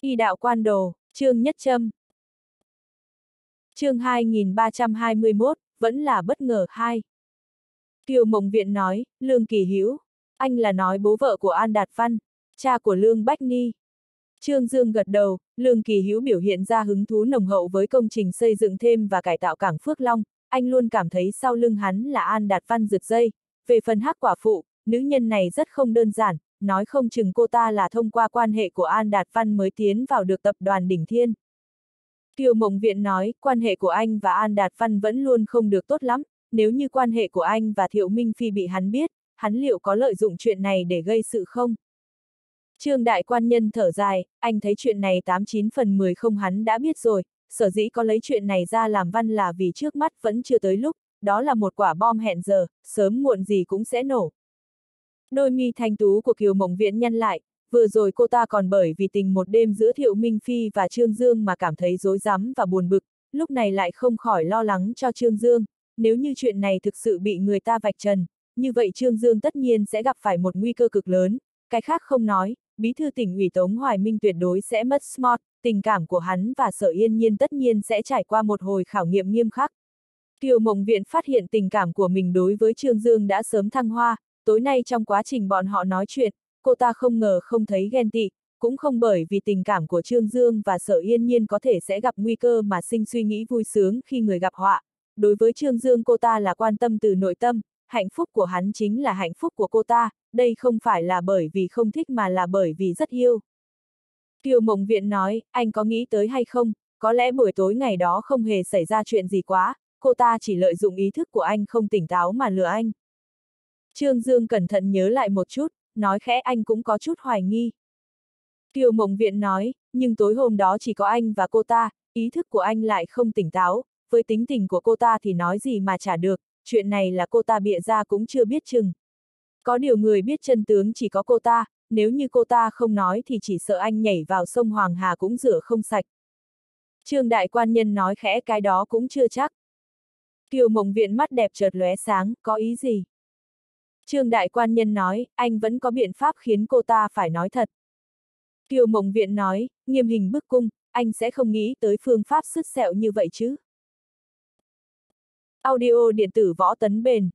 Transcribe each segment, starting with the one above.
Y đạo quan đồ, Trương Nhất Châm. Chương 2321, vẫn là bất ngờ 2. Kiều Mộng Viện nói, Lương Kỳ Hữu, anh là nói bố vợ của An Đạt Văn, cha của Lương Bách Ni. Trương Dương gật đầu, Lương Kỳ Hữu biểu hiện ra hứng thú nồng hậu với công trình xây dựng thêm và cải tạo cảng Phước Long, anh luôn cảm thấy sau lưng hắn là An Đạt Văn rực dây. Về phần Hắc quả phụ, nữ nhân này rất không đơn giản, nói không chừng cô ta là thông qua quan hệ của An Đạt Văn mới tiến vào được tập đoàn Đỉnh Thiên. Kiều Mộng Viện nói, quan hệ của anh và An Đạt Văn vẫn luôn không được tốt lắm, nếu như quan hệ của anh và Thiệu Minh Phi bị hắn biết, hắn liệu có lợi dụng chuyện này để gây sự không? Trương đại quan nhân thở dài, anh thấy chuyện này 89 phần 10 không hắn đã biết rồi, sở dĩ có lấy chuyện này ra làm văn là vì trước mắt vẫn chưa tới lúc, đó là một quả bom hẹn giờ, sớm muộn gì cũng sẽ nổ. Đôi mi thanh tú của Kiều Mộng Viện nhăn lại, vừa rồi cô ta còn bởi vì tình một đêm giữa Thiệu Minh Phi và Trương Dương mà cảm thấy rối rắm và buồn bực, lúc này lại không khỏi lo lắng cho Trương Dương, nếu như chuyện này thực sự bị người ta vạch trần, như vậy Trương Dương tất nhiên sẽ gặp phải một nguy cơ cực lớn, cái khác không nói, bí thư tỉnh ủy Tống Hoài Minh tuyệt đối sẽ mất smart, tình cảm của hắn và Sở Yên Nhiên tất nhiên sẽ trải qua một hồi khảo nghiệm nghiêm khắc. Kiều Mộng Viện phát hiện tình cảm của mình đối với Trương Dương đã sớm thăng hoa, tối nay trong quá trình bọn họ nói chuyện, cô ta không ngờ không thấy ghen tị, cũng không bởi vì tình cảm của Trương Dương và Sở Yên Nhiên có thể sẽ gặp nguy cơ mà sinh suy nghĩ vui sướng khi người gặp họa. Đối với Trương Dương cô ta là quan tâm từ nội tâm, hạnh phúc của hắn chính là hạnh phúc của cô ta, đây không phải là bởi vì không thích mà là bởi vì rất yêu. Kiều Mộng Viện nói, anh có nghĩ tới hay không, có lẽ buổi tối ngày đó không hề xảy ra chuyện gì quá, cô ta chỉ lợi dụng ý thức của anh không tỉnh táo mà lừa anh. Trương Dương cẩn thận nhớ lại một chút, nói khẽ anh cũng có chút hoài nghi. Kiều Mộng Viện nói, nhưng tối hôm đó chỉ có anh và cô ta, ý thức của anh lại không tỉnh táo, với tính tình của cô ta thì nói gì mà chả được, chuyện này là cô ta bịa ra cũng chưa biết chừng. Có điều người biết chân tướng chỉ có cô ta, nếu như cô ta không nói thì chỉ sợ anh nhảy vào sông Hoàng Hà cũng rửa không sạch. Trương đại quan nhân nói khẽ cái đó cũng chưa chắc. Kiều Mộng Viện mắt đẹp chợt lóe sáng, có ý gì? Trương đại quan nhân nói, anh vẫn có biện pháp khiến cô ta phải nói thật. Kiều Mộng Viện nói, nghiêm hình bức cung, anh sẽ không nghĩ tới phương pháp sứt sẹo như vậy chứ. Audio điện tử Võ Tấn Bền.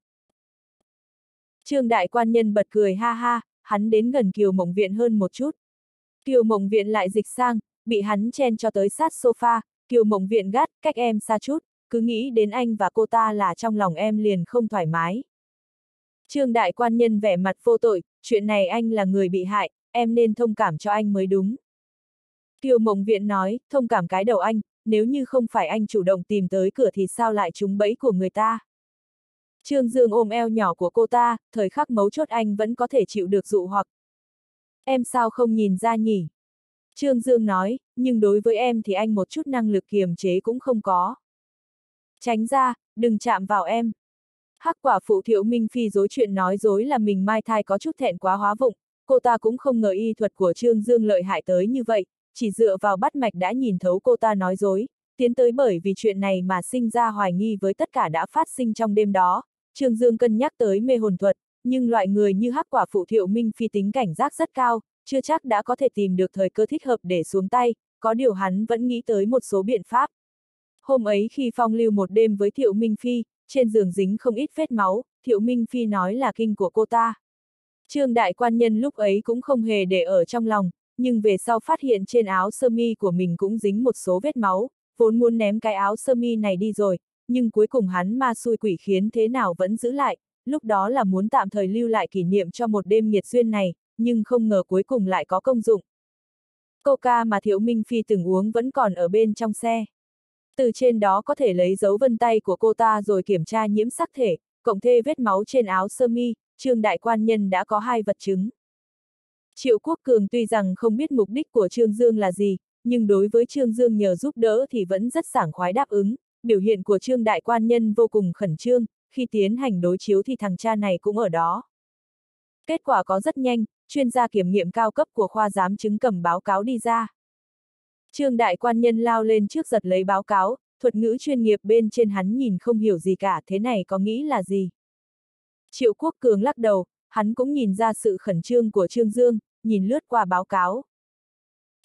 Trương đại quan nhân bật cười ha ha, hắn đến gần Kiều Mộng Viện hơn một chút. Kiều Mộng Viện lại dịch sang, bị hắn chen cho tới sát sofa, Kiều Mộng Viện gắt, cách em xa chút, cứ nghĩ đến anh và cô ta là trong lòng em liền không thoải mái. Trương đại quan nhân vẻ mặt vô tội, chuyện này anh là người bị hại, em nên thông cảm cho anh mới đúng. Kiều Mộng Viện nói, thông cảm cái đầu anh, nếu như không phải anh chủ động tìm tới cửa thì sao lại trúng bẫy của người ta. Trương Dương ôm eo nhỏ của cô ta, thời khắc mấu chốt anh vẫn có thể chịu được dụ hoặc. Em sao không nhìn ra nhỉ? Trương Dương nói, nhưng đối với em thì anh một chút năng lực kiềm chế cũng không có. Tránh ra, đừng chạm vào em. Hắc quả phụ Thiệu Minh Phi dối chuyện nói dối là mình mai thai có chút thẹn quá hóa vụng, cô ta cũng không ngờ y thuật của Trương Dương lợi hại tới như vậy, chỉ dựa vào bắt mạch đã nhìn thấu cô ta nói dối, tiến tới bởi vì chuyện này mà sinh ra hoài nghi với tất cả đã phát sinh trong đêm đó. Trương Dương cân nhắc tới mê hồn thuật, nhưng loại người như Hắc quả phụ Thiệu Minh Phi tính cảnh giác rất cao, chưa chắc đã có thể tìm được thời cơ thích hợp để xuống tay, có điều hắn vẫn nghĩ tới một số biện pháp. Hôm ấy khi phong lưu một đêm với Thiệu Minh Phi, trên giường dính không ít vết máu, Thiệu Minh Phi nói là kinh của cô ta. Trương đại quan nhân lúc ấy cũng không hề để ở trong lòng, nhưng về sau phát hiện trên áo sơ mi của mình cũng dính một số vết máu, vốn muốn ném cái áo sơ mi này đi rồi, nhưng cuối cùng hắn ma xui quỷ khiến thế nào vẫn giữ lại, lúc đó là muốn tạm thời lưu lại kỷ niệm cho một đêm nghiệt duyên này, nhưng không ngờ cuối cùng lại có công dụng. Coca mà Thiệu Minh Phi từng uống vẫn còn ở bên trong xe. Từ trên đó có thể lấy dấu vân tay của cô ta rồi kiểm tra nhiễm sắc thể, cộng thêm vết máu trên áo sơ mi, Trương đại quan nhân đã có hai vật chứng. Triệu Quốc Cường tuy rằng không biết mục đích của Trương Dương là gì, nhưng đối với Trương Dương nhờ giúp đỡ thì vẫn rất sảng khoái đáp ứng, biểu hiện của Trương đại quan nhân vô cùng khẩn trương, khi tiến hành đối chiếu thì thằng cha này cũng ở đó. Kết quả có rất nhanh, chuyên gia kiểm nghiệm cao cấp của khoa giám chứng cầm báo cáo đi ra. Trương đại quan nhân lao lên trước giật lấy báo cáo, thuật ngữ chuyên nghiệp bên trên hắn nhìn không hiểu gì cả, thế này có nghĩ là gì? Triệu Quốc Cường lắc đầu, hắn cũng nhìn ra sự khẩn trương của Trương Dương, nhìn lướt qua báo cáo.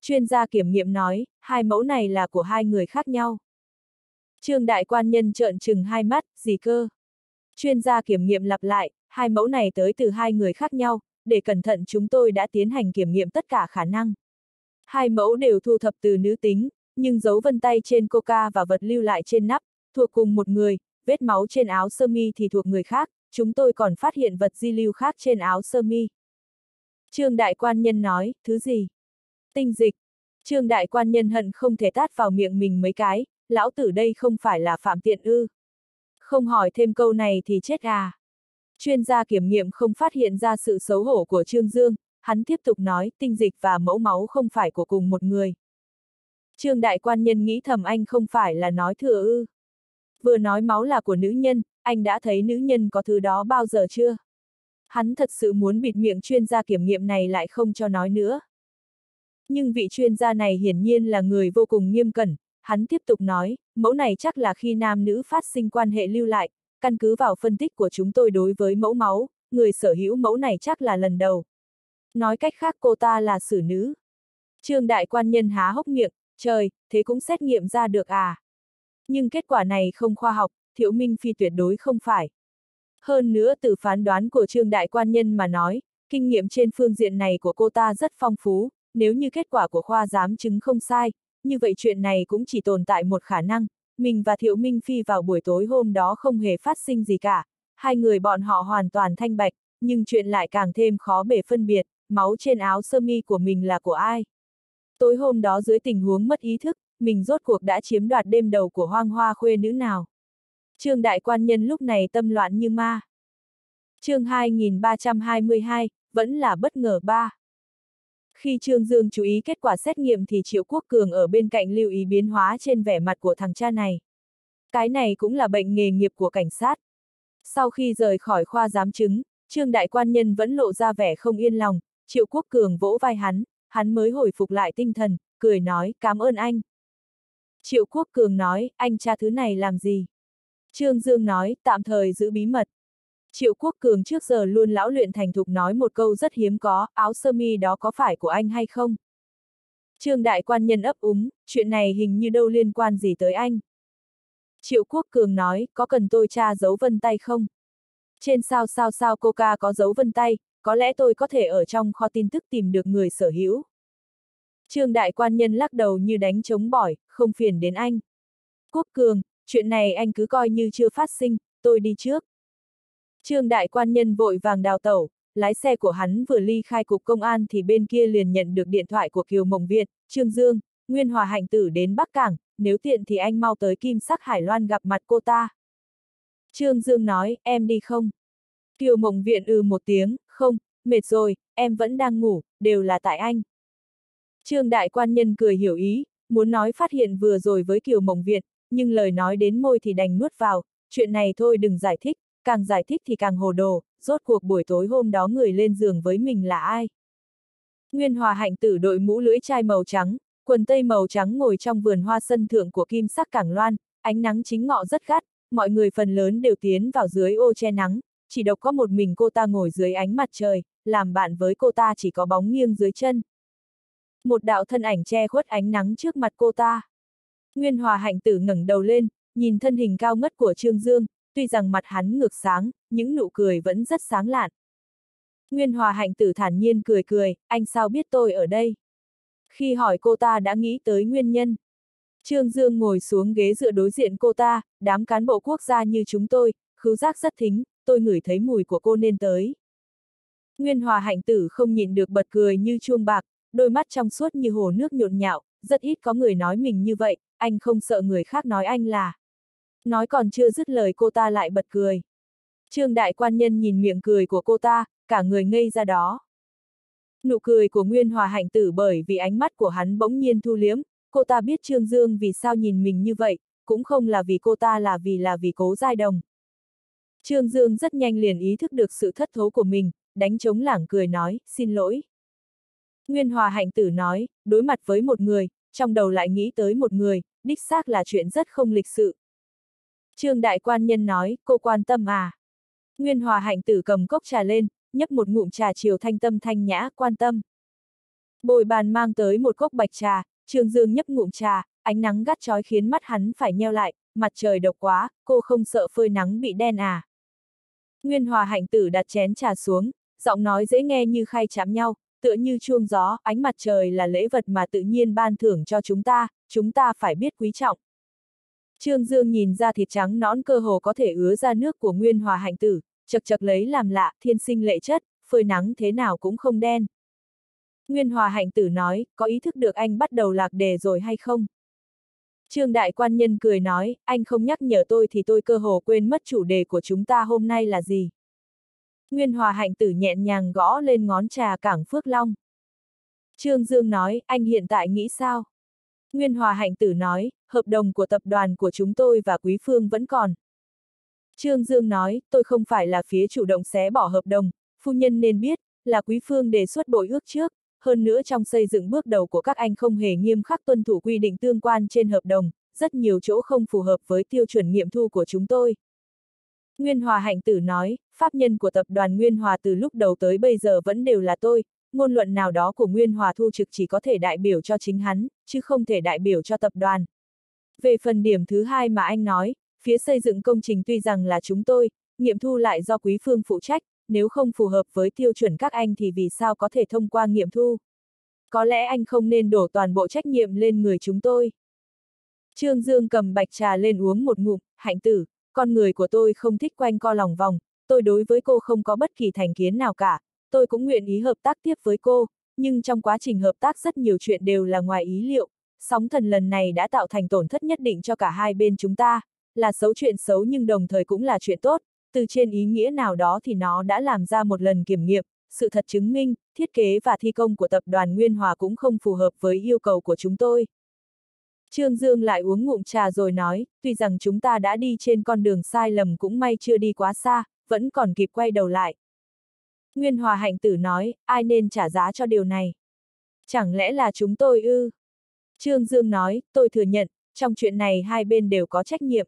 Chuyên gia kiểm nghiệm nói, hai mẫu này là của hai người khác nhau. Trương đại quan nhân trợn trừng hai mắt, gì cơ? Chuyên gia kiểm nghiệm lặp lại, hai mẫu này tới từ hai người khác nhau, để cẩn thận chúng tôi đã tiến hành kiểm nghiệm tất cả khả năng. Hai mẫu đều thu thập từ nữ tính, nhưng dấu vân tay trên coca và vật lưu lại trên nắp, thuộc cùng một người, vết máu trên áo sơ mi thì thuộc người khác, chúng tôi còn phát hiện vật di lưu khác trên áo sơ mi. Trương đại quan nhân nói, thứ gì? Tinh dịch. Trương đại quan nhân hận không thể tát vào miệng mình mấy cái, lão tử đây không phải là phạm tiện ư. Không hỏi thêm câu này thì chết à. Chuyên gia kiểm nghiệm không phát hiện ra sự xấu hổ của Trương Dương, hắn tiếp tục nói, tinh dịch và mẫu máu không phải của cùng một người. Trương đại quan nhân nghĩ thầm anh không phải là nói thừa ư. Vừa nói máu là của nữ nhân, anh đã thấy nữ nhân có thứ đó bao giờ chưa? Hắn thật sự muốn bịt miệng chuyên gia kiểm nghiệm này lại không cho nói nữa. Nhưng vị chuyên gia này hiển nhiên là người vô cùng nghiêm cẩn, hắn tiếp tục nói, mẫu này chắc là khi nam nữ phát sinh quan hệ lưu lại, căn cứ vào phân tích của chúng tôi đối với mẫu máu, người sở hữu mẫu này chắc là lần đầu. Nói cách khác cô ta là xử nữ. Trương đại quan nhân há hốc miệng, trời, thế cũng xét nghiệm ra được à? Nhưng kết quả này không khoa học, Thiệu Minh Phi tuyệt đối không phải. Hơn nữa từ phán đoán của Trương đại quan nhân mà nói, kinh nghiệm trên phương diện này của cô ta rất phong phú, nếu như kết quả của khoa giám chứng không sai, như vậy chuyện này cũng chỉ tồn tại một khả năng, mình và Thiệu Minh Phi vào buổi tối hôm đó không hề phát sinh gì cả, hai người bọn họ hoàn toàn thanh bạch, nhưng chuyện lại càng thêm khó bề phân biệt, máu trên áo sơ mi của mình là của ai. Tối hôm đó dưới tình huống mất ý thức, mình rốt cuộc đã chiếm đoạt đêm đầu của hoang hoa khuê nữ nào. Trương đại quan nhân lúc này tâm loạn như ma. Chương 2322, vẫn là bất ngờ 3. Khi Trương Dương chú ý kết quả xét nghiệm thì Triệu Quốc Cường ở bên cạnh lưu ý biến hóa trên vẻ mặt của thằng cha này. Cái này cũng là bệnh nghề nghiệp của cảnh sát. Sau khi rời khỏi khoa giám chứng, Trương đại quan nhân vẫn lộ ra vẻ không yên lòng, Triệu Quốc Cường vỗ vai hắn mới hồi phục lại tinh thần, cười nói, cảm ơn anh. Triệu Quốc Cường nói, anh tra thứ này làm gì? Trương Dương nói, tạm thời giữ bí mật. Triệu Quốc Cường trước giờ luôn lão luyện thành thục nói một câu rất hiếm có, áo sơ mi đó có phải của anh hay không? Trương đại quan nhân ấp úng, chuyện này hình như đâu liên quan gì tới anh. Triệu Quốc Cường nói, có cần tôi tra dấu vân tay không? Trên sao coca có dấu vân tay, có lẽ tôi có thể ở trong kho tin tức tìm được người sở hữu. Trương đại quan nhân lắc đầu như đánh trống bỏi, không phiền đến anh. Quốc Cường, chuyện này anh cứ coi như chưa phát sinh, tôi đi trước. Trương đại quan nhân vội vàng đào tẩu, lái xe của hắn vừa ly khai cục công an thì bên kia liền nhận được điện thoại của Kiều Mộng Viện, Trương Dương, Nguyên Hòa Hạnh Tử đến Bắc Cảng, nếu tiện thì anh mau tới Kim Sắc Hải Loan gặp mặt cô ta. Trương Dương nói, em đi không? Kiều Mộng Viện một tiếng, không, mệt rồi, em vẫn đang ngủ, đều là tại anh. Trương đại quan nhân cười hiểu ý, muốn nói phát hiện vừa rồi với Kiều Mộng Viện, nhưng lời nói đến môi thì đành nuốt vào, chuyện này thôi đừng giải thích, càng giải thích thì càng hồ đồ, rốt cuộc buổi tối hôm đó người lên giường với mình là ai. Nguyên Hòa Hạnh Tử đội mũ lưỡi chai màu trắng, quần tây màu trắng ngồi trong vườn hoa sân thượng của Kim Sắc Cảng Loan, ánh nắng chính ngọ rất gắt, mọi người phần lớn đều tiến vào dưới ô che nắng, chỉ độc có một mình cô ta ngồi dưới ánh mặt trời, làm bạn với cô ta chỉ có bóng nghiêng dưới chân. Một đạo thân ảnh che khuất ánh nắng trước mặt cô ta. Nguyên Hòa Hạnh Tử ngẩng đầu lên, nhìn thân hình cao ngất của Trương Dương, tuy rằng mặt hắn ngược sáng, những nụ cười vẫn rất sáng lạn. Nguyên Hòa Hạnh Tử thản nhiên cười, anh sao biết tôi ở đây? Khi hỏi cô ta đã nghĩ tới nguyên nhân. Trương Dương ngồi xuống ghế dựa đối diện cô ta, đám cán bộ quốc gia như chúng tôi, khứu giác rất thính, tôi ngửi thấy mùi của cô nên tới. Nguyên Hòa Hạnh Tử không nhịn được bật cười như chuông bạc, đôi mắt trong suốt như hồ nước nhộn nhạo, rất ít có người nói mình như vậy, anh không sợ người khác nói anh là. Nói còn chưa dứt lời cô ta lại bật cười. Trương đại quan nhân nhìn miệng cười của cô ta, cả người ngây ra đó. Nụ cười của Nguyên Hòa Hạnh Tử bởi vì ánh mắt của hắn bỗng nhiên thu liếm, cô ta biết Trương Dương vì sao nhìn mình như vậy, cũng không là vì cô ta là vì Cố Giai Đồng. Trương Dương rất nhanh liền ý thức được sự thất thố của mình, đánh trống lảng cười nói, xin lỗi. Nguyên Hòa Hạnh Tử nói, đối mặt với một người, trong đầu lại nghĩ tới một người, đích xác là chuyện rất không lịch sự. Trương đại quan nhân nói, cô quan tâm à? Nguyên Hòa Hạnh Tử cầm cốc trà lên, nhấp một ngụm trà chiều thanh tâm thanh nhã, quan tâm. Bồi bàn mang tới một cốc bạch trà, Trương Dương nhấp ngụm trà, ánh nắng gắt chói khiến mắt hắn phải nheo lại, mặt trời độc quá, cô không sợ phơi nắng bị đen à. Nguyên Hòa Hạnh Tử đặt chén trà xuống, giọng nói dễ nghe như khay chạm nhau, tựa như chuông gió, ánh mặt trời là lễ vật mà tự nhiên ban thưởng cho chúng ta phải biết quý trọng. Trương Dương nhìn ra thịt trắng nõn cơ hồ có thể ứa ra nước của Nguyên Hòa Hạnh Tử, chật chật lấy làm lạ, thiên sinh lệ chất, phơi nắng thế nào cũng không đen. Nguyên Hòa Hạnh Tử nói, có ý thức được anh bắt đầu lạc đề rồi hay không? Trương Đại Quan Nhân cười nói, anh không nhắc nhở tôi thì tôi cơ hồ quên mất chủ đề của chúng ta hôm nay là gì. Nguyên Hòa Hạnh Tử nhẹ nhàng gõ lên ngón trà Cảng Phước Long. Trương Dương nói, anh hiện tại nghĩ sao? Nguyên Hòa Hạnh Tử nói, hợp đồng của tập đoàn của chúng tôi và Quý Phương vẫn còn. Trương Dương nói, tôi không phải là phía chủ động xé bỏ hợp đồng, phu nhân nên biết, là Quý Phương đề xuất bội ước trước, hơn nữa trong xây dựng bước đầu của các anh không hề nghiêm khắc tuân thủ quy định tương quan trên hợp đồng, rất nhiều chỗ không phù hợp với tiêu chuẩn nghiệm thu của chúng tôi. Nguyên Hòa Hạnh Tử nói, pháp nhân của tập đoàn Nguyên Hòa từ lúc đầu tới bây giờ vẫn đều là tôi, ngôn luận nào đó của Nguyên Hòa Thu Trực chỉ có thể đại biểu cho chính hắn, chứ không thể đại biểu cho tập đoàn. Về phần điểm thứ hai mà anh nói, phía xây dựng công trình tuy rằng là chúng tôi, nghiệm thu lại do Quý Phương phụ trách, nếu không phù hợp với tiêu chuẩn các anh thì vì sao có thể thông qua nghiệm thu? Có lẽ anh không nên đổ toàn bộ trách nhiệm lên người chúng tôi. Trương Dương cầm bạch trà lên uống một ngụm, Hạnh Tử, con người của tôi không thích quanh co lòng vòng, tôi đối với cô không có bất kỳ thành kiến nào cả, tôi cũng nguyện ý hợp tác tiếp với cô, nhưng trong quá trình hợp tác rất nhiều chuyện đều là ngoài ý liệu, sóng thần lần này đã tạo thành tổn thất nhất định cho cả hai bên chúng ta, là xấu chuyện xấu nhưng đồng thời cũng là chuyện tốt, từ trên ý nghĩa nào đó thì nó đã làm ra một lần kiểm nghiệm, sự thật chứng minh, thiết kế và thi công của tập đoàn Nguyên Hòa cũng không phù hợp với yêu cầu của chúng tôi. Trương Dương lại uống ngụm trà rồi nói, tuy rằng chúng ta đã đi trên con đường sai lầm cũng may chưa đi quá xa, vẫn còn kịp quay đầu lại. Nguyên Hòa Hạnh Tử nói, ai nên trả giá cho điều này? Chẳng lẽ là chúng tôi ư? Trương Dương nói, tôi thừa nhận, trong chuyện này hai bên đều có trách nhiệm.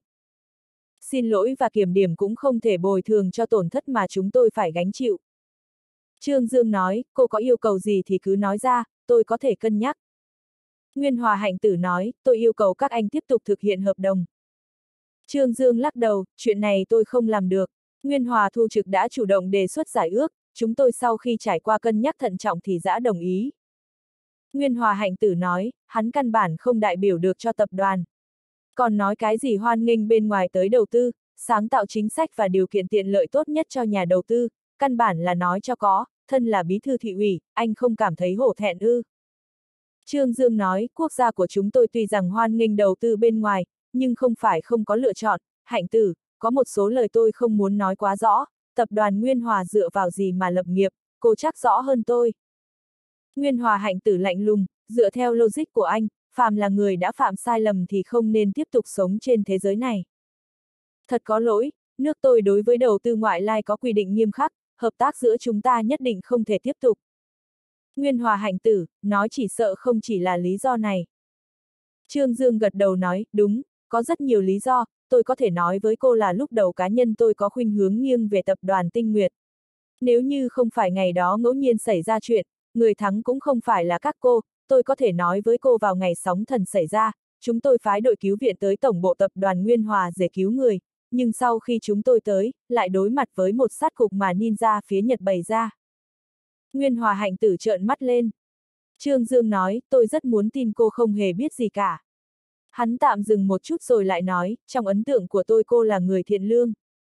Xin lỗi và kiểm điểm cũng không thể bồi thường cho tổn thất mà chúng tôi phải gánh chịu. Trương Dương nói, cô có yêu cầu gì thì cứ nói ra, tôi có thể cân nhắc. Nguyên Hòa Hạnh Tử nói, tôi yêu cầu các anh tiếp tục thực hiện hợp đồng. Trương Dương lắc đầu, chuyện này tôi không làm được. Nguyên Hòa Thu Trực đã chủ động đề xuất giải ước, chúng tôi sau khi trải qua cân nhắc thận trọng thì đã đồng ý. Nguyên Hòa Hạnh Tử nói, hắn căn bản không đại biểu được cho tập đoàn. Còn nói cái gì hoan nghênh bên ngoài tới đầu tư, sáng tạo chính sách và điều kiện tiện lợi tốt nhất cho nhà đầu tư, căn bản là nói cho có, thân là bí thư thị ủy, anh không cảm thấy hổ thẹn ư. Trương Dương nói, quốc gia của chúng tôi tuy rằng hoan nghênh đầu tư bên ngoài, nhưng không phải không có lựa chọn, Hạnh Tử, có một số lời tôi không muốn nói quá rõ, tập đoàn Nguyên Hòa dựa vào gì mà lập nghiệp, cô chắc rõ hơn tôi. Nguyên Hòa Hạnh Tử lạnh lùng, dựa theo logic của anh, phàm là người đã phạm sai lầm thì không nên tiếp tục sống trên thế giới này. Thật có lỗi, nước tôi đối với đầu tư ngoại lai có quy định nghiêm khắc, hợp tác giữa chúng ta nhất định không thể tiếp tục. Nguyên Hòa Hạnh Tử, nói chỉ sợ không chỉ là lý do này. Trương Dương gật đầu nói, đúng, có rất nhiều lý do, tôi có thể nói với cô là lúc đầu cá nhân tôi có khuynh hướng nghiêng về tập đoàn Tinh Nguyệt. Nếu như không phải ngày đó ngẫu nhiên xảy ra chuyện, người thắng cũng không phải là các cô, tôi có thể nói với cô vào ngày sóng thần xảy ra, chúng tôi phái đội cứu viện tới tổng bộ tập đoàn Nguyên Hòa để cứu người, nhưng sau khi chúng tôi tới, lại đối mặt với một sát cục mà ninja phía Nhật bày ra. Nguyên Hòa Hạnh Tử trợn mắt lên. Trương Dương nói, tôi rất muốn tin cô không hề biết gì cả. Hắn tạm dừng một chút rồi lại nói, trong ấn tượng của tôi cô là người thiện lương.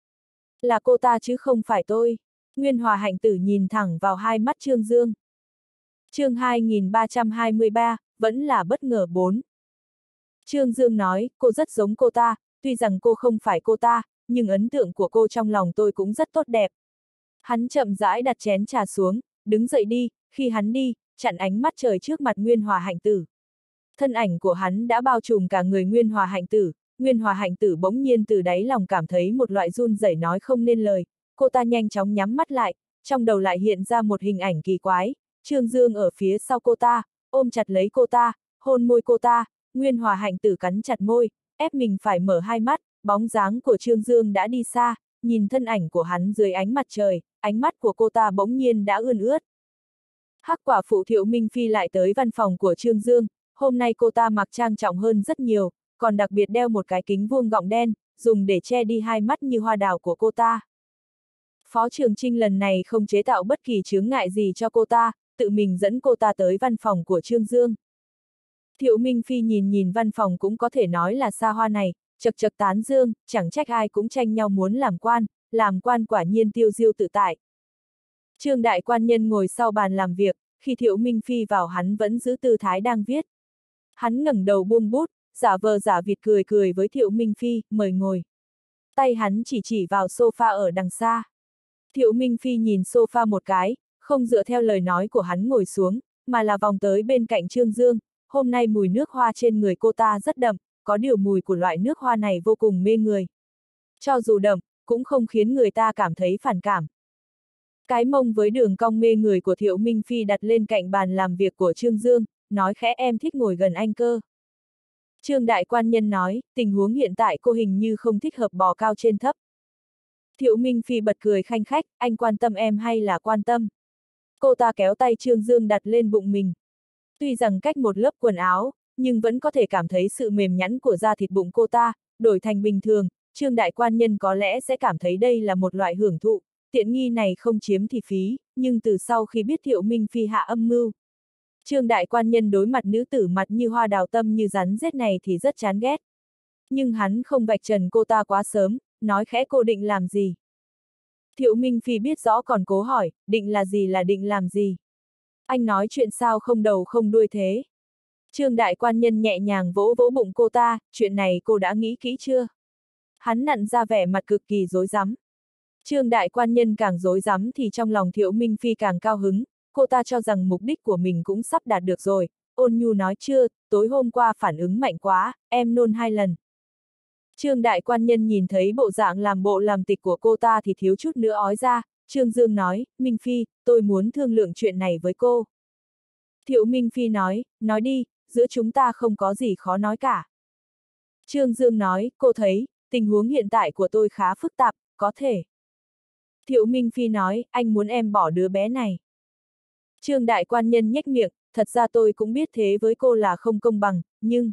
Là cô ta chứ không phải tôi. Nguyên Hòa Hạnh Tử nhìn thẳng vào hai mắt Trương Dương. Chương 2323, vẫn là bất ngờ 4. Trương Dương nói, cô rất giống cô ta, tuy rằng cô không phải cô ta, nhưng ấn tượng của cô trong lòng tôi cũng rất tốt đẹp. Hắn chậm rãi đặt chén trà xuống, đứng dậy đi, khi hắn đi, chặn ánh mắt trời trước mặt Nguyên Hòa Hạnh Tử. Thân ảnh của hắn đã bao trùm cả người Nguyên Hòa Hạnh Tử bỗng nhiên từ đáy lòng cảm thấy một loại run rẩy nói không nên lời, cô ta nhanh chóng nhắm mắt lại, trong đầu lại hiện ra một hình ảnh kỳ quái, Trương Dương ở phía sau cô ta, ôm chặt lấy cô ta, hôn môi cô ta, Nguyên Hòa Hạnh Tử cắn chặt môi, ép mình phải mở hai mắt, bóng dáng của Trương Dương đã đi xa, nhìn thân ảnh của hắn dưới ánh mặt trời, ánh mắt của cô ta bỗng nhiên đã ươn ướt. Hắc quả phụ Thiệu Minh Phi lại tới văn phòng của Trương Dương, hôm nay cô ta mặc trang trọng hơn rất nhiều, còn đặc biệt đeo một cái kính vuông gọng đen, dùng để che đi hai mắt như hoa đào của cô ta. Phó Trường Chinh lần này không chế tạo bất kỳ chướng ngại gì cho cô ta, tự mình dẫn cô ta tới văn phòng của Trương Dương. Thiệu Minh Phi nhìn văn phòng cũng có thể nói là xa hoa này, chật chật tán dương, chẳng trách ai cũng tranh nhau muốn làm quan quả nhiên tiêu diêu tự tại. Trương đại quan nhân ngồi sau bàn làm việc, khi Thiệu Minh Phi vào hắn vẫn giữ tư thái đang viết. Hắn ngẩng đầu buông bút, giả vờ giả vịt cười với Thiệu Minh Phi, mời ngồi. Tay hắn chỉ vào sofa ở đằng xa. Thiệu Minh Phi nhìn sofa một cái, không dựa theo lời nói của hắn ngồi xuống, mà là vòng tới bên cạnh Trương Dương. Hôm nay mùi nước hoa trên người cô ta rất đậm, có điều mùi của loại nước hoa này vô cùng mê người. Cho dù đậm, cũng không khiến người ta cảm thấy phản cảm. Cái mông với đường cong mê người của Thiệu Minh Phi đặt lên cạnh bàn làm việc của Trương Dương, nói khẽ em thích ngồi gần anh cơ. Trương đại quan nhân nói, tình huống hiện tại cô hình như không thích hợp bò cao trên thấp. Thiệu Minh Phi bật cười khanh khách, anh quan tâm em hay là quan tâm? Cô ta kéo tay Trương Dương đặt lên bụng mình. Tuy rằng cách một lớp quần áo, nhưng vẫn có thể cảm thấy sự mềm nhẵn của da thịt bụng cô ta, đổi thành bình thường, Trương đại quan nhân có lẽ sẽ cảm thấy đây là một loại hưởng thụ, tiện nghi này không chiếm thì phí, nhưng từ sau khi biết Thiệu Minh Phi hạ âm mưu, Trương đại quan nhân đối mặt nữ tử mặt như hoa đào tâm như rắn rết này thì rất chán ghét. Nhưng hắn không vạch trần cô ta quá sớm, nói khẽ cô định làm gì. Thiệu Minh Phi biết rõ còn cố hỏi, định là gì là định làm gì. Anh nói chuyện sao không đầu không đuôi thế. Trương đại quan nhân nhẹ nhàng vỗ bụng cô ta, chuyện này cô đã nghĩ kỹ chưa? Hắn nặn ra vẻ mặt cực kỳ rối rắm. Trương đại quan nhân càng rối rắm thì trong lòng Thiệu Minh Phi càng cao hứng, cô ta cho rằng mục đích của mình cũng sắp đạt được rồi, ôn nhu nói chưa, tối hôm qua phản ứng mạnh quá, em nôn 2 lần. Trương đại quan nhân nhìn thấy bộ dạng làm bộ làm tịch của cô ta thì thiếu chút nữa ói ra, Trương Dương nói, Minh Phi, tôi muốn thương lượng chuyện này với cô. Thiệu Minh Phi nói đi, giữa chúng ta không có gì khó nói cả. Trương Dương nói, cô thấy, tình huống hiện tại của tôi khá phức tạp, có thể. Thiệu Minh Phi nói, anh muốn em bỏ đứa bé này. Trương đại quan nhân nhếch miệng, thật ra tôi cũng biết thế với cô là không công bằng, nhưng...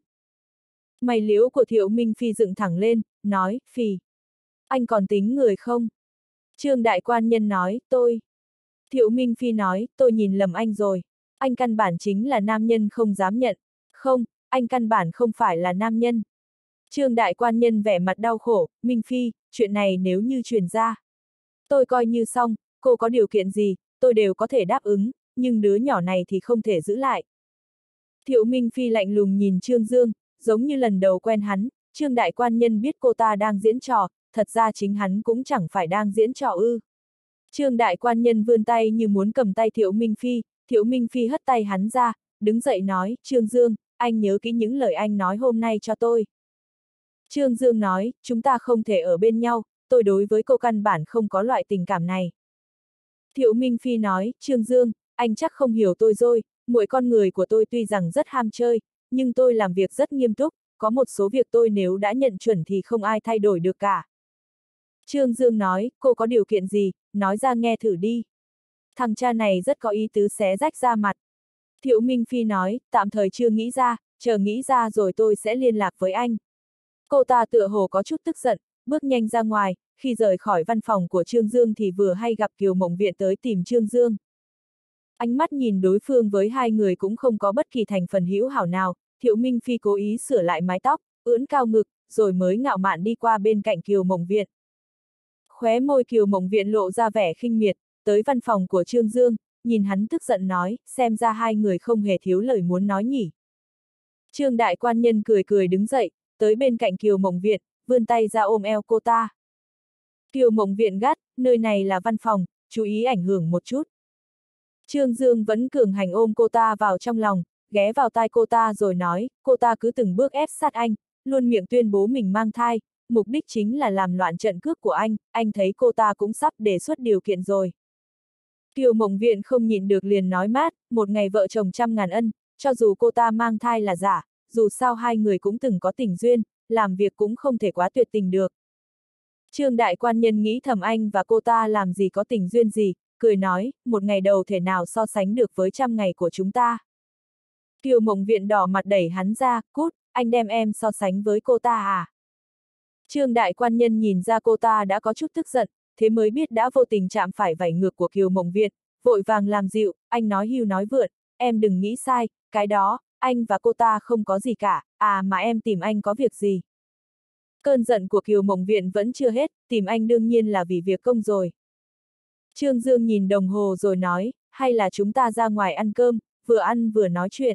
Mày liễu của Thiệu Minh Phi dựng thẳng lên, nói, Phi. Anh còn tính người không? Trương đại quan nhân nói, tôi. Thiệu Minh Phi nói, tôi nhìn lầm anh rồi. Anh căn bản chính là nam nhân không dám nhận. Không, anh căn bản không phải là nam nhân. Trương đại quan nhân vẻ mặt đau khổ, Minh Phi, chuyện này nếu như truyền ra. Tôi coi như xong, cô có điều kiện gì, tôi đều có thể đáp ứng, nhưng đứa nhỏ này thì không thể giữ lại. Thiệu Minh Phi lạnh lùng nhìn Trương Dương, giống như lần đầu quen hắn, Trương đại quan nhân biết cô ta đang diễn trò, thật ra chính hắn cũng chẳng phải đang diễn trò ư. Trương đại quan nhân vươn tay như muốn cầm tay Thiệu Minh Phi hất tay hắn ra, đứng dậy nói, Trương Dương, anh nhớ kỹ những lời anh nói hôm nay cho tôi. Trương Dương nói, chúng ta không thể ở bên nhau, tôi đối với cô căn bản không có loại tình cảm này. Thiệu Minh Phi nói, Trương Dương, anh chắc không hiểu tôi rồi, mỗi con người của tôi tuy rằng rất ham chơi, nhưng tôi làm việc rất nghiêm túc, có một số việc tôi nếu đã nhận chuẩn thì không ai thay đổi được cả. Trương Dương nói, cô có điều kiện gì, nói ra nghe thử đi. Thằng cha này rất có ý tứ xé rách ra mặt. Thiệu Minh Phi nói, tạm thời chưa nghĩ ra, chờ nghĩ ra rồi tôi sẽ liên lạc với anh. Cô ta tựa hồ có chút tức giận, bước nhanh ra ngoài, khi rời khỏi văn phòng của Trương Dương thì vừa hay gặp Kiều Mộng Viện tới tìm Trương Dương. Ánh mắt nhìn đối phương với hai người cũng không có bất kỳ thành phần hữu hảo nào, Thiệu Minh Phi cố ý sửa lại mái tóc, ưỡn cao ngực, rồi mới ngạo mạn đi qua bên cạnh Kiều Mộng Viện. Khóe môi Kiều Mộng Viện lộ ra vẻ khinh miệt, tới văn phòng của Trương Dương, nhìn hắn tức giận nói, xem ra hai người không hề thiếu lời muốn nói nhỉ. Trương đại quan nhân cười đứng dậy, tới bên cạnh Kiều Mộng Viện, vươn tay ra ôm eo cô ta. Kiều Mộng Viện gắt, nơi này là văn phòng, chú ý ảnh hưởng một chút. Trương Dương vẫn cường hành ôm cô ta vào trong lòng, ghé vào tai cô ta rồi nói, cô ta cứ từng bước ép sát anh, luôn miệng tuyên bố mình mang thai, mục đích chính là làm loạn trận cước của anh thấy cô ta cũng sắp đề xuất điều kiện rồi. Kiều Mộng Viện không nhịn được liền nói mát, một ngày vợ chồng trăm ngàn ân, cho dù cô ta mang thai là giả, dù sao hai người cũng từng có tình duyên, làm việc cũng không thể quá tuyệt tình được. Trương đại quan nhân nghĩ thầm anh và cô ta làm gì có tình duyên gì, cười nói, một ngày đầu thể nào so sánh được với 100 ngày của chúng ta. Kiều Mộng Viện đỏ mặt đẩy hắn ra, cút, anh đem em so sánh với cô ta à? Trương Đại Quan Nhân nhìn ra cô ta đã có chút tức giận, thế mới biết đã vô tình chạm phải vảy ngược của Kiều Mộng Viện, vội vàng làm dịu, anh nói hưu nói vượn, em đừng nghĩ sai, cái đó, anh và cô ta không có gì cả, à mà em tìm anh có việc gì? Cơn giận của Kiều Mộng Viện vẫn chưa hết, tìm anh đương nhiên là vì việc công rồi. Trương Dương nhìn đồng hồ rồi nói, hay là chúng ta ra ngoài ăn cơm, vừa ăn vừa nói chuyện.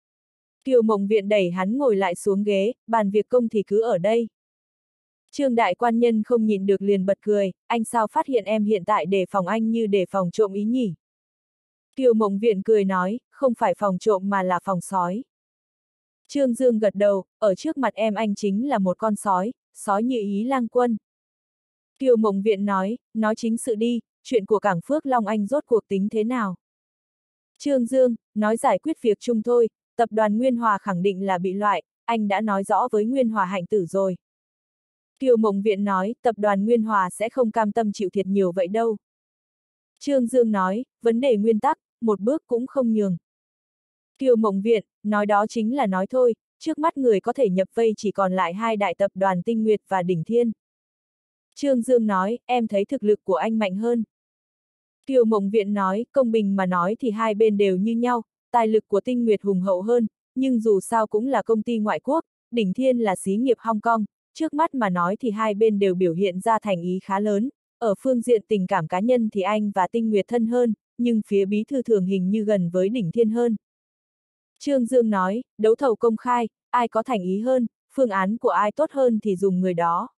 Kiều Mộng Viện đẩy hắn ngồi lại xuống ghế, bàn việc công thì cứ ở đây. Trương Đại Quan Nhân không nhịn được liền bật cười, anh sao phát hiện em hiện tại đề phòng anh như đề phòng trộm ý nhỉ? Kiều Mộng Viện cười nói, không phải phòng trộm mà là phòng sói. Trương Dương gật đầu, ở trước mặt em anh chính là một con sói, sói như Ý Lang Quân. Kiều Mộng Viện nói chính sự đi, chuyện của Cảng Phước Long anh rốt cuộc tính thế nào? Trương Dương, nói giải quyết việc chung thôi, tập đoàn Nguyên Hòa khẳng định là bị loại, anh đã nói rõ với Nguyên Hòa Hạnh Tử rồi. Kiều Mộng Viện nói, tập đoàn Nguyên Hòa sẽ không cam tâm chịu thiệt nhiều vậy đâu. Trương Dương nói, vấn đề nguyên tắc, một bước cũng không nhường. Kiều Mộng Viện, nói đó chính là nói thôi, trước mắt người có thể nhập vây chỉ còn lại hai đại tập đoàn Tinh Nguyệt và Đỉnh Thiên. Trương Dương nói, em thấy thực lực của anh mạnh hơn. Kiều Mộng Viện nói, công bình mà nói thì hai bên đều như nhau, tài lực của Tinh Nguyệt hùng hậu hơn, nhưng dù sao cũng là công ty ngoại quốc, Đỉnh Thiên là xí nghiệp Hong Kong, trước mắt mà nói thì hai bên đều biểu hiện ra thành ý khá lớn, ở phương diện tình cảm cá nhân thì anh và Tinh Nguyệt thân hơn, nhưng phía bí thư thường hình như gần với Đỉnh Thiên hơn. Trương Dương nói, đấu thầu công khai, ai có thành ý hơn, phương án của ai tốt hơn thì dùng người đó.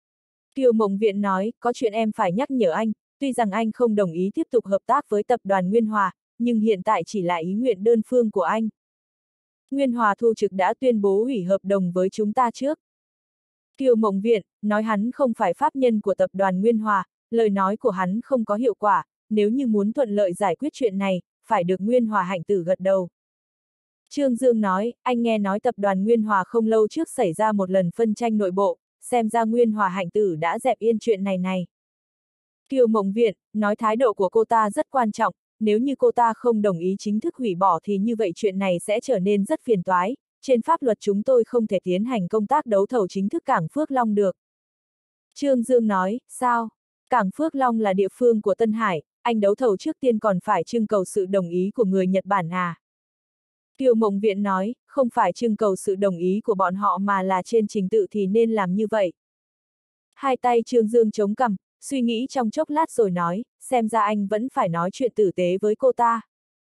Kiều Mộng Viện nói, có chuyện em phải nhắc nhở anh, tuy rằng anh không đồng ý tiếp tục hợp tác với tập đoàn Nguyên Hòa, nhưng hiện tại chỉ là ý nguyện đơn phương của anh. Nguyên Hòa Thu Trực đã tuyên bố hủy hợp đồng với chúng ta trước. Kiều Mộng Viện, nói hắn không phải pháp nhân của tập đoàn Nguyên Hòa, lời nói của hắn không có hiệu quả, nếu như muốn thuận lợi giải quyết chuyện này, phải được Nguyên Hòa Hạnh Tử gật đầu. Trương Dương nói, anh nghe nói tập đoàn Nguyên Hòa không lâu trước xảy ra một lần phân tranh nội bộ, xem ra Nguyên Hòa Hạnh Tử đã dẹp yên chuyện này. Kiều Mộng Viện, nói thái độ của cô ta rất quan trọng, nếu như cô ta không đồng ý chính thức hủy bỏ thì như vậy chuyện này sẽ trở nên rất phiền toái, trên pháp luật chúng tôi không thể tiến hành công tác đấu thầu chính thức Cảng Phước Long được. Trương Dương nói, sao? Cảng Phước Long là địa phương của Tân Hải, anh đấu thầu trước tiên còn phải trưng cầu sự đồng ý của người Nhật Bản à? Kiều Mộng Viện nói, không phải trưng cầu sự đồng ý của bọn họ mà là trên trình tự thì nên làm như vậy. Hai tay Trương Dương chống cằm, suy nghĩ trong chốc lát rồi nói, xem ra anh vẫn phải nói chuyện tử tế với cô ta.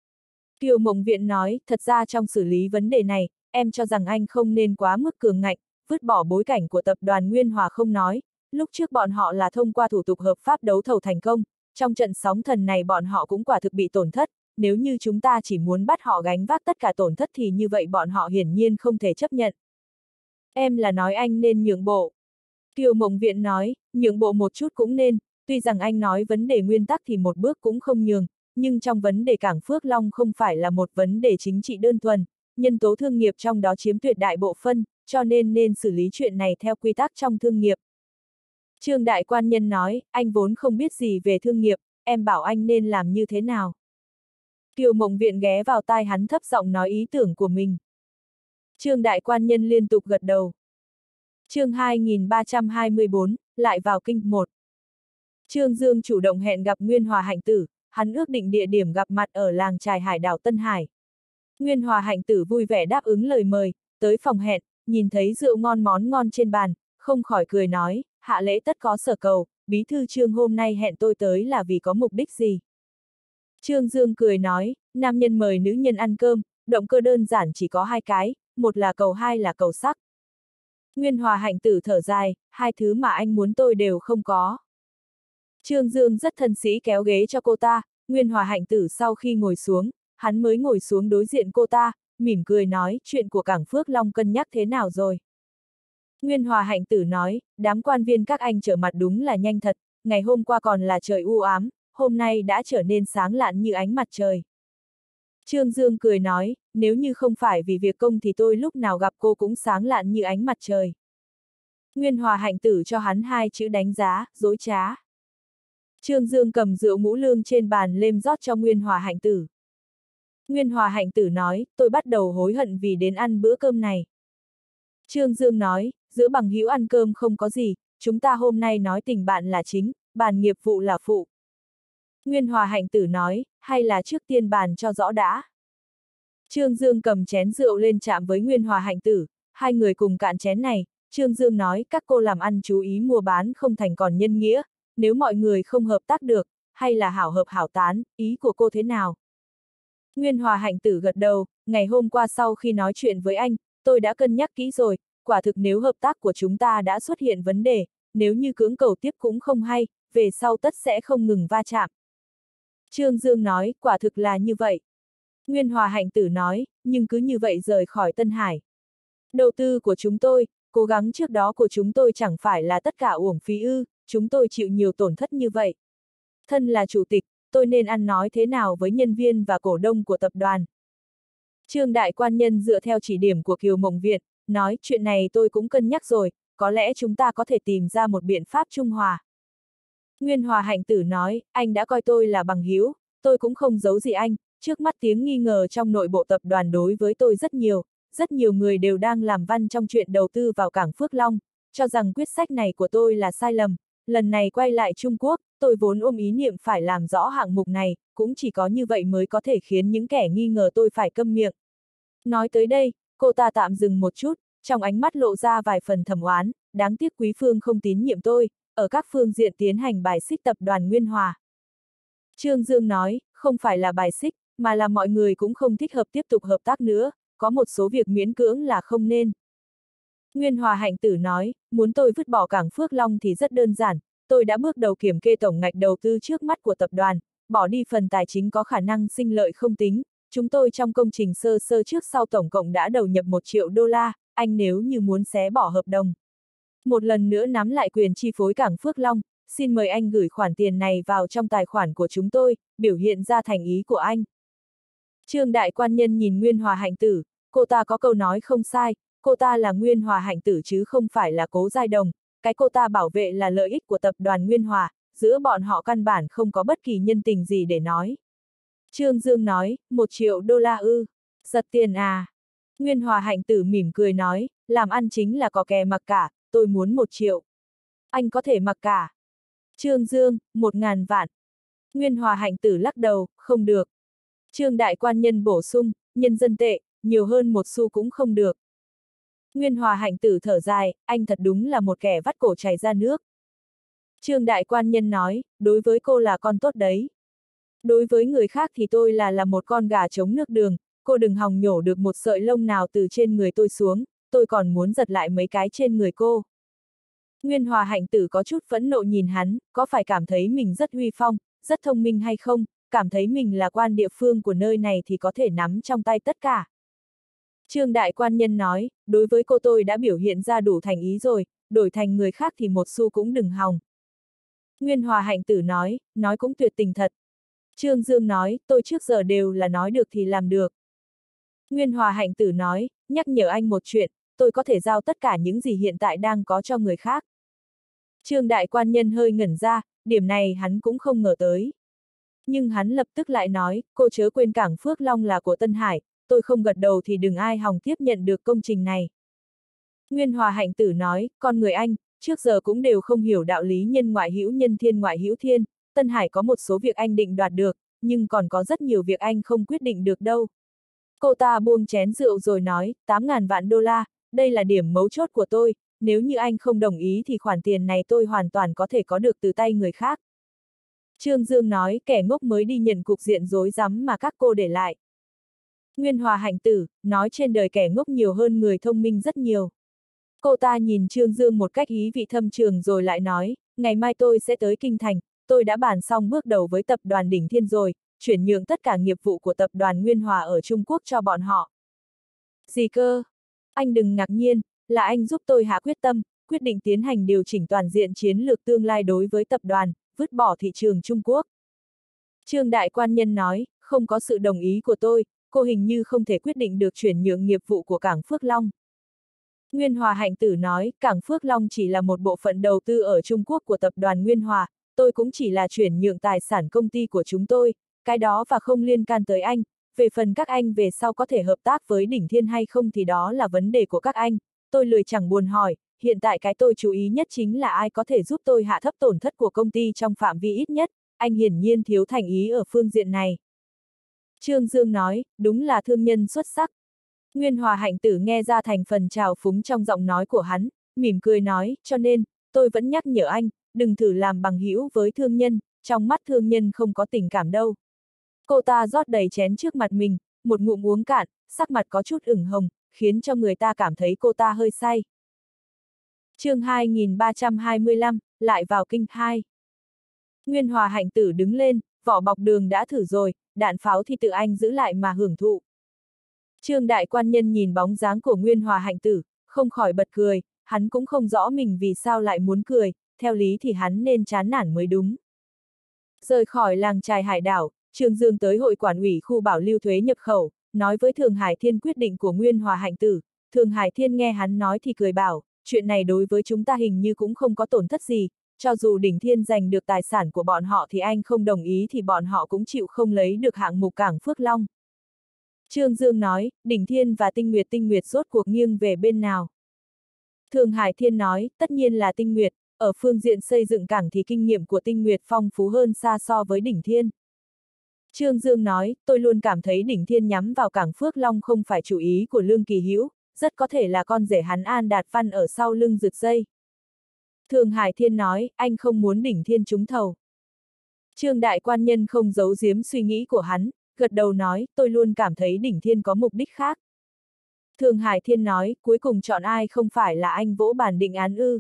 Kiều Mộng Viện nói, thật ra trong xử lý vấn đề này, em cho rằng anh không nên quá mức cường ngạnh, vứt bỏ bối cảnh của tập đoàn Nguyên Hòa không nói, lúc trước bọn họ là thông qua thủ tục hợp pháp đấu thầu thành công, trong trận sóng thần này bọn họ cũng quả thực bị tổn thất, nếu như chúng ta chỉ muốn bắt họ gánh vác tất cả tổn thất thì như vậy bọn họ hiển nhiên không thể chấp nhận. Em là nói anh nên nhượng bộ. Kiều Mộng Viện nói, nhượng bộ một chút cũng nên, tuy rằng anh nói vấn đề nguyên tắc thì một bước cũng không nhường, nhưng trong vấn đề Cảng Phước Long không phải là một vấn đề chính trị đơn thuần, nhân tố thương nghiệp trong đó chiếm tuyệt đại bộ phân, cho nên xử lý chuyện này theo quy tắc trong thương nghiệp. Trương Đại Quan Nhân nói, anh vốn không biết gì về thương nghiệp, em bảo anh nên làm như thế nào. Kiều Mộng Viện ghé vào tai hắn thấp giọng nói ý tưởng của mình. Trương Đại Quan Nhân liên tục gật đầu. Chương 2324, lại vào kinh 1. Trương Dương chủ động hẹn gặp Nguyên Hòa Hạnh Tử, hắn ước định địa điểm gặp mặt ở làng chài hải đảo Tân Hải. Nguyên Hòa Hạnh Tử vui vẻ đáp ứng lời mời, tới phòng hẹn, nhìn thấy rượu ngon món ngon trên bàn, không khỏi cười nói, hạ lễ tất có sở cầu, bí thư Trương hôm nay hẹn tôi tới là vì có mục đích gì? Trương Dương cười nói, nam nhân mời nữ nhân ăn cơm, động cơ đơn giản chỉ có hai cái, một là cầu hai là cầu sắc. Nguyên Hòa Hạnh Tử thở dài, hai thứ mà anh muốn tôi đều không có. Trương Dương rất thân sĩ kéo ghế cho cô ta, Nguyên Hòa Hạnh Tử sau khi ngồi xuống, hắn mới ngồi xuống đối diện cô ta, mỉm cười nói, chuyện của Cảng Phước Long cân nhắc thế nào rồi? Nguyên Hòa Hạnh Tử nói, đám quan viên các anh trở mặt đúng là nhanh thật, ngày hôm qua còn là trời u ám, hôm nay đã trở nên sáng lạn như ánh mặt trời. Trương Dương cười nói, nếu như không phải vì việc công thì tôi lúc nào gặp cô cũng sáng lạn như ánh mặt trời. Nguyên Hòa Hạnh Tử cho hắn hai chữ đánh giá, dối trá. Trương Dương cầm rượu ngũ lương trên bàn lên rót cho Nguyên Hòa Hạnh Tử. Nguyên Hòa Hạnh Tử nói, tôi bắt đầu hối hận vì đến ăn bữa cơm này. Trương Dương nói, giữa bằng hữu ăn cơm không có gì, chúng ta hôm nay nói tình bạn là chính, bàn nghiệp vụ là phụ. Nguyên Hòa Hạnh Tử nói, hay là trước tiên bàn cho rõ đã. Trương Dương cầm chén rượu lên chạm với Nguyên Hòa Hạnh Tử, hai người cùng cạn chén này. Trương Dương nói, các cô làm ăn chú ý mua bán không thành còn nhân nghĩa, nếu mọi người không hợp tác được, hay là hảo hợp hảo tán, ý của cô thế nào? Nguyên Hòa Hạnh Tử gật đầu, ngày hôm qua sau khi nói chuyện với anh, tôi đã cân nhắc kỹ rồi, quả thực nếu hợp tác của chúng ta đã xuất hiện vấn đề, nếu như cưỡng cầu tiếp cũng không hay, về sau tất sẽ không ngừng va chạm. Trương Dương nói, quả thực là như vậy. Nguyên Hòa Hạnh Tử nói, nhưng cứ như vậy rời khỏi Tân Hải. Đầu tư của chúng tôi, cố gắng trước đó của chúng tôi chẳng phải là tất cả uổng phí ư, chúng tôi chịu nhiều tổn thất như vậy. Thân là chủ tịch, tôi nên ăn nói thế nào với nhân viên và cổ đông của tập đoàn? Trương Đại Quan Nhân dựa theo chỉ điểm của Kiều Mộng Việt, nói chuyện này tôi cũng cân nhắc rồi, có lẽ chúng ta có thể tìm ra một biện pháp trung hòa. Nguyên Hòa Hạnh Tử nói, anh đã coi tôi là bằng hữu, tôi cũng không giấu gì anh, trước mắt tiếng nghi ngờ trong nội bộ tập đoàn đối với tôi rất nhiều người đều đang làm văn trong chuyện đầu tư vào cảng Phước Long, cho rằng quyết sách này của tôi là sai lầm. Lần này quay lại Trung Quốc, tôi vốn ôm ý niệm phải làm rõ hạng mục này, cũng chỉ có như vậy mới có thể khiến những kẻ nghi ngờ tôi phải câm miệng. Nói tới đây, cô ta tạm dừng một chút, trong ánh mắt lộ ra vài phần thầm oán, đáng tiếc Quý Phương không tín nhiệm tôi, ở các phương diện tiến hành bài xích tập đoàn Nguyên Hòa. Trương Dương nói, không phải là bài xích, mà là mọi người cũng không thích hợp tiếp tục hợp tác nữa, có một số việc miễn cưỡng là không nên. Nguyên Hòa Hạnh Tử nói, muốn tôi vứt bỏ cảng Phước Long thì rất đơn giản, tôi đã bước đầu kiểm kê tổng ngạch đầu tư trước mắt của tập đoàn, bỏ đi phần tài chính có khả năng sinh lợi không tính, chúng tôi trong công trình sơ sơ trước sau tổng cộng đã đầu nhập 1 triệu đô la, anh nếu như muốn xé bỏ hợp đồng. Một lần nữa nắm lại quyền chi phối cảng Phước Long, xin mời anh gửi khoản tiền này vào trong tài khoản của chúng tôi, biểu hiện ra thành ý của anh. Trương Đại Quan Nhân nhìn Nguyên Hòa Hạnh Tử, cô ta có câu nói không sai, cô ta là Nguyên Hòa Hạnh Tử chứ không phải là Cố Giai Đồng, cái cô ta bảo vệ là lợi ích của tập đoàn Nguyên Hòa, giữa bọn họ căn bản không có bất kỳ nhân tình gì để nói. Trương Dương nói, 1 triệu đô la ư, giật tiền à? Nguyên Hòa Hạnh Tử mỉm cười nói, làm ăn chính là có kè mặc cả, tôi muốn 1 triệu. Anh có thể mặc cả. Trương Dương, 1.000 vạn. Nguyên Hòa Hạnh Tử lắc đầu, không được. Trương Đại Quan Nhân bổ sung, nhân dân tệ, nhiều hơn 1 xu cũng không được. Nguyên Hòa Hạnh Tử thở dài, anh thật đúng là một kẻ vắt cổ chảy ra nước. Trương Đại Quan Nhân nói, đối với cô là con tốt đấy. Đối với người khác thì tôi là một con gà trống nước đường, cô đừng hòng nhổ được một sợi lông nào từ trên người tôi xuống, tôi còn muốn giật lại mấy cái trên người cô. Nguyên Hòa Hạnh Tử có chút phẫn nộ nhìn hắn, có phải cảm thấy mình rất uy phong, rất thông minh hay không, cảm thấy mình là quan địa phương của nơi này thì có thể nắm trong tay tất cả. Trương Đại Quan Nhân nói, đối với cô tôi đã biểu hiện ra đủ thành ý rồi, đổi thành người khác thì 1 xu cũng đừng hòng. Nguyên Hòa Hạnh Tử nói cũng tuyệt tình thật. Trương Dương nói, tôi trước giờ đều là nói được thì làm được. Nguyên Hòa Hạnh Tử nói, nhắc nhở anh một chuyện, tôi có thể giao tất cả những gì hiện tại đang có cho người khác. Trương Đại Quan Nhân hơi ngẩn ra, điểm này hắn cũng không ngờ tới. Nhưng hắn lập tức lại nói, cô chớ quên cảng Phước Long là của Tân Hải, tôi không gật đầu thì đừng ai hòng tiếp nhận được công trình này. Nguyên Hòa Hạnh Tử nói, con người anh, trước giờ cũng đều không hiểu đạo lý nhân ngoại hữu nhân thiên ngoại hữu thiên, Tân Hải có một số việc anh định đoạt được, nhưng còn có rất nhiều việc anh không quyết định được đâu. Cô ta buông chén rượu rồi nói, 8.000 vạn đô la, đây là điểm mấu chốt của tôi, nếu như anh không đồng ý thì khoản tiền này tôi hoàn toàn có thể có được từ tay người khác. Trương Dương nói, kẻ ngốc mới đi nhận cục diện rối rắm mà các cô để lại. Nguyên Hòa Hạnh Tử, nói trên đời kẻ ngốc nhiều hơn người thông minh rất nhiều. Cô ta nhìn Trương Dương một cách ý vị thâm trường rồi lại nói, ngày mai tôi sẽ tới Kinh Thành, tôi đã bàn xong bước đầu với tập đoàn Đỉnh Thiên rồi, chuyển nhượng tất cả nghiệp vụ của tập đoàn Nguyên Hòa ở Trung Quốc cho bọn họ. Gì cơ? Anh đừng ngạc nhiên, là anh giúp tôi hạ quyết tâm, quyết định tiến hành điều chỉnh toàn diện chiến lược tương lai đối với tập đoàn, vứt bỏ thị trường Trung Quốc. Trương Đại Quan Nhân nói, không có sự đồng ý của tôi, cô hình như không thể quyết định được chuyển nhượng nghiệp vụ của cảng Phước Long. Nguyên Hòa Hạnh Tử nói, cảng Phước Long chỉ là một bộ phận đầu tư ở Trung Quốc của tập đoàn Nguyên Hòa, tôi cũng chỉ là chuyển nhượng tài sản công ty của chúng tôi, cái đó và không liên can tới anh, về phần các anh về sau có thể hợp tác với Đỉnh Thiên hay không thì đó là vấn đề của các anh, tôi lười chẳng buồn hỏi, hiện tại cái tôi chú ý nhất chính là ai có thể giúp tôi hạ thấp tổn thất của công ty trong phạm vi ít nhất, anh hiển nhiên thiếu thành ý ở phương diện này. Trương Dương nói, đúng là thương nhân xuất sắc. Nguyên Hòa Hạnh Tử nghe ra thành phần trào phúng trong giọng nói của hắn, mỉm cười nói, cho nên, tôi vẫn nhắc nhở anh, đừng thử làm bằng hữu với thương nhân, trong mắt thương nhân không có tình cảm đâu. Cô ta rót đầy chén trước mặt mình, một ngụm uống cạn, sắc mặt có chút ửng hồng, khiến cho người ta cảm thấy cô ta hơi say. Chương 2325, lại vào kinh 2. Nguyên Hòa Hạnh Tử đứng lên, vỏ bọc đường đã thử rồi, đạn pháo thì tự anh giữ lại mà hưởng thụ. Trương Đại Quan Nhân nhìn bóng dáng của Nguyên Hòa Hạnh Tử, không khỏi bật cười, hắn cũng không rõ mình vì sao lại muốn cười, theo lý thì hắn nên chán nản mới đúng. Rời khỏi làng chài hải đảo, Trương Dương tới hội quản ủy khu bảo lưu thuế nhập khẩu, nói với Thường Hải Thiên quyết định của Nguyên Hòa Hạnh Tử. Thường Hải Thiên nghe hắn nói thì cười bảo, chuyện này đối với chúng ta hình như cũng không có tổn thất gì, cho dù Đỉnh Thiên giành được tài sản của bọn họ thì anh không đồng ý thì bọn họ cũng chịu không lấy được hạng mục cảng Phước Long. Trương Dương nói, Đỉnh Thiên và Tinh Nguyệt rốt cuộc nghiêng về bên nào? Thường Hải Thiên nói, tất nhiên là Tinh Nguyệt, ở phương diện xây dựng cảng thì kinh nghiệm của Tinh Nguyệt phong phú hơn xa so với Đỉnh Thiên. Trương Dương nói, tôi luôn cảm thấy Đỉnh Thiên nhắm vào cảng Phước Long không phải chủ ý của Lương Kỳ Hữu, rất có thể là con rể hắn An Đạt Văn ở sau lưng rực dây. Thường Hải Thiên nói, anh không muốn Đỉnh Thiên trúng thầu. Trương Đại Quan Nhân không giấu giếm suy nghĩ của hắn, gật đầu nói, tôi luôn cảm thấy Đỉnh Thiên có mục đích khác. Thường Hải Thiên nói, cuối cùng chọn ai không phải là anh vỗ bàn định án ư.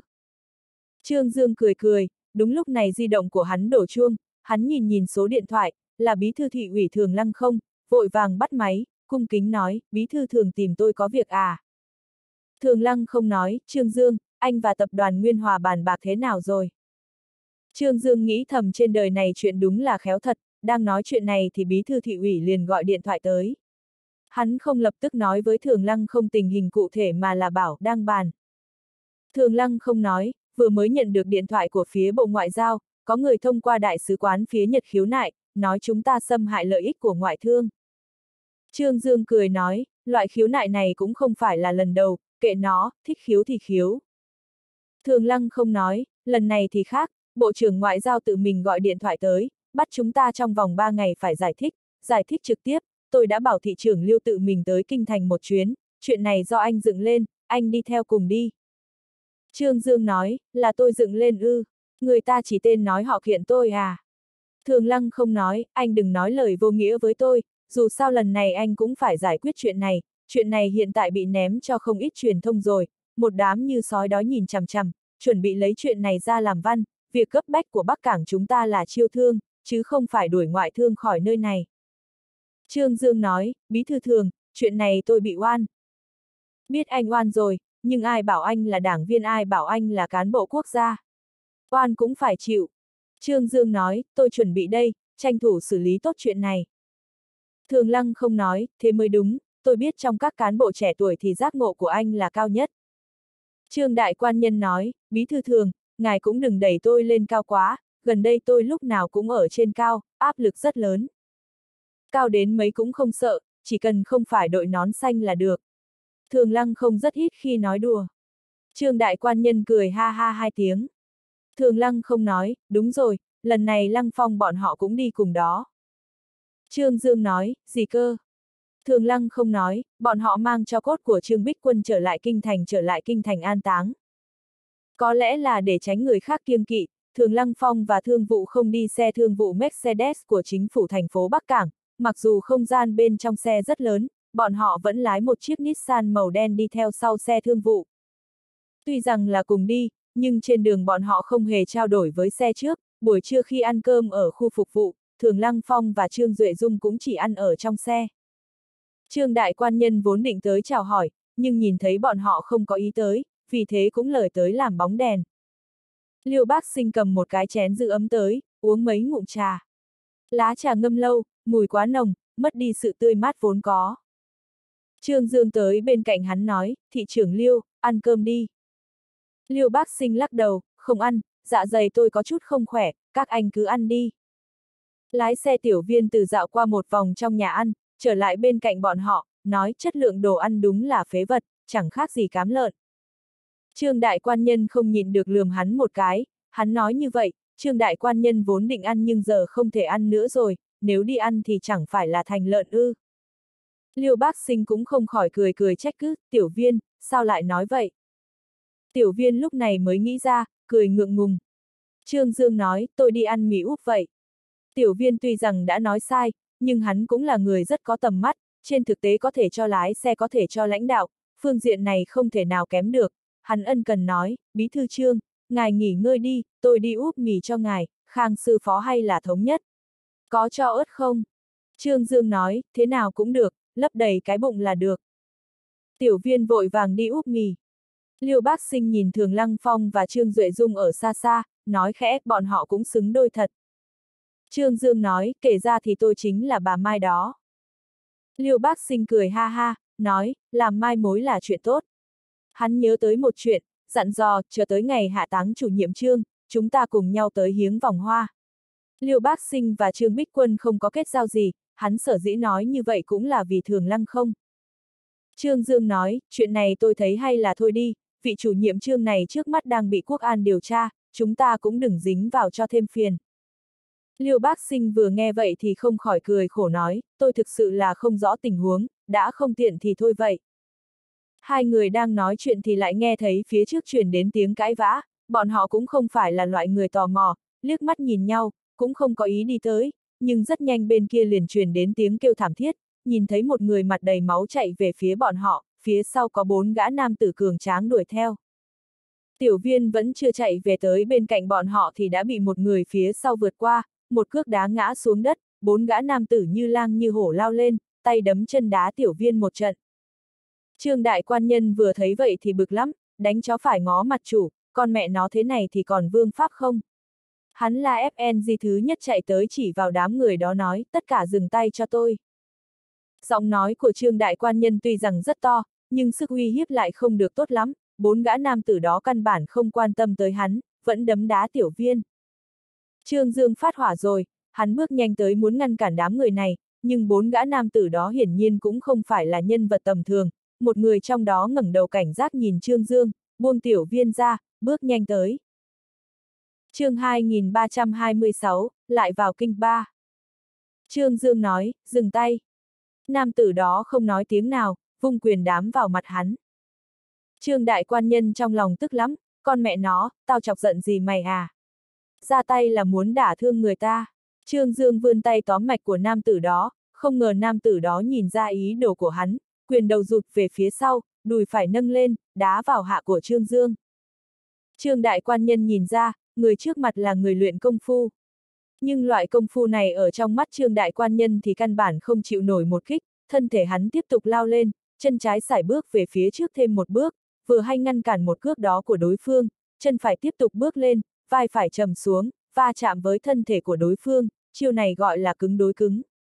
Trương Dương cười cười, đúng lúc này di động của hắn đổ chuông, hắn nhìn số điện thoại, là bí thư thị ủy Thường Lăng không, vội vàng bắt máy, cung kính nói, bí thư Thường tìm tôi có việc à. Thường Lăng không nói, Trương Dương, anh và tập đoàn Nguyên Hòa bàn bạc thế nào rồi? Trương Dương nghĩ thầm trên đời này chuyện đúng là khéo thật, đang nói chuyện này thì bí thư thị ủy liền gọi điện thoại tới. Hắn không lập tức nói với Thường Lăng không tình hình cụ thể mà là bảo đang bàn. Thường Lăng không nói, vừa mới nhận được điện thoại của phía Bộ Ngoại giao, có người thông qua đại sứ quán phía Nhật khiếu nại, nói chúng ta xâm hại lợi ích của ngoại thương. Trương Dương cười nói, loại khiếu nại này cũng không phải là lần đầu, kệ nó, thích khiếu thì khiếu. Thường Lăng không nói, lần này thì khác, Bộ trưởng Ngoại giao tự mình gọi điện thoại tới, bắt chúng ta trong vòng 3 ngày phải giải thích trực tiếp, tôi đã bảo thị trưởng Liêu tự mình tới kinh thành một chuyến, chuyện này do anh dựng lên, anh đi theo cùng đi. Trương Dương nói, là tôi dựng lên ư, người ta chỉ tên nói họ kiện tôi à. Thường Lăng không nói, anh đừng nói lời vô nghĩa với tôi, dù sao lần này anh cũng phải giải quyết chuyện này hiện tại bị ném cho không ít truyền thông rồi, một đám như sói đói nhìn chằm chằm, chuẩn bị lấy chuyện này ra làm văn, việc cấp bách của Bắc Cảng chúng ta là chiêu thương, chứ không phải đuổi ngoại thương khỏi nơi này. Trương Dương nói, bí thư Thường, chuyện này tôi bị oan. Biết anh oan rồi, nhưng ai bảo anh là đảng viên, ai bảo anh là cán bộ quốc gia. Oan cũng phải chịu. Trương Dương nói, tôi chuẩn bị đây, tranh thủ xử lý tốt chuyện này. Thường Lăng không nói, thế mới đúng, tôi biết trong các cán bộ trẻ tuổi thì giác ngộ của anh là cao nhất. Trương Đại Quan Nhân nói, bí thư Thường, ngài cũng đừng đẩy tôi lên cao quá, gần đây tôi lúc nào cũng ở trên cao, áp lực rất lớn. Cao đến mấy cũng không sợ, chỉ cần không phải đội nón xanh là được. Thường Lăng không rất ít khi nói đùa. Trương Đại Quan Nhân cười ha ha 2 tiếng. Thường Lăng không nói, đúng rồi, lần này Lăng Phong bọn họ cũng đi cùng đó. Trương Dương nói, gì cơ? Thường Lăng không nói, bọn họ mang tro cốt của Trương Bích Quân trở lại kinh thành an táng. Có lẽ là để tránh người khác kiêng kỵ, Thường Lăng Phong và thương vụ không đi xe thương vụ Mercedes của chính phủ thành phố Bắc Cảng, mặc dù không gian bên trong xe rất lớn, bọn họ vẫn lái một chiếc Nissan màu đen đi theo sau xe thương vụ. Tuy rằng là cùng đi, nhưng trên đường bọn họ không hề trao đổi với xe trước, buổi trưa khi ăn cơm ở khu phục vụ, Thường Lăng Phong và Trương Duệ Dung cũng chỉ ăn ở trong xe. Trương Đại Quan Nhân vốn định tới chào hỏi, nhưng nhìn thấy bọn họ không có ý tới, vì thế cũng lời tới làm bóng đèn. Liêu Bác Sinh cầm một cái chén giữ ấm tới, uống mấy ngụm trà. Lá trà ngâm lâu, mùi quá nồng, mất đi sự tươi mát vốn có. Trương Dương tới bên cạnh hắn nói, thị trưởng Liêu, ăn cơm đi. Liêu Bác Sinh lắc đầu, không ăn, dạ dày tôi có chút không khỏe, các anh cứ ăn đi. Lái xe Tiểu Viên từ dạo qua một vòng trong nhà ăn, trở lại bên cạnh bọn họ, nói chất lượng đồ ăn đúng là phế vật, chẳng khác gì cám lợn. Trương đại quan nhân không nhịn được lườm hắn một cái, hắn nói như vậy, Trương đại quan nhân vốn định ăn nhưng giờ không thể ăn nữa rồi, nếu đi ăn thì chẳng phải là thành lợn ư. Liêu Bác Sinh cũng không khỏi cười cười trách cứ, Tiểu Viên, sao lại nói vậy? Tiểu Viên lúc này mới nghĩ ra, cười ngượng ngùng. Trương Dương nói, tôi đi ăn mì úp vậy. Tiểu Viên tuy rằng đã nói sai, nhưng hắn cũng là người rất có tầm mắt, trên thực tế có thể cho lái xe có thể cho lãnh đạo, phương diện này không thể nào kém được. Hắn ân cần nói, Bí thư Trương, ngài nghỉ ngơi đi, tôi đi úp mì cho ngài, Khang sư phó hay là thống nhất. Có cho ớt không? Trương Dương nói, thế nào cũng được, lấp đầy cái bụng là được. Tiểu Viên vội vàng đi úp mì. Liêu Bác Sinh nhìn Thường Lăng Phong và Trương Duệ Dung ở xa xa, nói khẽ, bọn họ cũng xứng đôi thật. Trương Dương nói, kể ra thì tôi chính là bà Mai đó. Liêu Bác Sinh cười ha ha, nói, làm mai mối là chuyện tốt. Hắn nhớ tới một chuyện, dặn dò, chờ tới ngày hạ táng chủ nhiệm Trương, chúng ta cùng nhau tới hiếng vòng hoa. Liêu Bác Sinh và Trương Bích Quân không có kết giao gì, hắn sở dĩ nói như vậy cũng là vì Thường Lăng không. Trương Dương nói, chuyện này tôi thấy hay là thôi đi, vị chủ nhiệm Trương này trước mắt đang bị Quốc an điều tra, chúng ta cũng đừng dính vào cho thêm phiền. Liêu Bác Sinh vừa nghe vậy thì không khỏi cười khổ nói, tôi thực sự là không rõ tình huống, đã không tiện thì thôi vậy. Hai người đang nói chuyện thì lại nghe thấy phía trước truyền đến tiếng cãi vã, bọn họ cũng không phải là loại người tò mò, liếc mắt nhìn nhau, cũng không có ý đi tới, nhưng rất nhanh bên kia liền truyền đến tiếng kêu thảm thiết, nhìn thấy một người mặt đầy máu chạy về phía bọn họ, phía sau có 4 gã nam tử cường tráng đuổi theo. Tiểu Viên vẫn chưa chạy về tới bên cạnh bọn họ thì đã bị một người phía sau vượt qua, một cước đá ngã xuống đất, 4 gã nam tử như lang như hổ lao lên, tay đấm chân đá Tiểu Viên một trận. Trương đại quan nhân vừa thấy vậy thì bực lắm, đánh chó phải ngó mặt chủ, con mẹ nó thế này thì còn vương pháp không? Hắn là FNG thứ nhất chạy tới chỉ vào đám người đó nói, tất cả dừng tay cho tôi. Giọng nói của Trương đại quan nhân tuy rằng rất to, nhưng sức uy hiếp lại không được tốt lắm, 4 gã nam tử đó căn bản không quan tâm tới hắn, vẫn đấm đá Tiểu Viên. Trương Dương phát hỏa rồi, hắn bước nhanh tới muốn ngăn cản đám người này, nhưng 4 gã nam tử đó hiển nhiên cũng không phải là nhân vật tầm thường, một người trong đó ngẩng đầu cảnh giác nhìn Trương Dương, buông Tiểu Viên ra, bước nhanh tới. Chương 2326, lại vào kinh ba. Trương Dương nói, dừng tay. Nam tử đó không nói tiếng nào, vung quyền đám vào mặt hắn. Trương đại quan nhân trong lòng tức lắm, con mẹ nó, tao chọc giận gì mày à? Ra tay là muốn đả thương người ta. Trương Dương vươn tay tóm mạch của nam tử đó, không ngờ nam tử đó nhìn ra ý đồ của hắn, quyền đầu rụt về phía sau, đùi phải nâng lên, đá vào hạ của Trương Dương. Trương đại quan nhân nhìn ra, người trước mặt là người luyện công phu. Nhưng loại công phu này ở trong mắt Trương đại quan nhân thì căn bản không chịu nổi một kích, thân thể hắn tiếp tục lao lên, chân trái sải bước về phía trước thêm một bước, vừa hay ngăn cản một cước đó của đối phương, chân phải tiếp tục bước lên, vai phải trầm xuống, va chạm với thân thể của đối phương, chiêu này gọi là cứng đối cứng.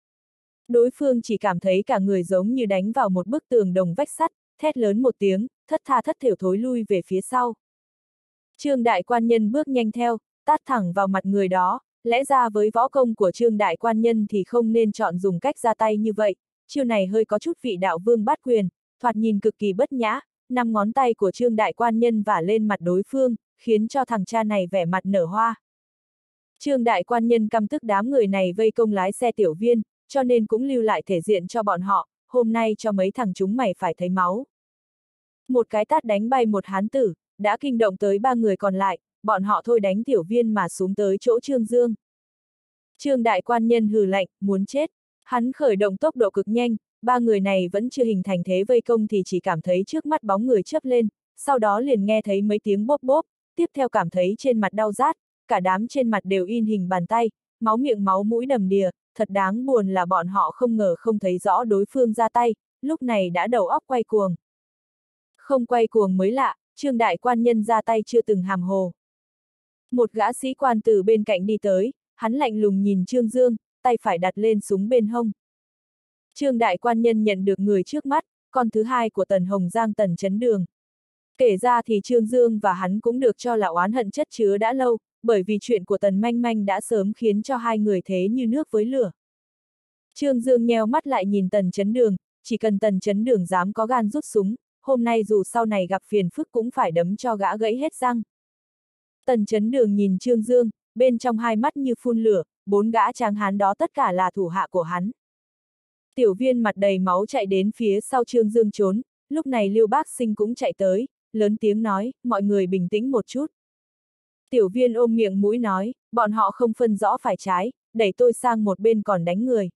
Đối phương chỉ cảm thấy cả người giống như đánh vào một bức tường đồng vách sắt, thét lớn một tiếng, thất tha thất thểu thối lui về phía sau. Trương đại quan nhân bước nhanh theo, tát thẳng vào mặt người đó, lẽ ra với võ công của Trương đại quan nhân thì không nên chọn dùng cách ra tay như vậy, chiêu này hơi có chút vị đạo vương bát quyền, thoạt nhìn cực kỳ bất nhã, 5 ngón tay của Trương đại quan nhân vả lên mặt đối phương, khiến cho thằng cha này vẻ mặt nở hoa. Trương đại quan nhân căm tức đám người này vây công lái xe Tiểu Viên, cho nên cũng lưu lại thể diện cho bọn họ, hôm nay cho mấy thằng chúng mày phải thấy máu. Một cái tát đánh bay một hán tử, đã kinh động tới 3 người còn lại, bọn họ thôi đánh Tiểu Viên mà xuống tới chỗ Trương Dương. Trương đại quan nhân hừ lạnh, muốn chết. Hắn khởi động tốc độ cực nhanh, 3 người này vẫn chưa hình thành thế vây công thì chỉ cảm thấy trước mắt bóng người chớp lên, sau đó liền nghe thấy mấy tiếng bốp bốp, tiếp theo cảm thấy trên mặt đau rát, cả đám trên mặt đều in hình bàn tay, máu miệng máu mũi đầm đìa, thật đáng buồn là bọn họ không ngờ không thấy rõ đối phương ra tay, lúc này đã đầu óc quay cuồng. Không quay cuồng mới lạ, Trương đại quan nhân ra tay chưa từng hàm hồ. Một gã sĩ quan từ bên cạnh đi tới, hắn lạnh lùng nhìn Trương Dương, tay phải đặt lên súng bên hông. Trương đại quan nhân nhận được người trước mắt, con thứ hai của Tần Hồng Giang Tần Chấn Đường. Kể ra thì Trương Dương và hắn cũng được cho là oán hận chất chứa đã lâu, bởi vì chuyện của Tần Manh Manh đã sớm khiến cho hai người thế như nước với lửa. Trương Dương nheo mắt lại nhìn Tần Chấn Đường, chỉ cần Tần Chấn Đường dám có gan rút súng, hôm nay dù sau này gặp phiền phức cũng phải đấm cho gã gãy hết răng. Tần Chấn Đường nhìn Trương Dương, bên trong hai mắt như phun lửa, 4 gã tráng hán đó tất cả là thủ hạ của hắn. Tiểu Viên mặt đầy máu chạy đến phía sau Trương Dương trốn, lúc này Lưu Bác Sinh cũng chạy tới, lớn tiếng nói, mọi người bình tĩnh một chút. Tiểu Viên ôm miệng mũi nói, bọn họ không phân rõ phải trái, đẩy tôi sang một bên còn đánh người.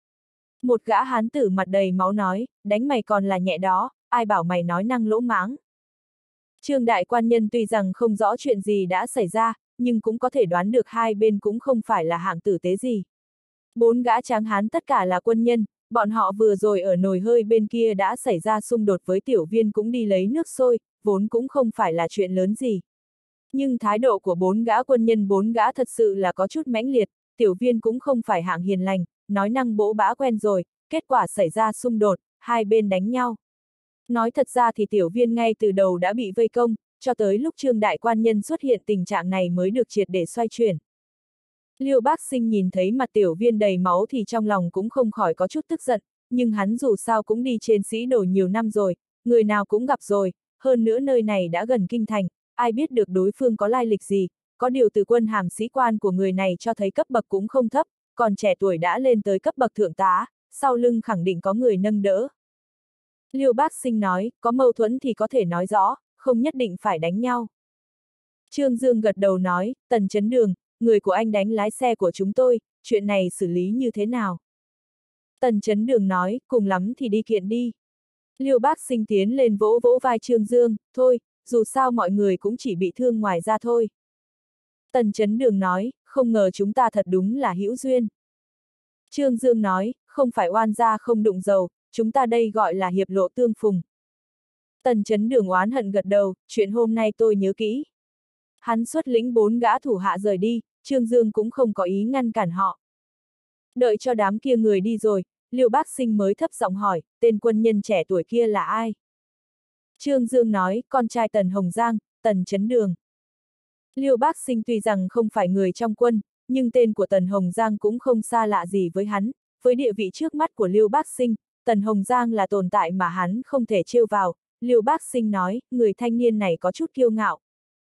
Một gã hán tử mặt đầy máu nói, đánh mày còn là nhẹ đó, ai bảo mày nói năng lỗ mãng. Trương đại quan nhân tuy rằng không rõ chuyện gì đã xảy ra, nhưng cũng có thể đoán được hai bên cũng không phải là hạng tử tế gì. 4 gã tráng hán tất cả là quân nhân, bọn họ vừa rồi ở nồi hơi bên kia đã xảy ra xung đột với Tiểu Viên cũng đi lấy nước sôi, vốn cũng không phải là chuyện lớn gì. Nhưng thái độ của 4 gã quân nhân 4 gã thật sự là có chút mãnh liệt, Tiểu Viên cũng không phải hạng hiền lành, nói năng bỗ bã quen rồi, kết quả xảy ra xung đột, hai bên đánh nhau. Nói thật ra thì Tiểu Viên ngay từ đầu đã bị vây công, cho tới lúc Trương đại quan nhân xuất hiện tình trạng này mới được triệt để xoay chuyển. Lưu Bác Sinh nhìn thấy mặt Tiểu Viên đầy máu thì trong lòng cũng không khỏi có chút tức giận, nhưng hắn dù sao cũng đi trên sĩ đồ nhiều năm rồi, người nào cũng gặp rồi, hơn nữa nơi này đã gần kinh thành, ai biết được đối phương có lai lịch gì, có điều từ quân hàm sĩ quan của người này cho thấy cấp bậc cũng không thấp, còn trẻ tuổi đã lên tới cấp bậc thượng tá, sau lưng khẳng định có người nâng đỡ. Lưu Bác Sinh nói, có mâu thuẫn thì có thể nói rõ, không nhất định phải đánh nhau. Trương Dương gật đầu nói, Tần Chấn Đường, người của anh đánh lái xe của chúng tôi, chuyện này xử lý như thế nào? Tần Chấn Đường nói, cùng lắm thì đi kiện đi. Lưu Bác Sinh tiến lên vỗ vỗ vai Trương Dương, thôi, dù sao mọi người cũng chỉ bị thương ngoài ra thôi. Tần Chấn Đường nói, không ngờ chúng ta thật đúng là hữu duyên. Trương Dương nói, không phải oan gia không đụng dầu, chúng ta đây gọi là hiệp lộ tương phùng. Tần Chấn Đường oán hận gật đầu, chuyện hôm nay tôi nhớ kỹ. Hắn xuất lĩnh 4 gã thủ hạ rời đi, Trương Dương cũng không có ý ngăn cản họ. Đợi cho đám kia người đi rồi, Lưu Bác Sinh mới thấp giọng hỏi, tên quân nhân trẻ tuổi kia là ai? Trương Dương nói, con trai Tần Hồng Giang, Tần Chấn Đường. Lưu Bác Sinh tuy rằng không phải người trong quân, nhưng tên của Tần Hồng Giang cũng không xa lạ gì với hắn, với địa vị trước mắt của Lưu Bác Sinh, Tần Hồng Giang là tồn tại mà hắn không thể trêu vào, Lưu Bác Sinh nói, người thanh niên này có chút kiêu ngạo.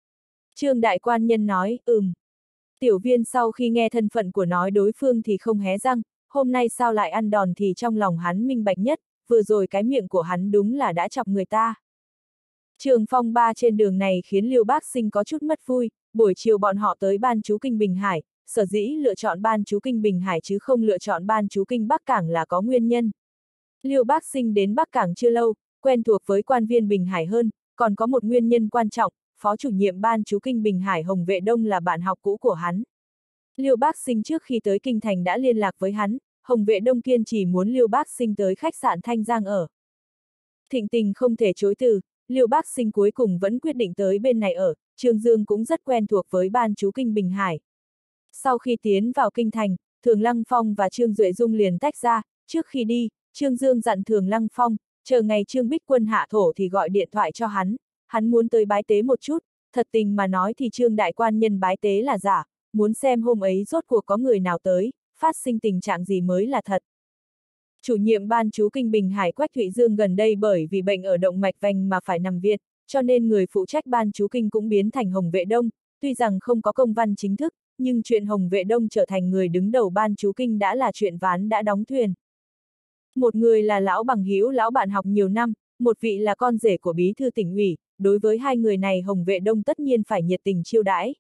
Trương đại quan nhân nói, Tiểu Viên sau khi nghe thân phận của nói đối phương thì không hé răng, hôm nay sao lại ăn đòn thì trong lòng hắn minh bạch nhất, vừa rồi cái miệng của hắn đúng là đã chọc người ta. Trường phong ba trên đường này khiến Lưu Bác Sinh có chút mất vui, buổi chiều bọn họ tới ban chú Kinh Bình Hải, sở dĩ lựa chọn ban chú Kinh Bình Hải chứ không lựa chọn ban chú Kinh Bắc Cảng là có nguyên nhân. Lưu Bác Sinh đến Bắc Cảng chưa lâu, quen thuộc với quan viên Bình Hải hơn, còn có một nguyên nhân quan trọng, phó chủ nhiệm ban chú Kinh Bình Hải Hồng Vệ Đông là bạn học cũ của hắn. Lưu Bác Sinh trước khi tới Kinh Thành đã liên lạc với hắn, Hồng Vệ Đông kiên trì muốn Lưu Bác Sinh tới khách sạn Thanh Giang ở. Thịnh tình không thể chối từ, Lưu Bác Sinh cuối cùng vẫn quyết định tới bên này ở, Trương Dương cũng rất quen thuộc với ban chú Kinh Bình Hải. Sau khi tiến vào Kinh Thành, Thường Lăng Phong và Trương Duệ Dung liền tách ra, trước khi đi, Trương Dương dặn Thường Lăng Phong, chờ ngày Trương Bích Quân hạ thổ thì gọi điện thoại cho hắn muốn tới bái tế một chút, thật tình mà nói thì Trương đại quan nhân bái tế là giả, muốn xem hôm ấy rốt cuộc có người nào tới, phát sinh tình trạng gì mới là thật. Chủ nhiệm ban chú Kinh Bình Hải Quách Thụy Dương gần đây bởi vì bệnh ở động mạch vành mà phải nằm viện, cho nên người phụ trách ban chú Kinh cũng biến thành Hồng Vệ Đông, tuy rằng không có công văn chính thức, nhưng chuyện Hồng Vệ Đông trở thành người đứng đầu ban chú Kinh đã là chuyện ván đã đóng thuyền. Một người là lão bằng hữu lão bạn học nhiều năm, một vị là con rể của bí thư tỉnh ủy, đối với hai người này Hồng Vệ Đông tất nhiên phải nhiệt tình chiêu đãi.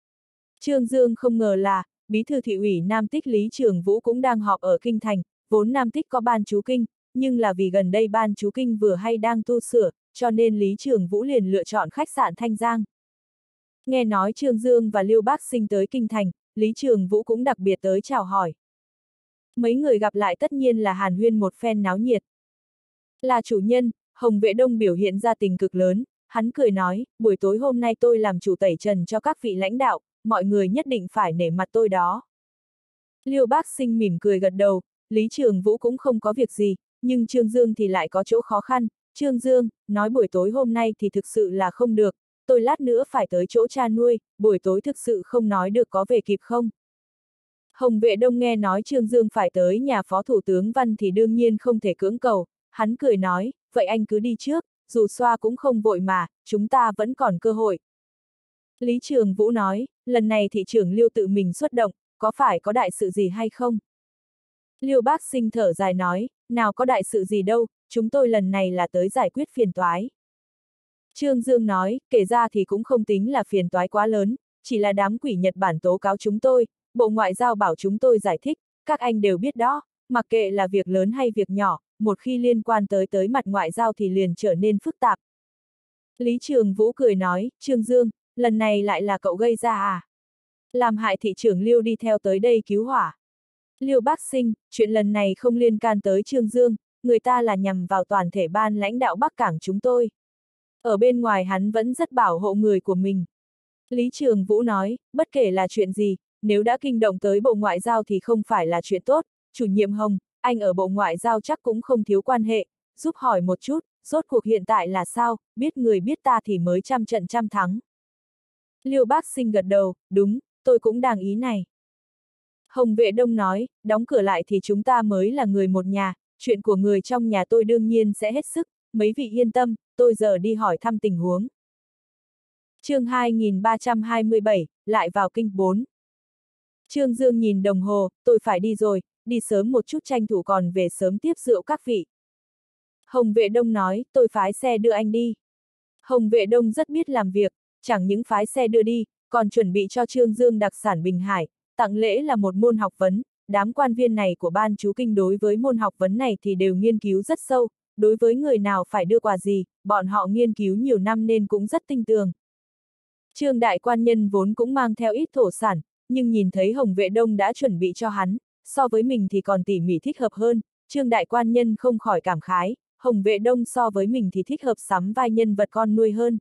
Trương Dương không ngờ là, bí thư thị ủy Nam Tích Lý Trường Vũ cũng đang họp ở Kinh Thành, vốn Nam Tích có ban chú Kinh, nhưng là vì gần đây ban chú Kinh vừa hay đang tu sửa, cho nên Lý Trường Vũ liền lựa chọn khách sạn Thanh Giang. Nghe nói Trương Dương và Lưu Bác Sinh tới Kinh Thành, Lý Trường Vũ cũng đặc biệt tới chào hỏi. Mấy người gặp lại tất nhiên là hàn huyên một phen náo nhiệt. Là chủ nhân, Hồng Vệ Đông biểu hiện ra tình cực lớn, hắn cười nói, buổi tối hôm nay tôi làm chủ tẩy trần cho các vị lãnh đạo, mọi người nhất định phải nể mặt tôi đó. Lưu Bác Sinh mỉm cười gật đầu, Lý Trường Vũ cũng không có việc gì, nhưng Trương Dương thì lại có chỗ khó khăn, Trương Dương, nói buổi tối hôm nay thì thực sự là không được, tôi lát nữa phải tới chỗ cha nuôi, buổi tối thực sự không nói được có về kịp không? Hồng Vệ Đông nghe nói Trương Dương phải tới nhà Phó Thủ tướng Văn thì đương nhiên không thể cưỡng cầu, hắn cười nói, vậy anh cứ đi trước, dù xoa cũng không vội mà, chúng ta vẫn còn cơ hội. Lý Trường Vũ nói, lần này thị trưởng Liêu tự mình xuất động, có phải có đại sự gì hay không? Liêu Bác Sinh thở dài nói, nào có đại sự gì đâu, chúng tôi lần này là tới giải quyết phiền toái. Trương Dương nói, kể ra thì cũng không tính là phiền toái quá lớn, chỉ là đám quỷ Nhật Bản tố cáo chúng tôi, Bộ Ngoại giao bảo chúng tôi giải thích, các anh đều biết đó, mặc kệ là việc lớn hay việc nhỏ, một khi liên quan tới mặt ngoại giao thì liền trở nên phức tạp. Lý Trường Vũ cười nói, Trương Dương, lần này lại là cậu gây ra à? Làm hại thị trưởng Liêu đi theo tới đây cứu hỏa. Liêu Bác Sinh, chuyện lần này không liên can tới Trương Dương, người ta là nhằm vào toàn thể ban lãnh đạo Bắc Cảng chúng tôi. Ở bên ngoài hắn vẫn rất bảo hộ người của mình. Lý Trường Vũ nói, bất kể là chuyện gì, nếu đã kinh động tới Bộ Ngoại giao thì không phải là chuyện tốt, chủ nhiệm Hồng, anh ở Bộ Ngoại giao chắc cũng không thiếu quan hệ, giúp hỏi một chút, rốt cuộc hiện tại là sao, biết người biết ta thì mới trăm trận trăm thắng. Liêu Bác Sinh gật đầu, đúng, tôi cũng đang ý này. Hồng Vệ Đông nói, đóng cửa lại thì chúng ta mới là người một nhà, chuyện của người trong nhà tôi đương nhiên sẽ hết sức, mấy vị yên tâm, tôi giờ đi hỏi thăm tình huống. Chương 2327, lại vào kinh 4. Trương Dương nhìn đồng hồ, tôi phải đi rồi, đi sớm một chút tranh thủ còn về sớm tiếp rượu các vị. Hồng Vệ Đông nói, tôi phái xe đưa anh đi. Hồng Vệ Đông rất biết làm việc, chẳng những phái xe đưa đi, còn chuẩn bị cho Trương Dương đặc sản Bình Hải, tặng lễ là một môn học vấn, đám quan viên này của ban chú kinh đối với môn học vấn này thì đều nghiên cứu rất sâu, đối với người nào phải đưa quà gì, bọn họ nghiên cứu nhiều năm nên cũng rất tinh tường. Trương đại quan nhân vốn cũng mang theo ít thổ sản, nhưng nhìn thấy Hồng Vệ Đông đã chuẩn bị cho hắn, so với mình thì còn tỉ mỉ thích hợp hơn, Trương đại quan nhân không khỏi cảm khái, Hồng Vệ Đông so với mình thì thích hợp sắm vai nhân vật con nuôi hơn.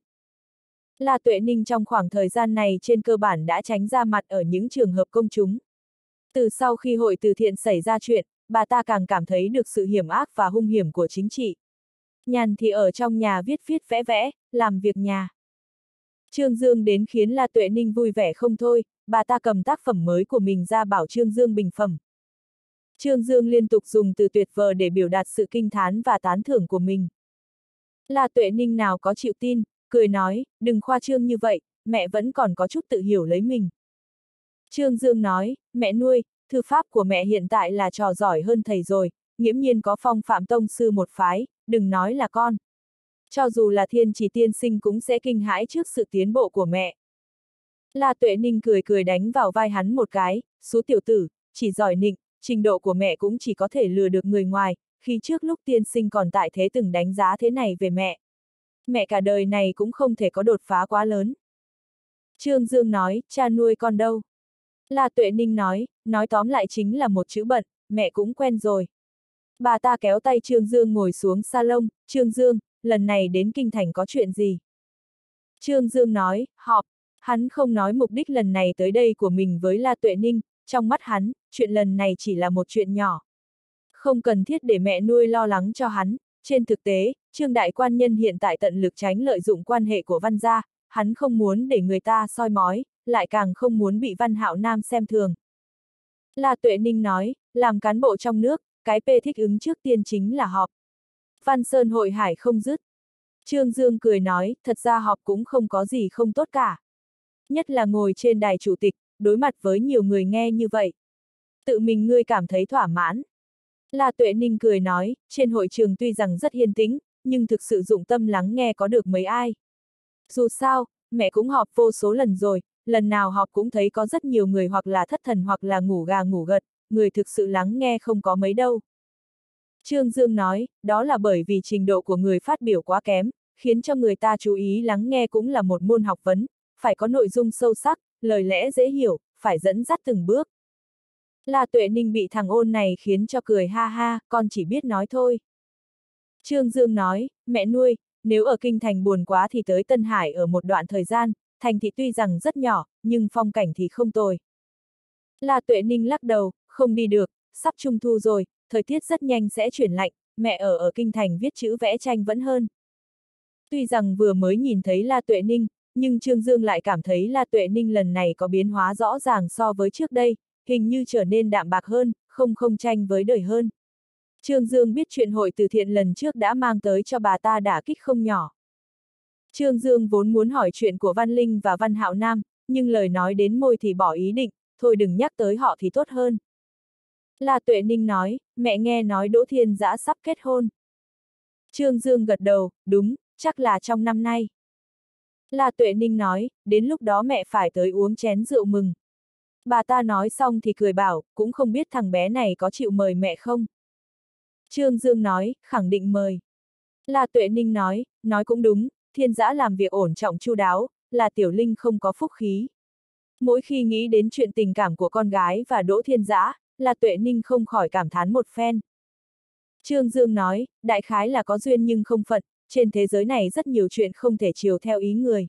La Tuệ Ninh trong khoảng thời gian này trên cơ bản đã tránh ra mặt ở những trường hợp công chúng. Từ sau khi hội từ thiện xảy ra chuyện, bà ta càng cảm thấy được sự hiểm ác và hung hiểm của chính trị. Nhàn thì ở trong nhà viết viết vẽ vẽ, làm việc nhà. Trương Dương đến khiến La Tuệ Ninh vui vẻ không thôi, bà ta cầm tác phẩm mới của mình ra bảo Trương Dương bình phẩm. Trương Dương liên tục dùng từ tuyệt vời để biểu đạt sự kinh thán và tán thưởng của mình. La Tuệ Ninh nào có chịu tin, cười nói, đừng khoa trương như vậy, mẹ vẫn còn có chút tự hiểu lấy mình. Trương Dương nói, mẹ nuôi, thư pháp của mẹ hiện tại là trò giỏi hơn thầy rồi, nghiễm nhiên có phong phạm tông sư một phái, đừng nói là con. Cho dù là Thiên Chỉ tiên sinh cũng sẽ kinh hãi trước sự tiến bộ của mẹ. La Tuệ Ninh cười cười đánh vào vai hắn một cái, số tiểu tử, chỉ giỏi nịnh, trình độ của mẹ cũng chỉ có thể lừa được người ngoài, khi trước lúc tiên sinh còn tại thế từng đánh giá thế này về mẹ. Mẹ cả đời này cũng không thể có đột phá quá lớn. Trương Dương nói, cha nuôi con đâu? La Tuệ Ninh nói tóm lại chính là một chữ bận, mẹ cũng quen rồi. Bà ta kéo tay Trương Dương ngồi xuống salon, Trương Dương, lần này đến kinh thành có chuyện gì? Trương Dương nói, họp. Hắn không nói mục đích lần này tới đây của mình với La Tuệ Ninh, trong mắt hắn, chuyện lần này chỉ là một chuyện nhỏ. Không cần thiết để mẹ nuôi lo lắng cho hắn, trên thực tế, Trương đại quan nhân hiện tại tận lực tránh lợi dụng quan hệ của Văn gia, hắn không muốn để người ta soi mói, lại càng không muốn bị Văn Hạo Nam xem thường. La Tuệ Ninh nói, làm cán bộ trong nước, cái thích ứng trước tiên chính là họp. Văn Sơn hội hải không dứt. Trương Dương cười nói, thật ra họp cũng không có gì không tốt cả. Nhất là ngồi trên đài chủ tịch, đối mặt với nhiều người nghe như vậy. Tự mình ngươi cảm thấy thỏa mãn. La Tuệ Ninh cười nói, trên hội trường tuy rằng rất yên tĩnh, nhưng thực sự dụng tâm lắng nghe có được mấy ai. Dù sao, mẹ cũng họp vô số lần rồi, lần nào họp cũng thấy có rất nhiều người hoặc là thất thần hoặc là ngủ gà ngủ gật, người thực sự lắng nghe không có mấy đâu. Trương Dương nói, đó là bởi vì trình độ của người phát biểu quá kém, khiến cho người ta chú ý lắng nghe cũng là một môn học vấn, phải có nội dung sâu sắc, lời lẽ dễ hiểu, phải dẫn dắt từng bước. La Tuệ Ninh bị thằng ôn này khiến cho cười ha ha, con chỉ biết nói thôi. Trương Dương nói, mẹ nuôi, nếu ở kinh thành buồn quá thì tới Tân Hải ở một đoạn thời gian, thành thị tuy rằng rất nhỏ, nhưng phong cảnh thì không tồi. La Tuệ Ninh lắc đầu, không đi được, sắp trung thu rồi, thời tiết rất nhanh sẽ chuyển lạnh, mẹ ở kinh thành viết chữ vẽ tranh vẫn hơn. Tuy rằng vừa mới nhìn thấy La Tuệ Ninh, nhưng Trương Dương lại cảm thấy La Tuệ Ninh lần này có biến hóa rõ ràng so với trước đây, hình như trở nên đạm bạc hơn, không tranh với đời hơn. Trương Dương biết chuyện hội từ thiện lần trước đã mang tới cho bà ta đả kích không nhỏ. Trương Dương vốn muốn hỏi chuyện của Văn Linh và Văn Hạo Nam, nhưng lời nói đến môi thì bỏ ý định, thôi đừng nhắc tới họ thì tốt hơn. La Tuệ Ninh nói, mẹ nghe nói Đỗ Thiên Dã sắp kết hôn. Trương Dương gật đầu, đúng, chắc là trong năm nay. La Tuệ Ninh nói, đến lúc đó mẹ phải tới uống chén rượu mừng. Bà ta nói xong thì cười bảo, cũng không biết thằng bé này có chịu mời mẹ không. Trương Dương nói, khẳng định mời. La Tuệ Ninh nói cũng đúng, Thiên Dã làm việc ổn trọng chu đáo, là Tiểu Linh không có phúc khí. Mỗi khi nghĩ đến chuyện tình cảm của con gái và Đỗ Thiên Dã, La Tuệ Ninh không khỏi cảm thán một phen. Trương Dương nói, đại khái là có duyên nhưng không phận, trên thế giới này rất nhiều chuyện không thể chiều theo ý người.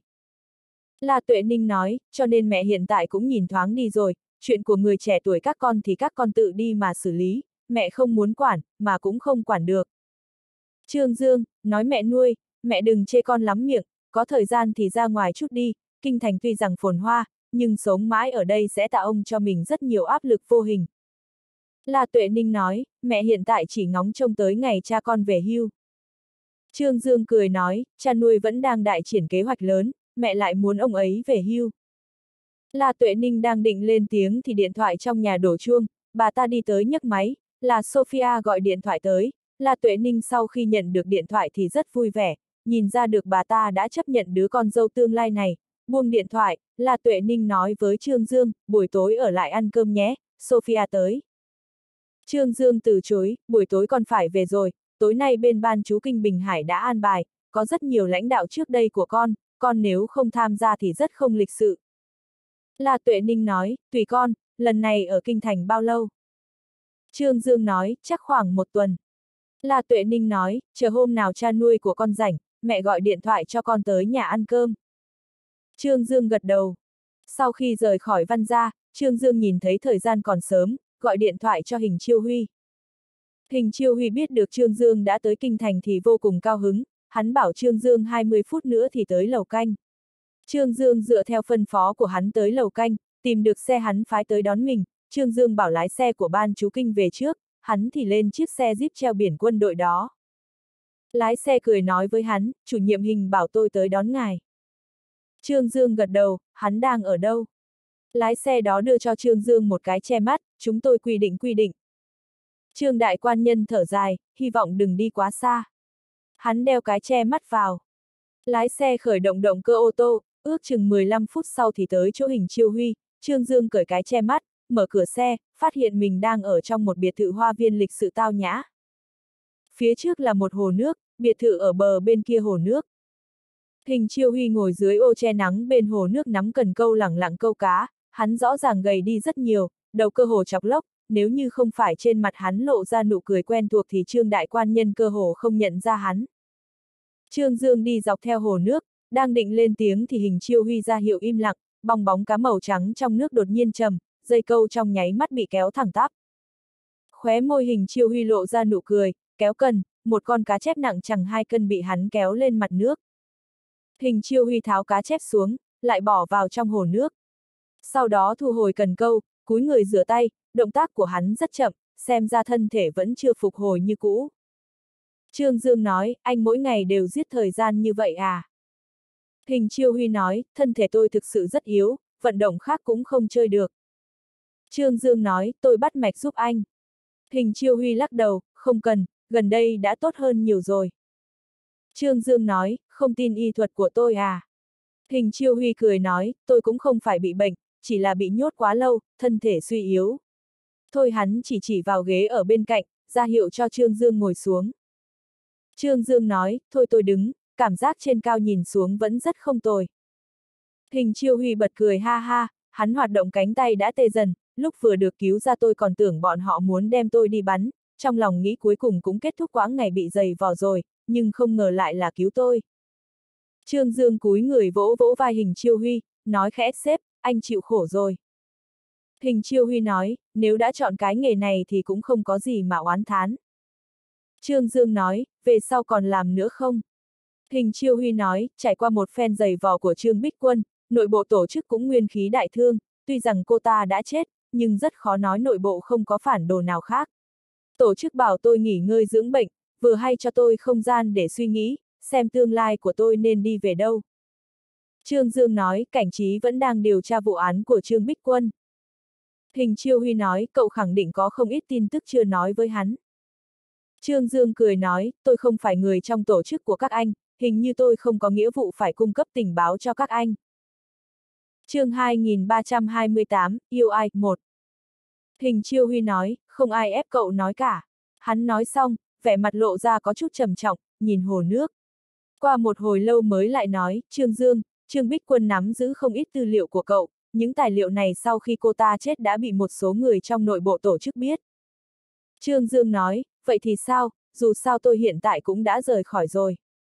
La Tuệ Ninh nói, cho nên mẹ hiện tại cũng nhìn thoáng đi rồi, chuyện của người trẻ tuổi các con thì các con tự đi mà xử lý, mẹ không muốn quản, mà cũng không quản được. Trương Dương, nói mẹ nuôi, mẹ đừng chê con lắm miệng, có thời gian thì ra ngoài chút đi, kinh thành tuy rằng phồn hoa, nhưng sống mãi ở đây sẽ tạo ông cho mình rất nhiều áp lực vô hình. La Tuệ Ninh nói, mẹ hiện tại chỉ ngóng trông tới ngày cha con về hưu. Trương Dương cười nói, cha nuôi vẫn đang đại triển kế hoạch lớn, mẹ lại muốn ông ấy về hưu. La Tuệ Ninh đang định lên tiếng thì điện thoại trong nhà đổ chuông, bà ta đi tới nhấc máy, là Sophia gọi điện thoại tới. La Tuệ Ninh sau khi nhận được điện thoại thì rất vui vẻ, nhìn ra được bà ta đã chấp nhận đứa con dâu tương lai này. Buông điện thoại, La Tuệ Ninh nói với Trương Dương, buổi tối ở lại ăn cơm nhé, Sophia tới. Trương Dương từ chối, buổi tối con phải về rồi, tối nay bên ban chú Kinh Bình Hải đã an bài, có rất nhiều lãnh đạo trước đây của con nếu không tham gia thì rất không lịch sự. La Tuệ Ninh nói, tùy con, lần này ở Kinh Thành bao lâu? Trương Dương nói, chắc khoảng 1 tuần. La Tuệ Ninh nói, chờ hôm nào cha nuôi của con rảnh, mẹ gọi điện thoại cho con tới nhà ăn cơm. Trương Dương gật đầu. Sau khi rời khỏi Văn gia, Trương Dương nhìn thấy thời gian còn sớm, gọi điện thoại cho Hình Chiêu Huy. Hình Chiêu Huy biết được Trương Dương đã tới Kinh Thành thì vô cùng cao hứng, hắn bảo Trương Dương 20 phút nữa thì tới lầu canh. Trương Dương dựa theo phân phó của hắn tới lầu canh, tìm được xe hắn phái tới đón mình, Trương Dương bảo lái xe của ban chú Kinh về trước, hắn thì lên chiếc xe Jeep treo biển quân đội đó. Lái xe cười nói với hắn, chủ nhiệm Hình bảo tôi tới đón ngài. Trương Dương gật đầu, hắn đang ở đâu? Lái xe đó đưa cho Trương Dương một cái che mắt, chúng tôi quy định. Trương đại quan nhân thở dài, hy vọng đừng đi quá xa. Hắn đeo cái che mắt vào. Lái xe khởi động động cơ ô tô, ước chừng 15 phút sau thì tới chỗ Hình Chiêu Huy, Trương Dương cởi cái che mắt, mở cửa xe, phát hiện mình đang ở trong một biệt thự hoa viên lịch sự tao nhã. Phía trước là một hồ nước, biệt thự ở bờ bên kia hồ nước. Hình Chiêu Huy ngồi dưới ô che nắng bên hồ nước nắm cần câu lẳng lặng câu cá, hắn rõ ràng gầy đi rất nhiều, đầu cơ hồ chọc lốc, nếu như không phải trên mặt hắn lộ ra nụ cười quen thuộc thì Trương đại quan nhân cơ hồ không nhận ra hắn. Trương Dương đi dọc theo hồ nước, đang định lên tiếng thì Hình Chiêu Huy ra hiệu im lặng, bong bóng cá màu trắng trong nước đột nhiên trầm, dây câu trong nháy mắt bị kéo thẳng tắp. Khóe môi Hình Chiêu Huy lộ ra nụ cười, kéo cần, một con cá chép nặng chừng 2 cân bị hắn kéo lên mặt nước. Hình Chiêu Huy tháo cá chép xuống, lại bỏ vào trong hồ nước. Sau đó thu hồi cần câu, cúi người rửa tay, động tác của hắn rất chậm, xem ra thân thể vẫn chưa phục hồi như cũ. Trương Dương nói, anh mỗi ngày đều giết thời gian như vậy à? Hình Chiêu Huy nói, thân thể tôi thực sự rất yếu, vận động khác cũng không chơi được. Trương Dương nói, tôi bắt mạch giúp anh. Hình Chiêu Huy lắc đầu, không cần, gần đây đã tốt hơn nhiều rồi. Trương Dương nói, không tin y thuật của tôi à? Hình Chiêu Huy cười nói, tôi cũng không phải bị bệnh, chỉ là bị nhốt quá lâu, thân thể suy yếu. Thôi hắn chỉ vào ghế ở bên cạnh, ra hiệu cho Trương Dương ngồi xuống. Trương Dương nói, thôi tôi đứng, cảm giác trên cao nhìn xuống vẫn rất không tồi. Hình Chiêu Huy bật cười ha ha, hắn hoạt động cánh tay đã tê dần, lúc vừa được cứu ra tôi còn tưởng bọn họ muốn đem tôi đi bắn, trong lòng nghĩ cuối cùng cũng kết thúc quãng ngày bị dày vò rồi, nhưng không ngờ lại là cứu tôi. Trương Dương cúi người vỗ vỗ vai Hình Chiêu Huy, nói khẽ sếp, anh chịu khổ rồi. Hình Chiêu Huy nói, nếu đã chọn cái nghề này thì cũng không có gì mà oán thán. Trương Dương nói, về sau còn làm nữa không? Hình Chiêu Huy nói, trải qua một phen giày vò của Trương Bích Quân, nội bộ tổ chức cũng nguyên khí đại thương, tuy rằng cô ta đã chết, nhưng rất khó nói nội bộ không có phản đồ nào khác. Tổ chức bảo tôi nghỉ ngơi dưỡng bệnh, vừa hay cho tôi không gian để suy nghĩ, xem tương lai của tôi nên đi về đâu. Trương Dương nói, cảnh trí vẫn đang điều tra vụ án của Trương Bích Quân. Hình Chiêu Huy nói, cậu khẳng định có không ít tin tức chưa nói với hắn. Trương Dương cười nói, tôi không phải người trong tổ chức của các anh, hình như tôi không có nghĩa vụ phải cung cấp tình báo cho các anh. Chương 2328, yêu ai, 1. Hình Chiêu Huy nói, không ai ép cậu nói cả. Hắn nói xong, vẻ mặt lộ ra có chút trầm trọng, nhìn hồ nước. Qua một hồi lâu mới lại nói, Trương Dương, Trương Bích Quân nắm giữ không ít tư liệu của cậu, những tài liệu này sau khi cô ta chết đã bị một số người trong nội bộ tổ chức biết. Trương Dương nói, vậy thì sao, dù sao tôi hiện tại cũng đã rời khỏi rồi.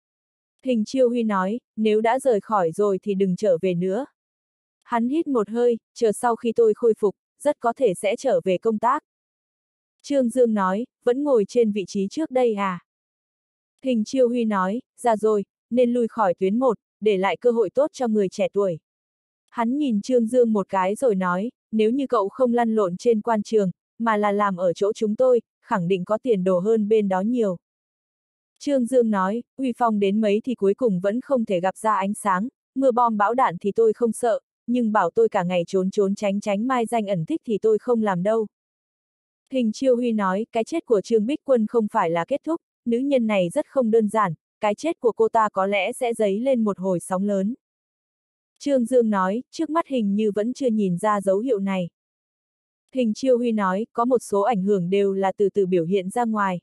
Hình Chiêu Huy nói, nếu đã rời khỏi rồi thì đừng trở về nữa. Hắn hít một hơi, chờ sau khi tôi khôi phục, rất có thể sẽ trở về công tác. Trương Dương nói, vẫn ngồi trên vị trí trước đây à? Hình Chiêu Huy nói, ra rồi, nên lui khỏi tuyến 1, để lại cơ hội tốt cho người trẻ tuổi. Hắn nhìn Trương Dương một cái rồi nói, nếu như cậu không lăn lộn trên quan trường, mà là làm ở chỗ chúng tôi, khẳng định có tiền đồ hơn bên đó nhiều. Trương Dương nói, uy phong đến mấy thì cuối cùng vẫn không thể gặp ra ánh sáng, mưa bom bão đạn thì tôi không sợ, nhưng bảo tôi cả ngày trốn trốn tránh tránh mai danh ẩn tích thì tôi không làm đâu. Hình Chiêu Huy nói, cái chết của Trương Bích Quân không phải là kết thúc, nữ nhân này rất không đơn giản, cái chết của cô ta có lẽ sẽ dấy lên một hồi sóng lớn. Trương Dương nói, trước mắt hình như vẫn chưa nhìn ra dấu hiệu này. Hình Chiêu Huy nói, có một số ảnh hưởng đều là từ từ biểu hiện ra ngoài.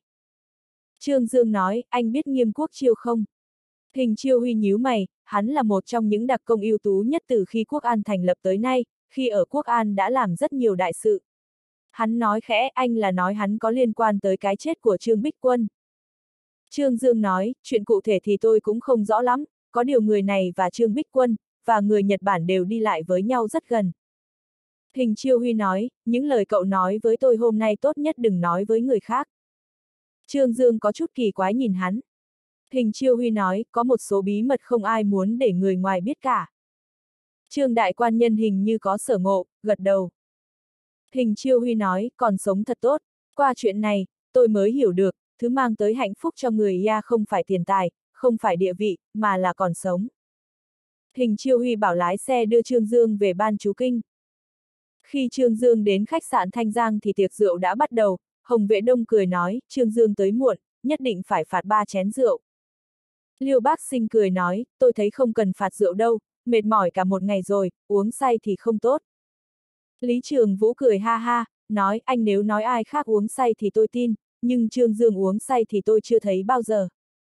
Trương Dương nói, anh biết Nghiêm Quốc Chiêu không? Hình Chiêu Huy nhíu mày, hắn là một trong những đặc công ưu tú nhất từ khi Quốc An thành lập tới nay, khi ở Quốc An đã làm rất nhiều đại sự. Hắn nói khẽ, anh là nói hắn có liên quan tới cái chết của Trương Bích Quân. Trương Dương nói, chuyện cụ thể thì tôi cũng không rõ lắm, có điều người này và Trương Bích Quân, và người Nhật Bản đều đi lại với nhau rất gần. Hình Chiêu Huy nói, những lời cậu nói với tôi hôm nay tốt nhất đừng nói với người khác. Trương Dương có chút kỳ quái nhìn hắn. Hình Chiêu Huy nói, có một số bí mật không ai muốn để người ngoài biết cả. Trương đại quan nhân hình như có sở ngộ, gật đầu. Hình Chiêu Huy nói, còn sống thật tốt, qua chuyện này, tôi mới hiểu được, thứ mang tới hạnh phúc cho người ya không phải tiền tài, không phải địa vị, mà là còn sống. Hình Chiêu Huy bảo lái xe đưa Trương Dương về ban chú kinh. Khi Trương Dương đến khách sạn Thanh Giang thì tiệc rượu đã bắt đầu, Hồng Vệ Đông cười nói, Trương Dương tới muộn, nhất định phải phạt 3 chén rượu. Liêu Bác Sinh cười nói, tôi thấy không cần phạt rượu đâu, mệt mỏi cả một ngày rồi, uống say thì không tốt. Lý Trường Vũ cười ha ha, nói, anh nếu nói ai khác uống say thì tôi tin, nhưng Trương Dương uống say thì tôi chưa thấy bao giờ.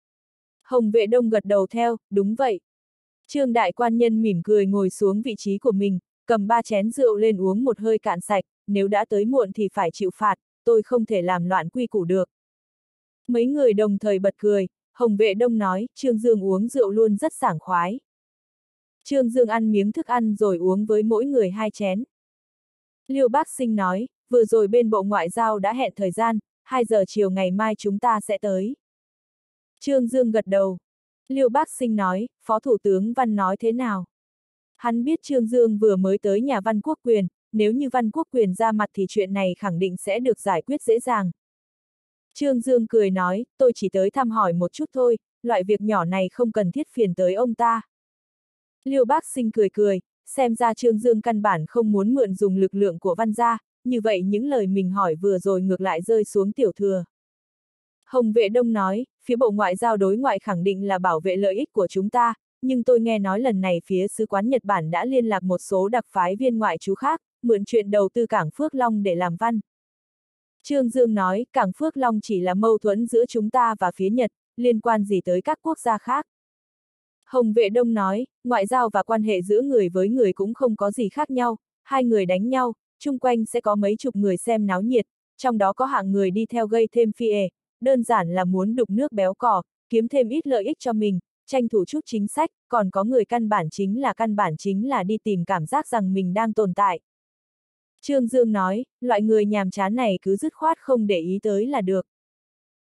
Hồng Vệ Đông gật đầu theo, đúng vậy. Trương đại quan nhân mỉm cười ngồi xuống vị trí của mình, cầm 3 chén rượu lên uống một hơi cạn sạch, nếu đã tới muộn thì phải chịu phạt, tôi không thể làm loạn quy củ được. Mấy người đồng thời bật cười, Hồng Vệ Đông nói, Trương Dương uống rượu luôn rất sảng khoái. Trương Dương ăn miếng thức ăn rồi uống với mỗi người 2 chén. Liêu Bác Sinh nói, vừa rồi bên Bộ Ngoại giao đã hẹn thời gian, 2 giờ chiều ngày mai chúng ta sẽ tới. Trương Dương gật đầu. Liêu Bác Sinh nói, Phó Thủ tướng Văn nói thế nào? Hắn biết Trương Dương vừa mới tới nhà Văn Quốc Quyền, nếu như Văn Quốc Quyền ra mặt thì chuyện này khẳng định sẽ được giải quyết dễ dàng. Trương Dương cười nói, tôi chỉ tới thăm hỏi một chút thôi, loại việc nhỏ này không cần thiết phiền tới ông ta. Liêu Bác Sinh cười cười, xem ra Trương Dương căn bản không muốn mượn dùng lực lượng của Văn gia, như vậy những lời mình hỏi vừa rồi ngược lại rơi xuống tiểu thừa. Hồng Vệ Đông nói, phía Bộ Ngoại giao đối ngoại khẳng định là bảo vệ lợi ích của chúng ta, nhưng tôi nghe nói lần này phía sứ quán Nhật Bản đã liên lạc một số đặc phái viên ngoại trú khác, mượn chuyện đầu tư cảng Phước Long để làm văn. Trương Dương nói, cảng Phước Long chỉ là mâu thuẫn giữa chúng ta và phía Nhật, liên quan gì tới các quốc gia khác. Hồng Vệ Đông nói, ngoại giao và quan hệ giữa người với người cũng không có gì khác nhau, hai người đánh nhau, chung quanh sẽ có mấy chục người xem náo nhiệt, trong đó có hạng người đi theo gây thêm phi ề, đơn giản là muốn đục nước béo cò, kiếm thêm ít lợi ích cho mình, tranh thủ chút chính sách, còn có người căn bản chính là đi tìm cảm giác rằng mình đang tồn tại. Trương Dương nói, loại người nhàm chán này cứ dứt khoát không để ý tới là được.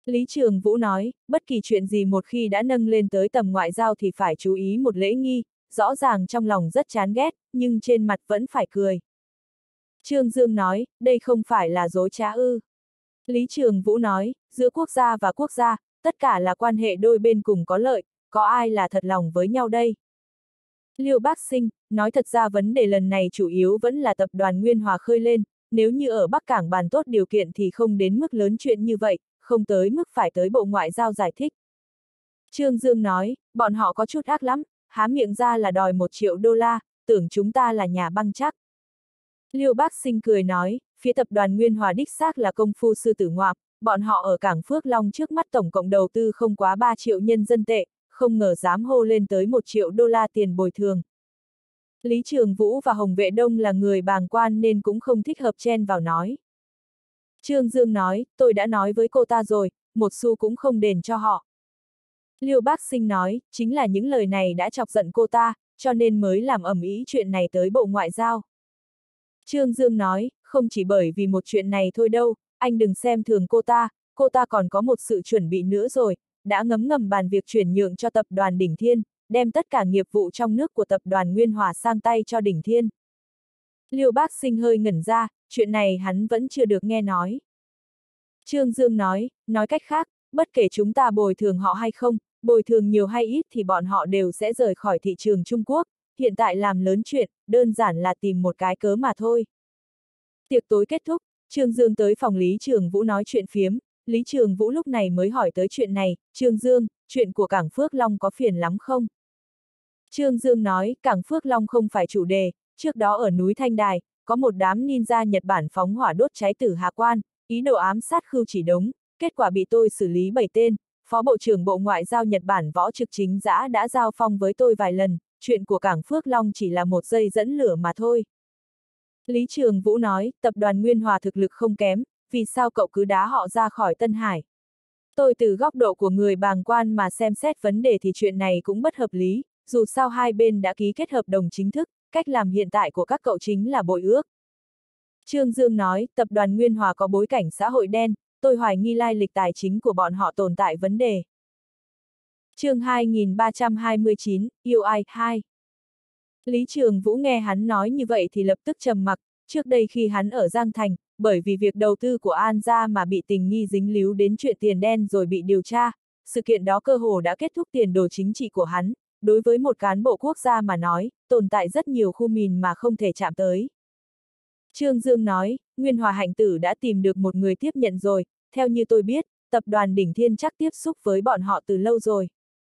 Lý Trường Vũ nói, bất kỳ chuyện gì một khi đã nâng lên tới tầm ngoại giao thì phải chú ý một lễ nghi, rõ ràng trong lòng rất chán ghét, nhưng trên mặt vẫn phải cười. Trương Dương nói, đây không phải là dối trá ư. Lý Trường Vũ nói, giữa quốc gia và quốc gia, tất cả là quan hệ đôi bên cùng có lợi, có ai là thật lòng với nhau đây? Liêu Bác Sinh, nói thật ra vấn đề lần này chủ yếu vẫn là tập đoàn Nguyên Hòa khơi lên, nếu như ở Bắc Cảng bàn tốt điều kiện thì không đến mức lớn chuyện như vậy, không tới mức phải tới Bộ Ngoại giao giải thích. Trương Dương nói, bọn họ có chút ác lắm, há miệng ra là đòi 1 triệu đô la, tưởng chúng ta là nhà băng chắc. Liêu Bác Sinh cười nói, phía tập đoàn Nguyên Hòa đích xác là công phu sư tử ngoạm, bọn họ ở cảng Phước Long trước mắt tổng cộng đầu tư không quá 3 triệu nhân dân tệ, không ngờ dám hô lên tới 1 triệu đô la tiền bồi thường. Lý Trường Vũ và Hồng Vệ Đông là người bàng quan nên cũng không thích hợp chen vào nói. Trương Dương nói, tôi đã nói với cô ta rồi, 1 xu cũng không đền cho họ. Liêu Bác Sinh nói, chính là những lời này đã chọc giận cô ta, cho nên mới làm ầm ĩ chuyện này tới Bộ Ngoại giao. Trương Dương nói, không chỉ bởi vì một chuyện này thôi đâu, anh đừng xem thường cô ta còn có một sự chuẩn bị nữa rồi, đã ngấm ngầm bàn việc chuyển nhượng cho tập đoàn Đỉnh Thiên, đem tất cả nghiệp vụ trong nước của tập đoàn Nguyên Hòa sang tay cho Đỉnh Thiên. Liêu Bác Sinh hơi ngẩn ra, chuyện này hắn vẫn chưa được nghe nói. Trương Dương nói cách khác, bất kể chúng ta bồi thường họ hay không, bồi thường nhiều hay ít thì bọn họ đều sẽ rời khỏi thị trường Trung Quốc, hiện tại làm lớn chuyện, đơn giản là tìm một cái cớ mà thôi. Tiệc tối kết thúc, Trương Dương tới phòng Lý Trường Vũ nói chuyện phiếm, Lý Trường Vũ lúc này mới hỏi tới chuyện này, Trương Dương, chuyện của cảng Phước Long có phiền lắm không? Trương Dương nói, cảng Phước Long không phải chủ đề, trước đó ở núi Thanh Đài, có một đám ninja Nhật Bản phóng hỏa đốt cháy Tử Hà Quan, ý đồ ám sát Khưu Chỉ Đống, kết quả bị tôi xử lý 7 tên, Phó Bộ trưởng Bộ Ngoại giao Nhật Bản Võ Trực Chính Giã đã giao phong với tôi vài lần, chuyện của cảng Phước Long chỉ là một dây dẫn lửa mà thôi. Lý Trường Vũ nói, tập đoàn Nguyên Hòa thực lực không kém, vì sao cậu cứ đá họ ra khỏi Tân Hải? Tôi từ góc độ của người bàng quan mà xem xét vấn đề thì chuyện này cũng bất hợp lý, dù sao hai bên đã ký kết hợp đồng chính thức, cách làm hiện tại của các cậu chính là bội ước. Trương Dương nói, tập đoàn Nguyên Hòa có bối cảnh xã hội đen, tôi hoài nghi lai lịch tài chính của bọn họ tồn tại vấn đề. Chương 2329, yêu ai 2. Lý Trường Vũ nghe hắn nói như vậy thì lập tức trầm mặc, trước đây khi hắn ở Giang Thành, bởi vì việc đầu tư của An gia mà bị tình nghi dính líu đến chuyện tiền đen rồi bị điều tra, sự kiện đó cơ hồ đã kết thúc tiền đồ chính trị của hắn, đối với một cán bộ quốc gia mà nói, tồn tại rất nhiều khu mìn mà không thể chạm tới. Trương Dương nói, Nguyên Hòa Hạnh Tử đã tìm được một người tiếp nhận rồi, theo như tôi biết, tập đoàn Đỉnh Thiên chắc tiếp xúc với bọn họ từ lâu rồi.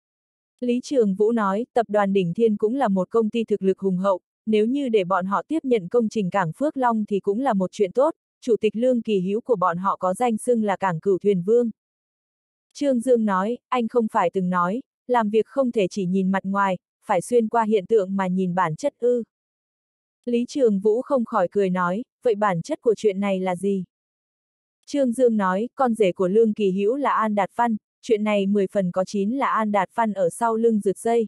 Lý Trường Vũ nói, tập đoàn Đỉnh Thiên cũng là một công ty thực lực hùng hậu, nếu như để bọn họ tiếp nhận công trình cảng Phước Long thì cũng là một chuyện tốt, Chủ tịch Lương Kỳ Hữu của bọn họ có danh xưng là cảng Cửu Thuyền Vương. Trương Dương nói, anh không phải từng nói, làm việc không thể chỉ nhìn mặt ngoài, phải xuyên qua hiện tượng mà nhìn bản chất ư. Lý Trường Vũ không khỏi cười nói, vậy bản chất của chuyện này là gì? Trương Dương nói, con rể của Lương Kỳ Hữu là An Đạt Văn, chuyện này 10 phần có 9 là An Đạt Văn ở sau lưng rượt dây.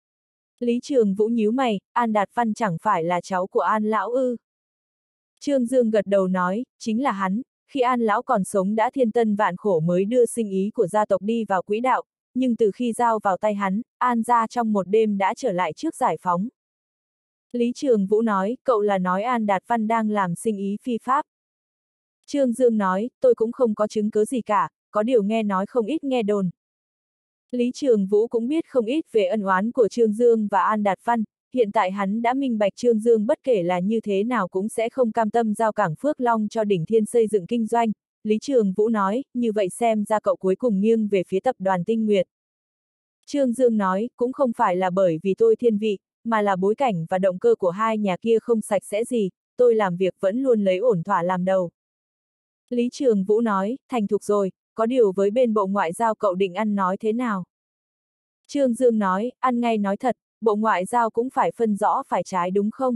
Lý Trường Vũ nhíu mày, An Đạt Văn chẳng phải là cháu của An Lão ư? Trương Dương gật đầu nói, chính là hắn, khi An Lão còn sống đã thiên tân vạn khổ mới đưa sinh ý của gia tộc đi vào quỹ đạo, nhưng từ khi giao vào tay hắn, An gia trong một đêm đã trở lại trước giải phóng. Lý Trường Vũ nói, cậu là nói An Đạt Văn đang làm sinh ý phi pháp. Trương Dương nói, tôi cũng không có chứng cứ gì cả, có điều nghe nói không ít nghe đồn. Lý Trường Vũ cũng biết không ít về ân oán của Trương Dương và An Đạt Văn, hiện tại hắn đã minh bạch Trương Dương bất kể là như thế nào cũng sẽ không cam tâm giao cảng Phước Long cho Đỉnh Thiên xây dựng kinh doanh. Lý Trường Vũ nói, như vậy xem ra cậu cuối cùng nghiêng về phía tập đoàn Tinh Nguyệt. Trương Dương nói, cũng không phải là bởi vì tôi thiên vị, mà là bối cảnh và động cơ của hai nhà kia không sạch sẽ gì, tôi làm việc vẫn luôn lấy ổn thỏa làm đầu. Lý Trường Vũ nói, thành thục rồi, có điều với bên Bộ Ngoại giao cậu định ăn nói thế nào? Trương Dương nói, ăn ngay nói thật, Bộ Ngoại giao cũng phải phân rõ phải trái đúng không?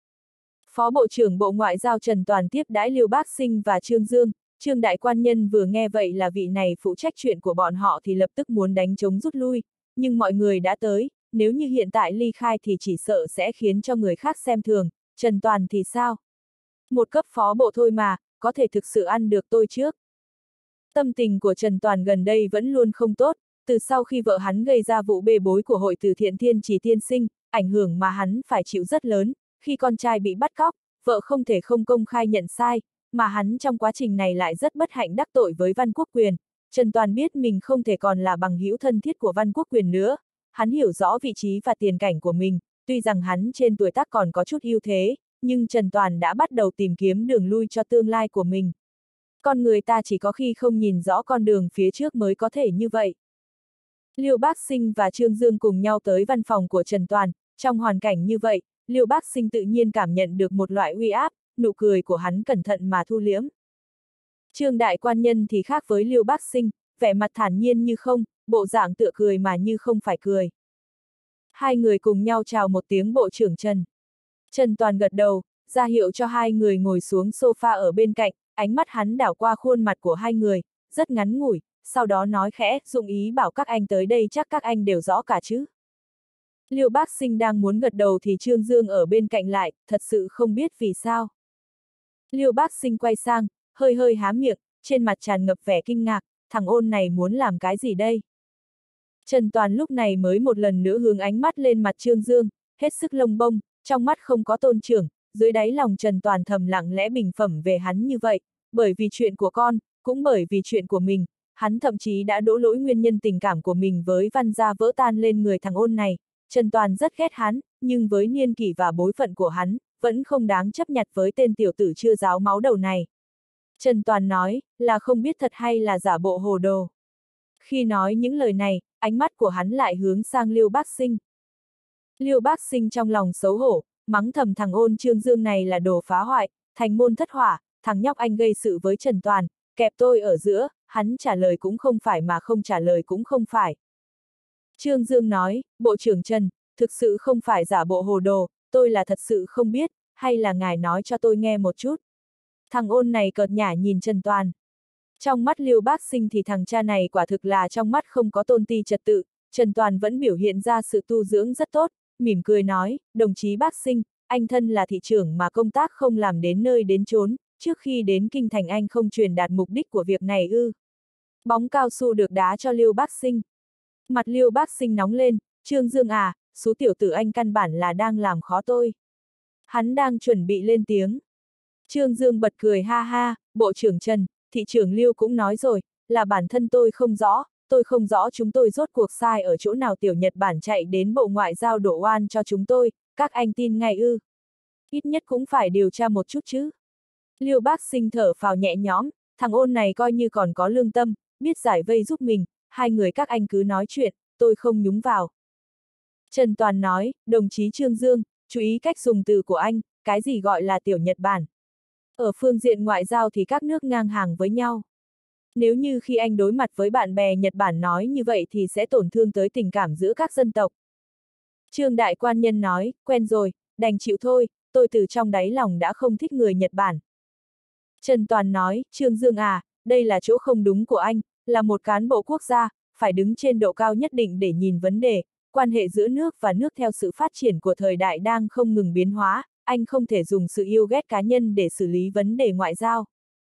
Phó Bộ trưởng Bộ Ngoại giao Trần Toàn tiếp đãi Liêu Bác Sinh và Trương Dương, Trương Đại Quan Nhân vừa nghe vậy là vị này phụ trách chuyện của bọn họ thì lập tức muốn đánh trống rút lui, nhưng mọi người đã tới, nếu như hiện tại ly khai thì chỉ sợ sẽ khiến cho người khác xem thường, Trần Toàn thì sao? Một cấp phó bộ thôi mà, có thể thực sự ăn được tôi trước. Tâm tình của Trần Toàn gần đây vẫn luôn không tốt, từ sau khi vợ hắn gây ra vụ bê bối của Hội từ thiện Thiên Chỉ Tiên Sinh, ảnh hưởng mà hắn phải chịu rất lớn, khi con trai bị bắt cóc, vợ không thể không công khai nhận sai, mà hắn trong quá trình này lại rất bất hạnh đắc tội với Văn Quốc Quyền. Trần Toàn biết mình không thể còn là bằng hữu thân thiết của Văn Quốc Quyền nữa, hắn hiểu rõ vị trí và tiền cảnh của mình, tuy rằng hắn trên tuổi tác còn có chút ưu thế, nhưng Trần Toàn đã bắt đầu tìm kiếm đường lui cho tương lai của mình. Con người ta chỉ có khi không nhìn rõ con đường phía trước mới có thể như vậy. Liêu Bác Sinh và Trương Dương cùng nhau tới văn phòng của Trần Toàn, trong hoàn cảnh như vậy, Liêu Bác Sinh tự nhiên cảm nhận được một loại uy áp, nụ cười của hắn cẩn thận mà thu liễm. Trương đại quan nhân thì khác với Liêu Bác Sinh, vẻ mặt thản nhiên như không, bộ dạng tựa cười mà như không phải cười. Hai người cùng nhau chào một tiếng bộ trưởng Trần. Trần Toàn gật đầu, ra hiệu cho hai người ngồi xuống sofa ở bên cạnh, ánh mắt hắn đảo qua khuôn mặt của hai người, rất ngắn ngủi, sau đó nói khẽ, dụng ý bảo các anh tới đây chắc các anh đều rõ cả chứ. Liêu Bác Sinh đang muốn gật đầu thì Trương Dương ở bên cạnh lại, thật sự không biết vì sao. Liêu Bác Sinh quay sang, hơi hơi há miệng, trên mặt tràn ngập vẻ kinh ngạc, thằng ôn này muốn làm cái gì đây? Trần Toàn lúc này mới một lần nữa hướng ánh mắt lên mặt Trương Dương, hết sức lông bông, trong mắt không có tôn trưởng, dưới đáy lòng Trần Toàn thầm lặng lẽ bình phẩm về hắn như vậy, bởi vì chuyện của con, cũng bởi vì chuyện của mình, hắn thậm chí đã đổ lỗi nguyên nhân tình cảm của mình với Văn gia vỡ tan lên người thằng ôn này. Trần Toàn rất ghét hắn, nhưng với niên kỷ và bối phận của hắn, vẫn không đáng chấp nhặt với tên tiểu tử chưa ráo máu đầu này. Trần Toàn nói, là không biết thật hay là giả bộ hồ đồ. Khi nói những lời này, ánh mắt của hắn lại hướng sang Liêu Bác Sinh. Liêu Bác Sinh trong lòng xấu hổ, mắng thầm thằng ôn Trương Dương này là đồ phá hoại, thành môn thất hỏa, thằng nhóc anh gây sự với Trần Toàn, kẹp tôi ở giữa, hắn trả lời cũng không phải mà không trả lời cũng không phải. Trương Dương nói, Bộ trưởng Trần, thực sự không phải giả bộ hồ đồ, tôi là thật sự không biết, hay là ngài nói cho tôi nghe một chút. Thằng ôn này cợt nhả nhìn Trần Toàn. Trong mắt Liêu Bác Sinh thì thằng cha này quả thực là trong mắt không có tôn ti trật tự, Trần Toàn vẫn biểu hiện ra sự tu dưỡng rất tốt, mỉm cười nói, đồng chí Bác Sinh, anh thân là thị trưởng mà công tác không làm đến nơi đến chốn, trước khi đến kinh thành anh không truyền đạt mục đích của việc này ư. Bóng cao su được đá cho Liêu Bác Sinh. Mặt Liêu Bác Sinh nóng lên, Trương Dương à, số tiểu tử anh căn bản là đang làm khó tôi. Hắn đang chuẩn bị lên tiếng. Trương Dương bật cười ha ha, Bộ trưởng Trần, thị trưởng Liêu cũng nói rồi, là bản thân tôi không rõ chúng tôi rốt cuộc sai ở chỗ nào tiểu Nhật Bản chạy đến Bộ Ngoại giao đổ oan cho chúng tôi, các anh tin ngay ư. Ít nhất cũng phải điều tra một chút chứ. Liêu Bác Sinh thở phào nhẹ nhõm, thằng ôn này coi như còn có lương tâm, biết giải vây giúp mình, hai người các anh cứ nói chuyện, tôi không nhúng vào. Trần Toàn nói, đồng chí Trương Dương, chú ý cách dùng từ của anh, cái gì gọi là tiểu Nhật Bản. Ở phương diện ngoại giao thì các nước ngang hàng với nhau. Nếu như khi anh đối mặt với bạn bè Nhật Bản nói như vậy thì sẽ tổn thương tới tình cảm giữa các dân tộc. Trương đại quan nhân nói, quen rồi, đành chịu thôi, tôi từ trong đáy lòng đã không thích người Nhật Bản. Trần Toàn nói, Trương Dương à, đây là chỗ không đúng của anh, là một cán bộ quốc gia, phải đứng trên độ cao nhất định để nhìn vấn đề, quan hệ giữa nước và nước theo sự phát triển của thời đại đang không ngừng biến hóa, anh không thể dùng sự yêu ghét cá nhân để xử lý vấn đề ngoại giao.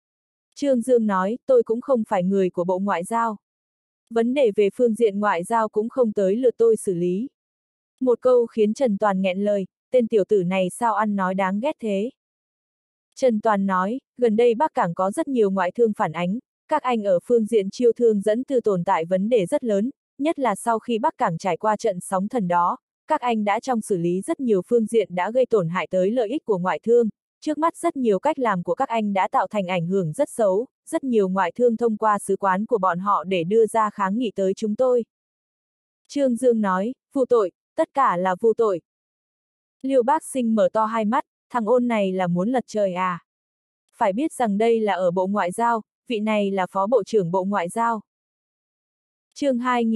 Trương Dương nói, tôi cũng không phải người của Bộ Ngoại giao. Vấn đề về phương diện ngoại giao cũng không tới lượt tôi xử lý. Một câu khiến Trần Toàn nghẹn lời, tên tiểu tử này sao ăn nói đáng ghét thế. Trần Toàn nói, gần đây Bắc Cảng có rất nhiều ngoại thương phản ánh, các anh ở phương diện chiêu thương dẫn từ tồn tại vấn đề rất lớn, nhất là sau khi Bắc Cảng trải qua trận sóng thần đó, các anh đã trong xử lý rất nhiều phương diện đã gây tổn hại tới lợi ích của ngoại thương, trước mắt rất nhiều cách làm của các anh đã tạo thành ảnh hưởng rất xấu, rất nhiều ngoại thương thông qua sứ quán của bọn họ để đưa ra kháng nghị tới chúng tôi. Trương Dương nói, vô tội, tất cả là vô tội. Liêu Bác Sinh mở to hai mắt, thằng ôn này là muốn lật trời à? Phải biết rằng đây là ở Bộ Ngoại giao, vị này là Phó Bộ trưởng Bộ Ngoại giao. Chương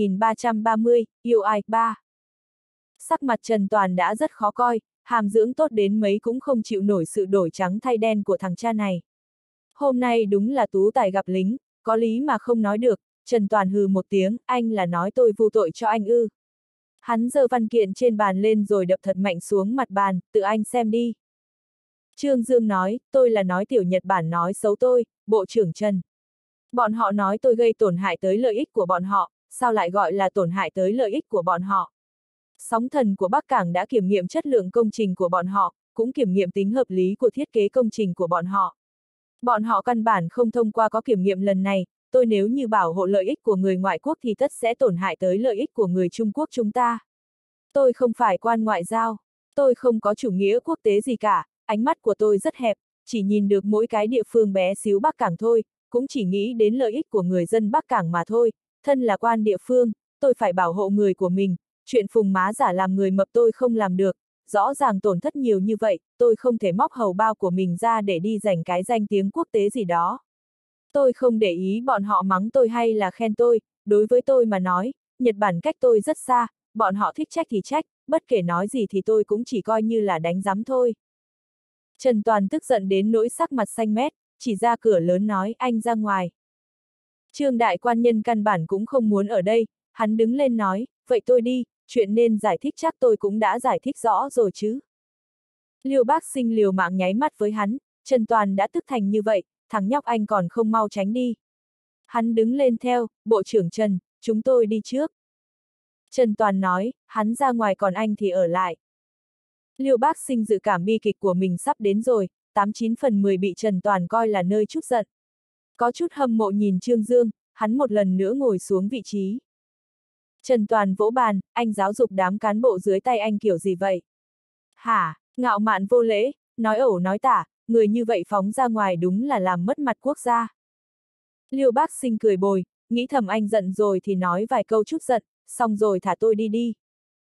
2330, yêu ai 3. Sắc mặt Trần Toàn đã rất khó coi, hàm dưỡng tốt đến mấy cũng không chịu nổi sự đổi trắng thay đen của thằng cha này. Hôm nay đúng là tú tài gặp lính, có lý mà không nói được, Trần Toàn hừ một tiếng, anh là nói tôi vô tội cho anh ư. Hắn giơ văn kiện trên bàn lên rồi đập thật mạnh xuống mặt bàn, tự anh xem đi. Trương Dương nói, tôi là nói tiểu Nhật Bản nói xấu tôi, Bộ trưởng Trần. Bọn họ nói tôi gây tổn hại tới lợi ích của bọn họ, sao lại gọi là tổn hại tới lợi ích của bọn họ? Sóng thần của Bắc Cảng đã kiểm nghiệm chất lượng công trình của bọn họ, cũng kiểm nghiệm tính hợp lý của thiết kế công trình của bọn họ. Bọn họ căn bản không thông qua có kiểm nghiệm lần này, tôi nếu như bảo hộ lợi ích của người ngoại quốc thì tất sẽ tổn hại tới lợi ích của người Trung Quốc chúng ta. Tôi không phải quan ngoại giao, tôi không có chủ nghĩa quốc tế gì cả, ánh mắt của tôi rất hẹp, chỉ nhìn được mỗi cái địa phương bé xíu Bắc Cảng thôi, cũng chỉ nghĩ đến lợi ích của người dân Bắc Cảng mà thôi, thân là quan địa phương, tôi phải bảo hộ người của mình, chuyện phùng má giả làm người mập tôi không làm được, rõ ràng tổn thất nhiều như vậy, tôi không thể móc hầu bao của mình ra để đi giành cái danh tiếng quốc tế gì đó. Tôi không để ý bọn họ mắng tôi hay là khen tôi, đối với tôi mà nói, Nhật Bản cách tôi rất xa, bọn họ thích trách thì trách, bất kể nói gì thì tôi cũng chỉ coi như là đánh giám thôi. Trần Toàn tức giận đến nỗi sắc mặt xanh mét, chỉ ra cửa lớn nói anh ra ngoài. Trương đại quan nhân căn bản cũng không muốn ở đây, hắn đứng lên nói, vậy tôi đi, chuyện nên giải thích chắc tôi cũng đã giải thích rõ rồi chứ. Liêu Bác Sinh liều mạng nháy mắt với hắn, Trần Toàn đã tức thành như vậy, thằng nhóc anh còn không mau tránh đi. Hắn đứng lên theo, bộ trưởng Trần, chúng tôi đi trước. Trần Toàn nói, hắn ra ngoài còn anh thì ở lại. Liêu Bác Sinh dự cảm bi kịch của mình sắp đến rồi, 89 phần 10 bị Trần Toàn coi là nơi chút giận. Có chút hâm mộ nhìn Trương Dương, hắn một lần nữa ngồi xuống vị trí. Trần Toàn vỗ bàn, anh giáo dục đám cán bộ dưới tay anh kiểu gì vậy? Hả, ngạo mạn vô lễ, nói ẩu nói tả, người như vậy phóng ra ngoài đúng là làm mất mặt quốc gia. Liêu Bác Sinh cười bồi, nghĩ thầm anh giận rồi thì nói vài câu chút giận, xong rồi thả tôi đi đi.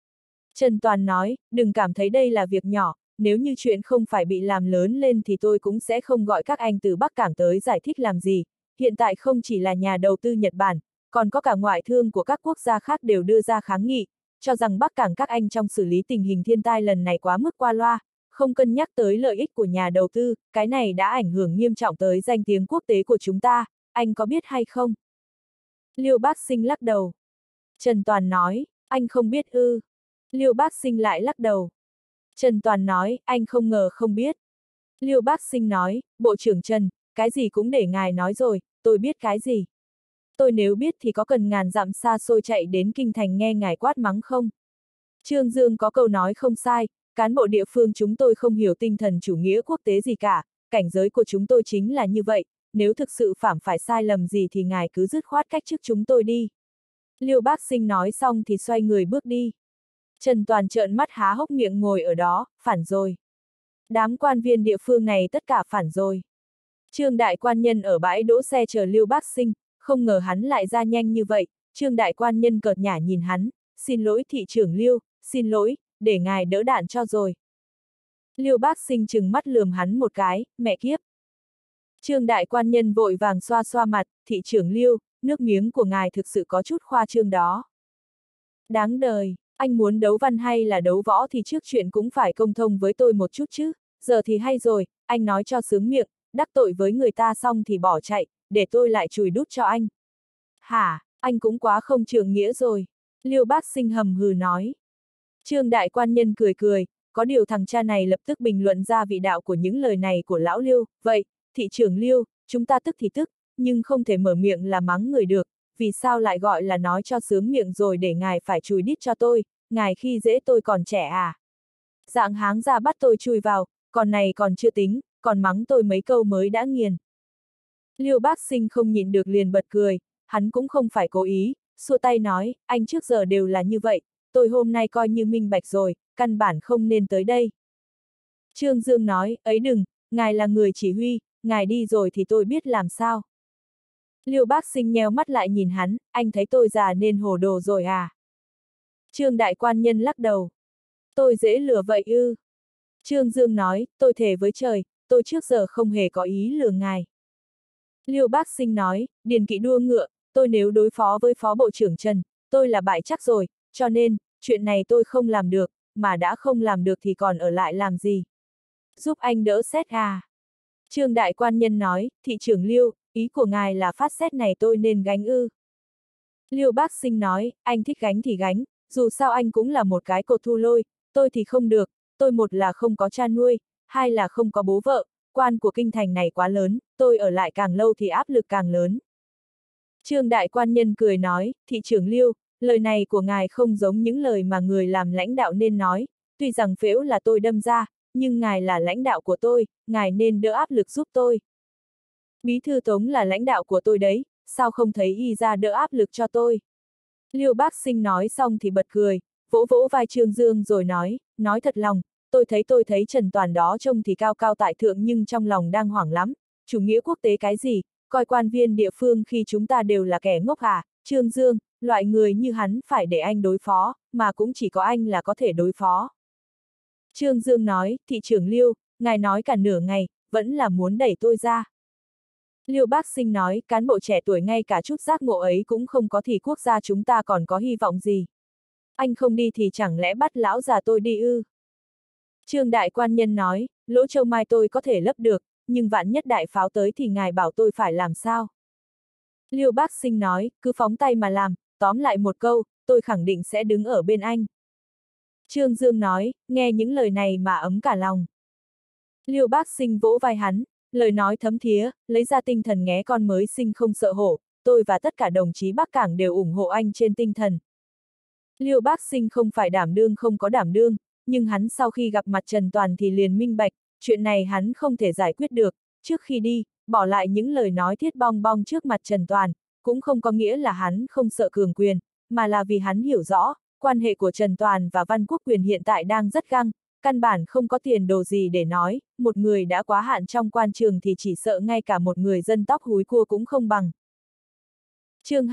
Trần Toàn nói, đừng cảm thấy đây là việc nhỏ, nếu như chuyện không phải bị làm lớn lên thì tôi cũng sẽ không gọi các anh từ Bắc Cảng tới giải thích làm gì. Hiện tại không chỉ là nhà đầu tư Nhật Bản, còn có cả ngoại thương của các quốc gia khác đều đưa ra kháng nghị, cho rằng Bắc Cảng các anh trong xử lý tình hình thiên tai lần này quá mức qua loa, không cân nhắc tới lợi ích của nhà đầu tư, cái này đã ảnh hưởng nghiêm trọng tới danh tiếng quốc tế của chúng ta, anh có biết hay không? Liêu Bác Sinh lắc đầu. Trần Toàn nói, anh không biết ư. Liêu Bác Sinh lại lắc đầu. Trần Toàn nói, anh không ngờ không biết. Liêu Bác Sinh nói, Bộ trưởng Trần, cái gì cũng để ngài nói rồi, tôi biết cái gì. Tôi nếu biết thì có cần ngàn dặm xa xôi chạy đến kinh thành nghe ngài quát mắng không? Trương Dương có câu nói không sai, cán bộ địa phương chúng tôi không hiểu tinh thần chủ nghĩa quốc tế gì cả, cảnh giới của chúng tôi chính là như vậy, nếu thực sự phạm phải sai lầm gì thì ngài cứ dứt khoát cách chức chúng tôi đi. Liêu Bác Sinh nói xong thì xoay người bước đi. Trần Toàn trợn mắt há hốc miệng ngồi ở đó, phản rồi. Đám quan viên địa phương này tất cả phản rồi. Trương đại quan nhân ở bãi đỗ xe chờ Liêu Bác Sinh, không ngờ hắn lại ra nhanh như vậy, Trương đại quan nhân cợt nhả nhìn hắn, xin lỗi thị trưởng Liêu, xin lỗi, để ngài đỡ đạn cho rồi. Liêu Bác Sinh trừng mắt lườm hắn một cái, mẹ kiếp. Trương đại quan nhân vội vàng xoa xoa mặt, thị trưởng Liêu, nước miếng của ngài thực sự có chút khoa trương đó. Đáng đời, anh muốn đấu văn hay là đấu võ thì trước chuyện cũng phải công thông với tôi một chút chứ, giờ thì hay rồi, anh nói cho sướng miệng, đắc tội với người ta xong thì bỏ chạy, để tôi lại chùi đút cho anh. Hả, anh cũng quá không trượng nghĩa rồi, Liêu Bác Sinh hầm hừ nói. Trương đại quan nhân cười cười, có điều thằng cha này lập tức bình luận ra vị đạo của những lời này của lão Liêu, vậy, thị trưởng Liêu, chúng ta tức thì tức, nhưng không thể mở miệng là mắng người được, vì sao lại gọi là nói cho sướng miệng rồi để ngài phải chùi đít cho tôi, ngài khi dễ tôi còn trẻ à? Dạng háng ra bắt tôi chui vào, còn này còn chưa tính, còn mắng tôi mấy câu mới đã nghiền. Liêu Bác Sinh không nhịn được liền bật cười, hắn cũng không phải cố ý, xua tay nói, anh trước giờ đều là như vậy, tôi hôm nay coi như minh bạch rồi, căn bản không nên tới đây. Trương Dương nói, ấy đừng, ngài là người chỉ huy, ngài đi rồi thì tôi biết làm sao. Liêu Bác Sinh nheo mắt lại nhìn hắn, anh thấy tôi già nên hồ đồ rồi à? Trương đại quan nhân lắc đầu. Tôi dễ lừa vậy ư? Trương Dương nói, tôi thề với trời, tôi trước giờ không hề có ý lừa ngài. Liêu Bác Sinh nói, điền kỵ đua ngựa, tôi nếu đối phó với Phó Bộ trưởng Trần, tôi là bại chắc rồi, cho nên, chuyện này tôi không làm được, mà đã không làm được thì còn ở lại làm gì? Giúp anh đỡ xét à? Trương đại quan nhân nói, thị trưởng Liêu, ý của ngài là phát xét này tôi nên gánh ư? Liêu Bác Sinh nói, anh thích gánh thì gánh, dù sao anh cũng là một cái cột thu lôi, tôi thì không được, tôi một là không có cha nuôi, hai là không có bố vợ, quan của kinh thành này quá lớn, tôi ở lại càng lâu thì áp lực càng lớn. Trương đại quan nhân cười nói, thị trưởng Lưu, lời này của ngài không giống những lời mà người làm lãnh đạo nên nói, tuy rằng phễu là tôi đâm ra, nhưng ngài là lãnh đạo của tôi, ngài nên đỡ áp lực giúp tôi. Bí thư Tống là lãnh đạo của tôi đấy, sao không thấy y ra đỡ áp lực cho tôi? Liêu Bác Sinh nói xong thì bật cười, vỗ vỗ vai Trương Dương rồi nói thật lòng, tôi thấy Trần Toàn đó trông thì cao cao tại thượng nhưng trong lòng đang hoảng lắm, chủ nghĩa quốc tế cái gì, coi quan viên địa phương khi chúng ta đều là kẻ ngốc à, Trương Dương, loại người như hắn phải để anh đối phó, mà cũng chỉ có anh là có thể đối phó. Trương Dương nói, thị trưởng Liêu, ngài nói cả nửa ngày, vẫn là muốn đẩy tôi ra. Liêu Bác Sinh nói, cán bộ trẻ tuổi ngay cả chút giác ngộ ấy cũng không có thì quốc gia chúng ta còn có hy vọng gì. Anh không đi thì chẳng lẽ bắt lão già tôi đi ư? Trương đại quan nhân nói, lỗ châu mai tôi có thể lấp được, nhưng vạn nhất đại pháo tới thì ngài bảo tôi phải làm sao? Liêu Bác Sinh nói, cứ phóng tay mà làm, tóm lại một câu, tôi khẳng định sẽ đứng ở bên anh. Trương Dương nói, nghe những lời này mà ấm cả lòng. Liêu Bác Sinh vỗ vai hắn, lời nói thấm thía, lấy ra tinh thần nghé con mới sinh không sợ hổ, tôi và tất cả đồng chí Bắc Cảng đều ủng hộ anh trên tinh thần. Liêu Bác Sinh không phải đảm đương không có đảm đương, nhưng hắn sau khi gặp mặt Trần Toàn thì liền minh bạch, chuyện này hắn không thể giải quyết được, trước khi đi, bỏ lại những lời nói thiết bong bong trước mặt Trần Toàn, cũng không có nghĩa là hắn không sợ cường quyền, mà là vì hắn hiểu rõ, quan hệ của Trần Toàn và Văn Quốc Quyền hiện tại đang rất găng, căn bản không có tiền đồ gì để nói, một người đã quá hạn trong quan trường thì chỉ sợ ngay cả một người dân tóc húi cua cũng không bằng. Chương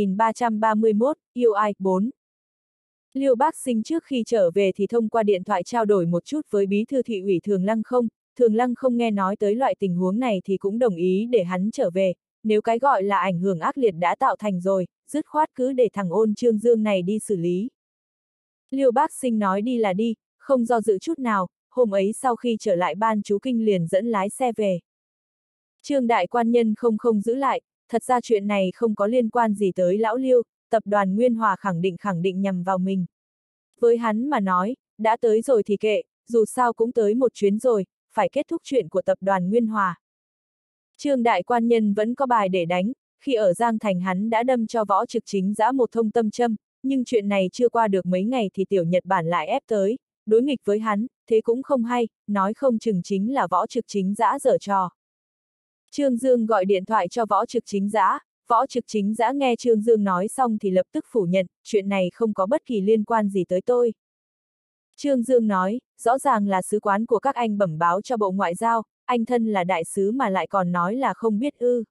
2331, yêu ai, 4. Liêu Bác Sinh trước khi trở về thì thông qua điện thoại trao đổi một chút với bí thư thị ủy Thường Lăng không nghe nói tới loại tình huống này thì cũng đồng ý để hắn trở về, nếu cái gọi là ảnh hưởng ác liệt đã tạo thành rồi, dứt khoát cứ để thằng ôn Trương Dương này đi xử lý. Liêu Bác Sinh nói đi là đi, không do dự chút nào, hôm ấy sau khi trở lại ban chú kinh liền dẫn lái xe về. Trương đại quan nhân không giữ lại, thật ra chuyện này không có liên quan gì tới lão Liêu, tập đoàn Nguyên Hòa khẳng định nhằm vào mình. Với hắn mà nói, đã tới rồi thì kệ, dù sao cũng tới một chuyến rồi, phải kết thúc chuyện của tập đoàn Nguyên Hòa. Trương đại quan nhân vẫn có bài để đánh, khi ở Giang Thành hắn đã đâm cho Võ Trực Chính Dã một thông tâm châm, nhưng chuyện này chưa qua được mấy ngày thì tiểu Nhật Bản lại ép tới, đối nghịch với hắn, thế cũng không hay, nói không chừng chính là Võ Trực Chính Dã giở trò. Trương Dương gọi điện thoại cho Võ Trực Chính Dã, Võ Trực Chính Dã nghe Trương Dương nói xong thì lập tức phủ nhận, chuyện này không có bất kỳ liên quan gì tới tôi. Trương Dương nói, rõ ràng là sứ quán của các anh bẩm báo cho Bộ Ngoại giao, anh thân là đại sứ mà lại còn nói là không biết ư.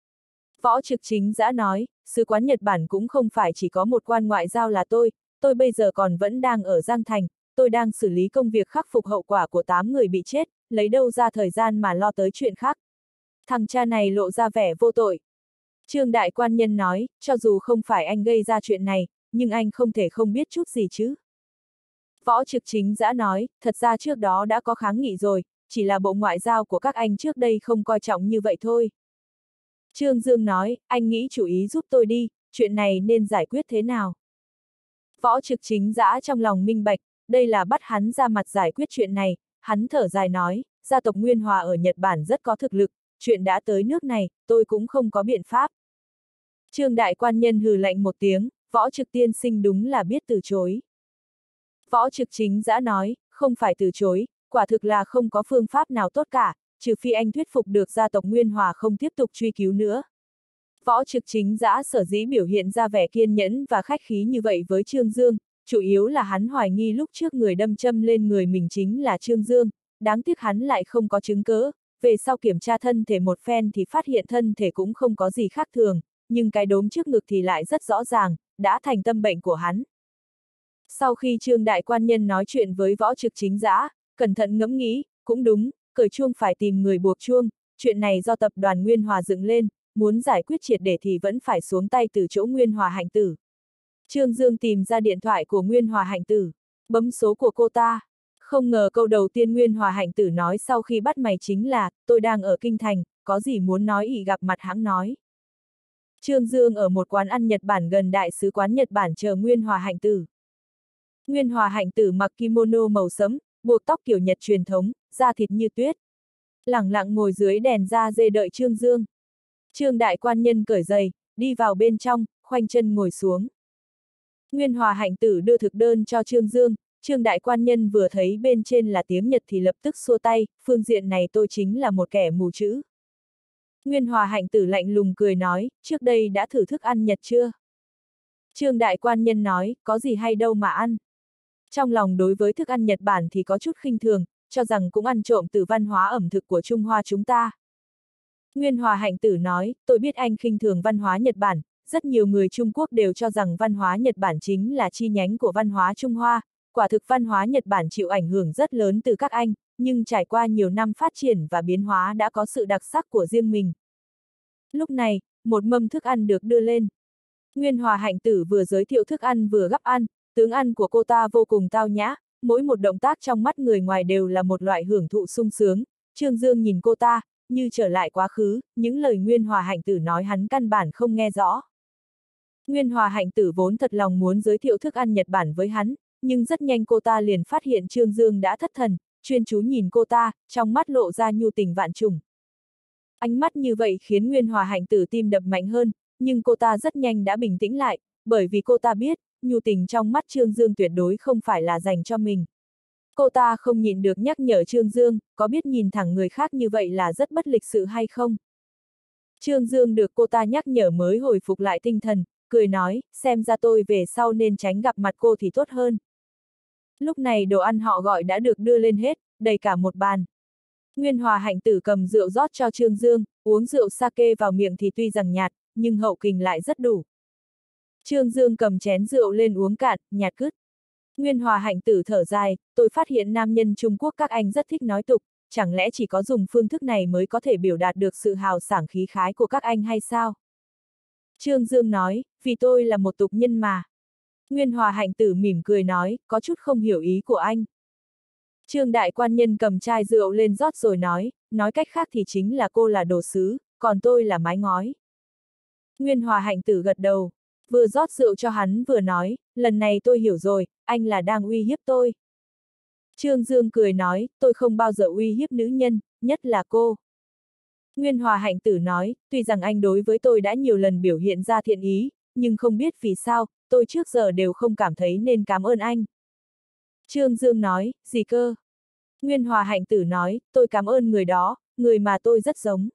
Võ Trực Chính Dã nói, sứ quán Nhật Bản cũng không phải chỉ có một quan ngoại giao là tôi bây giờ còn vẫn đang ở Giang Thành, tôi đang xử lý công việc khắc phục hậu quả của 8 người bị chết, lấy đâu ra thời gian mà lo tới chuyện khác. Thằng cha này lộ ra vẻ vô tội. Trương đại quan nhân nói, cho dù không phải anh gây ra chuyện này, nhưng anh không thể không biết chút gì chứ. Võ Trực Chính Dã nói, thật ra trước đó đã có kháng nghị rồi, chỉ là Bộ Ngoại giao của các anh trước đây không coi trọng như vậy thôi. Trương Dương nói, anh nghĩ chủ ý giúp tôi đi, chuyện này nên giải quyết thế nào? Võ Trực Chính Dã trong lòng minh bạch, đây là bắt hắn ra mặt giải quyết chuyện này, hắn thở dài nói, gia tộc Nguyên Hòa ở Nhật Bản rất có thực lực, chuyện đã tới nước này, tôi cũng không có biện pháp. Trương đại quan nhân hừ lạnh một tiếng, Võ Trực tiên sinh đúng là biết từ chối. Võ Trực Chính Dã nói, không phải từ chối, quả thực là không có phương pháp nào tốt cả, trừ phi anh thuyết phục được gia tộc Nguyên Hòa không tiếp tục truy cứu nữa. Võ Trực Chính Dã sở dĩ biểu hiện ra vẻ kiên nhẫn và khách khí như vậy với Trương Dương, chủ yếu là hắn hoài nghi lúc trước người đâm châm lên người mình chính là Trương Dương, đáng tiếc hắn lại không có chứng cớ, về sau kiểm tra thân thể một phen thì phát hiện thân thể cũng không có gì khác thường, nhưng cái đốm trước ngực thì lại rất rõ ràng, đã thành tâm bệnh của hắn. Sau khi Trương đại quan nhân nói chuyện với Võ Trực Chính Dã, cẩn thận ngẫm nghĩ, cũng đúng, cởi chuông phải tìm người buộc chuông, chuyện này do tập đoàn Nguyên Hòa dựng lên, muốn giải quyết triệt để thì vẫn phải xuống tay từ chỗ Nguyên Hòa Hạnh Tử. Trương Dương tìm ra điện thoại của Nguyên Hòa Hạnh Tử, bấm số của cô ta. Không ngờ câu đầu tiên Nguyên Hòa Hạnh Tử nói sau khi bắt mày chính là, tôi đang ở Kinh Thành, có gì muốn nói ỷ gặp mặt hãng nói. Trương Dương ở một quán ăn Nhật Bản gần Đại sứ quán Nhật Bản chờ Nguyên Hòa Hạnh Tử. Nguyên Hòa Hạnh Tử mặc kimono màu sẫm, buộc tóc kiểu Nhật truyền thống, da thịt như tuyết. Lẳng lặng ngồi dưới đèn da dê đợi Trương Dương. Trương đại quan nhân cởi giày, đi vào bên trong, khoanh chân ngồi xuống. Nguyên Hòa Hạnh Tử đưa thực đơn cho Trương Dương, Trương đại quan nhân vừa thấy bên trên là tiếng Nhật thì lập tức xua tay, phương diện này tôi chính là một kẻ mù chữ. Nguyên Hòa Hạnh Tử lạnh lùng cười nói, trước đây đã thử thức ăn Nhật chưa? Trương đại quan nhân nói, có gì hay đâu mà ăn. Trong lòng đối với thức ăn Nhật Bản thì có chút khinh thường, cho rằng cũng ăn trộm từ văn hóa ẩm thực của Trung Hoa chúng ta. Nguyên Hòa Hạnh Tử nói, tôi biết anh khinh thường văn hóa Nhật Bản, rất nhiều người Trung Quốc đều cho rằng văn hóa Nhật Bản chính là chi nhánh của văn hóa Trung Hoa, quả thực văn hóa Nhật Bản chịu ảnh hưởng rất lớn từ các anh, nhưng trải qua nhiều năm phát triển và biến hóa đã có sự đặc sắc của riêng mình. Lúc này, một mâm thức ăn được đưa lên. Nguyên Hòa Hạnh Tử vừa giới thiệu thức ăn vừa gắp ăn, tướng ăn của cô ta vô cùng tao nhã, mỗi một động tác trong mắt người ngoài đều là một loại hưởng thụ sung sướng. Trương Dương nhìn cô ta, như trở lại quá khứ, những lời Nguyên Hòa Hạnh Tử nói hắn căn bản không nghe rõ. Nguyên Hòa Hạnh Tử vốn thật lòng muốn giới thiệu thức ăn Nhật Bản với hắn, nhưng rất nhanh cô ta liền phát hiện Trương Dương đã thất thần, chuyên chú nhìn cô ta, trong mắt lộ ra nhu tình vạn trùng. Ánh mắt như vậy khiến Nguyên Hòa Hạnh Tử tim đập mạnh hơn, nhưng cô ta rất nhanh đã bình tĩnh lại, bởi vì cô ta biết, nhu tình trong mắt Trương Dương tuyệt đối không phải là dành cho mình. Cô ta không nhịn được nhắc nhở Trương Dương, có biết nhìn thẳng người khác như vậy là rất bất lịch sự hay không? Trương Dương được cô ta nhắc nhở mới hồi phục lại tinh thần, cười nói, xem ra tôi về sau nên tránh gặp mặt cô thì tốt hơn. Lúc này đồ ăn họ gọi đã được đưa lên hết, đầy cả một bàn. Nguyên Hòa Hạnh Tử cầm rượu rót cho Trương Dương, uống rượu sake vào miệng thì tuy rằng nhạt, nhưng hậu kình lại rất đủ. Trương Dương cầm chén rượu lên uống cạn, nhạt cứt. Nguyên Hòa Hạnh Tử thở dài, tôi phát hiện nam nhân Trung Quốc các anh rất thích nói tục, chẳng lẽ chỉ có dùng phương thức này mới có thể biểu đạt được sự hào sảng khí khái của các anh hay sao? Trương Dương nói, vì tôi là một tục nhân mà. Nguyên Hòa Hạnh Tử mỉm cười nói, có chút không hiểu ý của anh. Trương đại quan nhân cầm chai rượu lên rót rồi nói cách khác thì chính là cô là đồ sứ, còn tôi là mái ngói. Nguyên Hòa Hạnh Tử gật đầu, vừa rót rượu cho hắn vừa nói, lần này tôi hiểu rồi, anh là đang uy hiếp tôi. Trương Dương cười nói, tôi không bao giờ uy hiếp nữ nhân, nhất là cô. Nguyên Hòa Hạnh Tử nói, tuy rằng anh đối với tôi đã nhiều lần biểu hiện ra thiện ý, nhưng không biết vì sao, tôi trước giờ đều không cảm thấy nên cảm ơn anh. Trương Dương nói, gì cơ? Nguyên Hòa Hạnh Tử nói, tôi cảm ơn người đó, người mà tôi rất giống.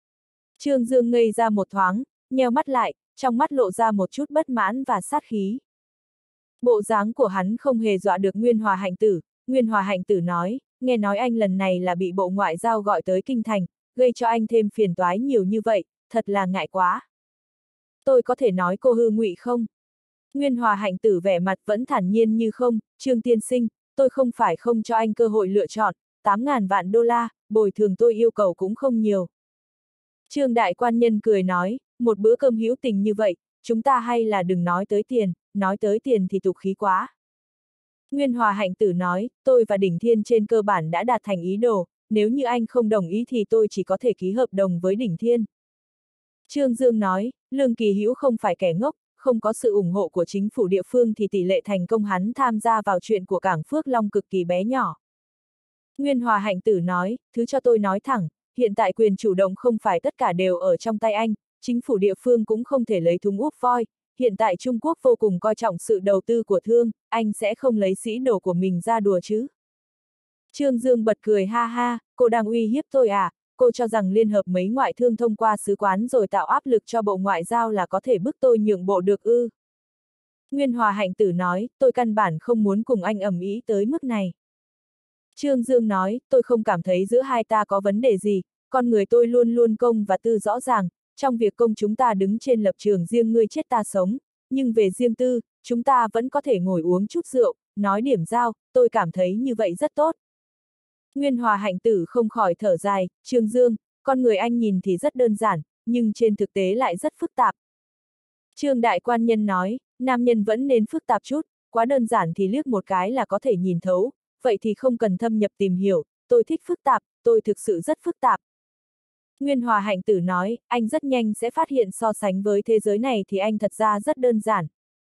Trương Dương ngây ra một thoáng, nheo mắt lại, trong mắt lộ ra một chút bất mãn và sát khí. Bộ dáng của hắn không hề dọa được Nguyên Hòa Hạnh Tử. Nguyên Hòa Hạnh Tử nói, nghe nói anh lần này là bị Bộ Ngoại giao gọi tới Kinh Thành, gây cho anh thêm phiền toái nhiều như vậy, thật là ngại quá. Tôi có thể nói cô hư ngụy không? Nguyên Hòa Hạnh Tử vẻ mặt vẫn thản nhiên như không, Trương tiên sinh, tôi không phải không cho anh cơ hội lựa chọn, 8.000 vạn đô la, bồi thường tôi yêu cầu cũng không nhiều. Trương đại quan nhân cười nói, một bữa cơm hữu tình như vậy, chúng ta hay là đừng nói tới tiền thì tục khí quá. Nguyên Hòa Hạnh Tử nói, tôi và Đỉnh Thiên trên cơ bản đã đạt thành ý đồ, nếu như anh không đồng ý thì tôi chỉ có thể ký hợp đồng với Đỉnh Thiên. Trương Dương nói, Lương Kỳ Hữu không phải kẻ ngốc, không có sự ủng hộ của chính phủ địa phương thì tỷ lệ thành công hắn tham gia vào chuyện của cảng Phước Long cực kỳ bé nhỏ. Nguyên Hòa Hạnh Tử nói, thứ cho tôi nói thẳng, hiện tại quyền chủ động không phải tất cả đều ở trong tay anh, chính phủ địa phương cũng không thể lấy thúng úp voi, hiện tại Trung Quốc vô cùng coi trọng sự đầu tư của thương, anh sẽ không lấy sĩ đồ của mình ra đùa chứ. Trương Dương bật cười ha ha, cô đang uy hiếp tôi à, cô cho rằng liên hợp mấy ngoại thương thông qua sứ quán rồi tạo áp lực cho Bộ Ngoại giao là có thể bức tôi nhượng bộ được ư. Nguyên Hòa Hạnh Tử nói, tôi căn bản không muốn cùng anh ầm ĩ tới mức này. Trương Dương nói, tôi không cảm thấy giữa hai ta có vấn đề gì, con người tôi luôn luôn công và tư rõ ràng, trong việc công chúng ta đứng trên lập trường riêng ngươi chết ta sống, nhưng về riêng tư, chúng ta vẫn có thể ngồi uống chút rượu, nói điểm giao, tôi cảm thấy như vậy rất tốt. Nguyên Hòa Hạnh Tử không khỏi thở dài, Trương Dương, con người anh nhìn thì rất đơn giản, nhưng trên thực tế lại rất phức tạp. Trương đại quan nhân nói, nam nhân vẫn nên phức tạp chút, quá đơn giản thì liếc một cái là có thể nhìn thấu, vậy thì không cần thâm nhập tìm hiểu, tôi thích phức tạp, tôi thực sự rất phức tạp. Nguyên Hòa Hạnh Tử nói, anh rất nhanh sẽ phát hiện so sánh với thế giới này thì anh thật ra rất đơn giản.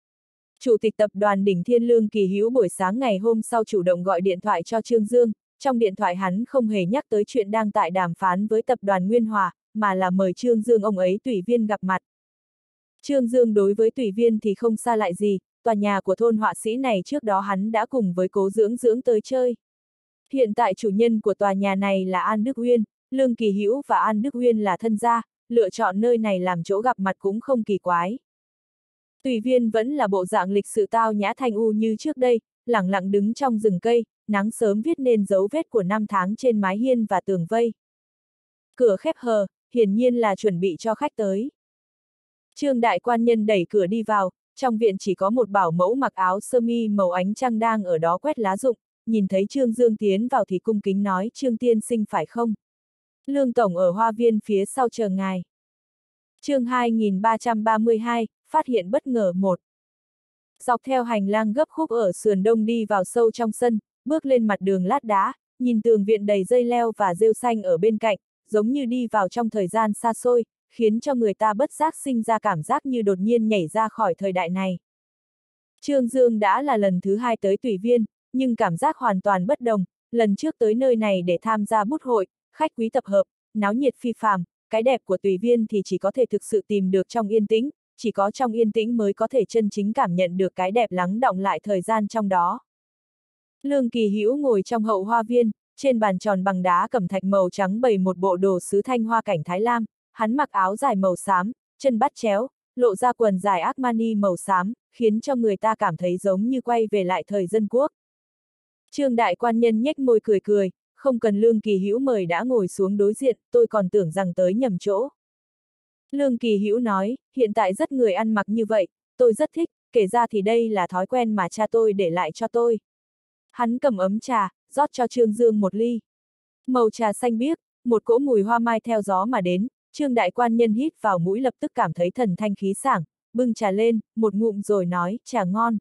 Chủ tịch tập đoàn Đỉnh Thiên Lương Kỳ Hữu buổi sáng ngày hôm sau chủ động gọi điện thoại cho Trương Dương, trong điện thoại hắn không hề nhắc tới chuyện đang tại đàm phán với tập đoàn Nguyên Hòa, mà là mời Trương Dương ông ấy tùy viên gặp mặt. Trương Dương đối với Tùy Viên thì không xa lại gì, tòa nhà của thôn họa sĩ này trước đó hắn đã cùng với Cố Dưỡng Dưỡng tới chơi. Hiện tại chủ nhân của tòa nhà này là An Đức Uyên, Lương Kỳ Hữu và An Đức Uyên là thân gia, lựa chọn nơi này làm chỗ gặp mặt cũng không kỳ quái. Tùy Viên vẫn là bộ dạng lịch sự tao nhã thanh u như trước đây, lẳng lặng đứng trong rừng cây, nắng sớm viết nên dấu vết của năm tháng trên mái hiên và tường vây. Cửa khép hờ, hiển nhiên là chuẩn bị cho khách tới. Trương đại quan nhân đẩy cửa đi vào, trong viện chỉ có một bảo mẫu mặc áo sơ mi màu ánh trăng đang ở đó quét lá rụng, nhìn thấy Trương Dương tiến vào thì cung kính nói Trương tiên sinh phải không? Lương tổng ở hoa viên phía sau chờ ngài. Chương 2332, phát hiện bất ngờ 1. Dọc theo hành lang gấp khúc ở sườn đông đi vào sâu trong sân, bước lên mặt đường lát đá, nhìn tường viện đầy dây leo và rêu xanh ở bên cạnh, giống như đi vào trong thời gian xa xôi, khiến cho người ta bất giác sinh ra cảm giác như đột nhiên nhảy ra khỏi thời đại này. Trương Dương đã là lần thứ 2 tới Tùy Viên, nhưng cảm giác hoàn toàn bất đồng, lần trước tới nơi này để tham gia bút hội, khách quý tập hợp, náo nhiệt phi phàm, cái đẹp của Tùy Viên thì chỉ có thể thực sự tìm được trong yên tĩnh, chỉ có trong yên tĩnh mới có thể chân chính cảm nhận được cái đẹp lắng đọng lại thời gian trong đó. Lương Kỳ Hữu ngồi trong hậu hoa viên, trên bàn tròn bằng đá cẩm thạch màu trắng bày một bộ đồ sứ thanh hoa cảnh Thái Lam, hắn mặc áo dài màu xám, chân bắt chéo, lộ ra quần dài Armani màu xám, khiến cho người ta cảm thấy giống như quay về lại thời dân quốc. Trương đại quan nhân nhếch môi cười cười, không cần Lương Kỳ Hữu mời đã ngồi xuống đối diện, tôi còn tưởng rằng tới nhầm chỗ. Lương Kỳ Hữu nói, hiện tại rất người ăn mặc như vậy, tôi rất thích, kể ra thì đây là thói quen mà cha tôi để lại cho tôi. Hắn cầm ấm trà, rót cho Trương Dương một ly. Màu trà xanh biếc, một cỗ mùi hoa mai theo gió mà đến, Trương đại quan nhân hít vào mũi lập tức cảm thấy thần thanh khí sảng, bưng trà lên, một ngụm rồi nói, trà ngon.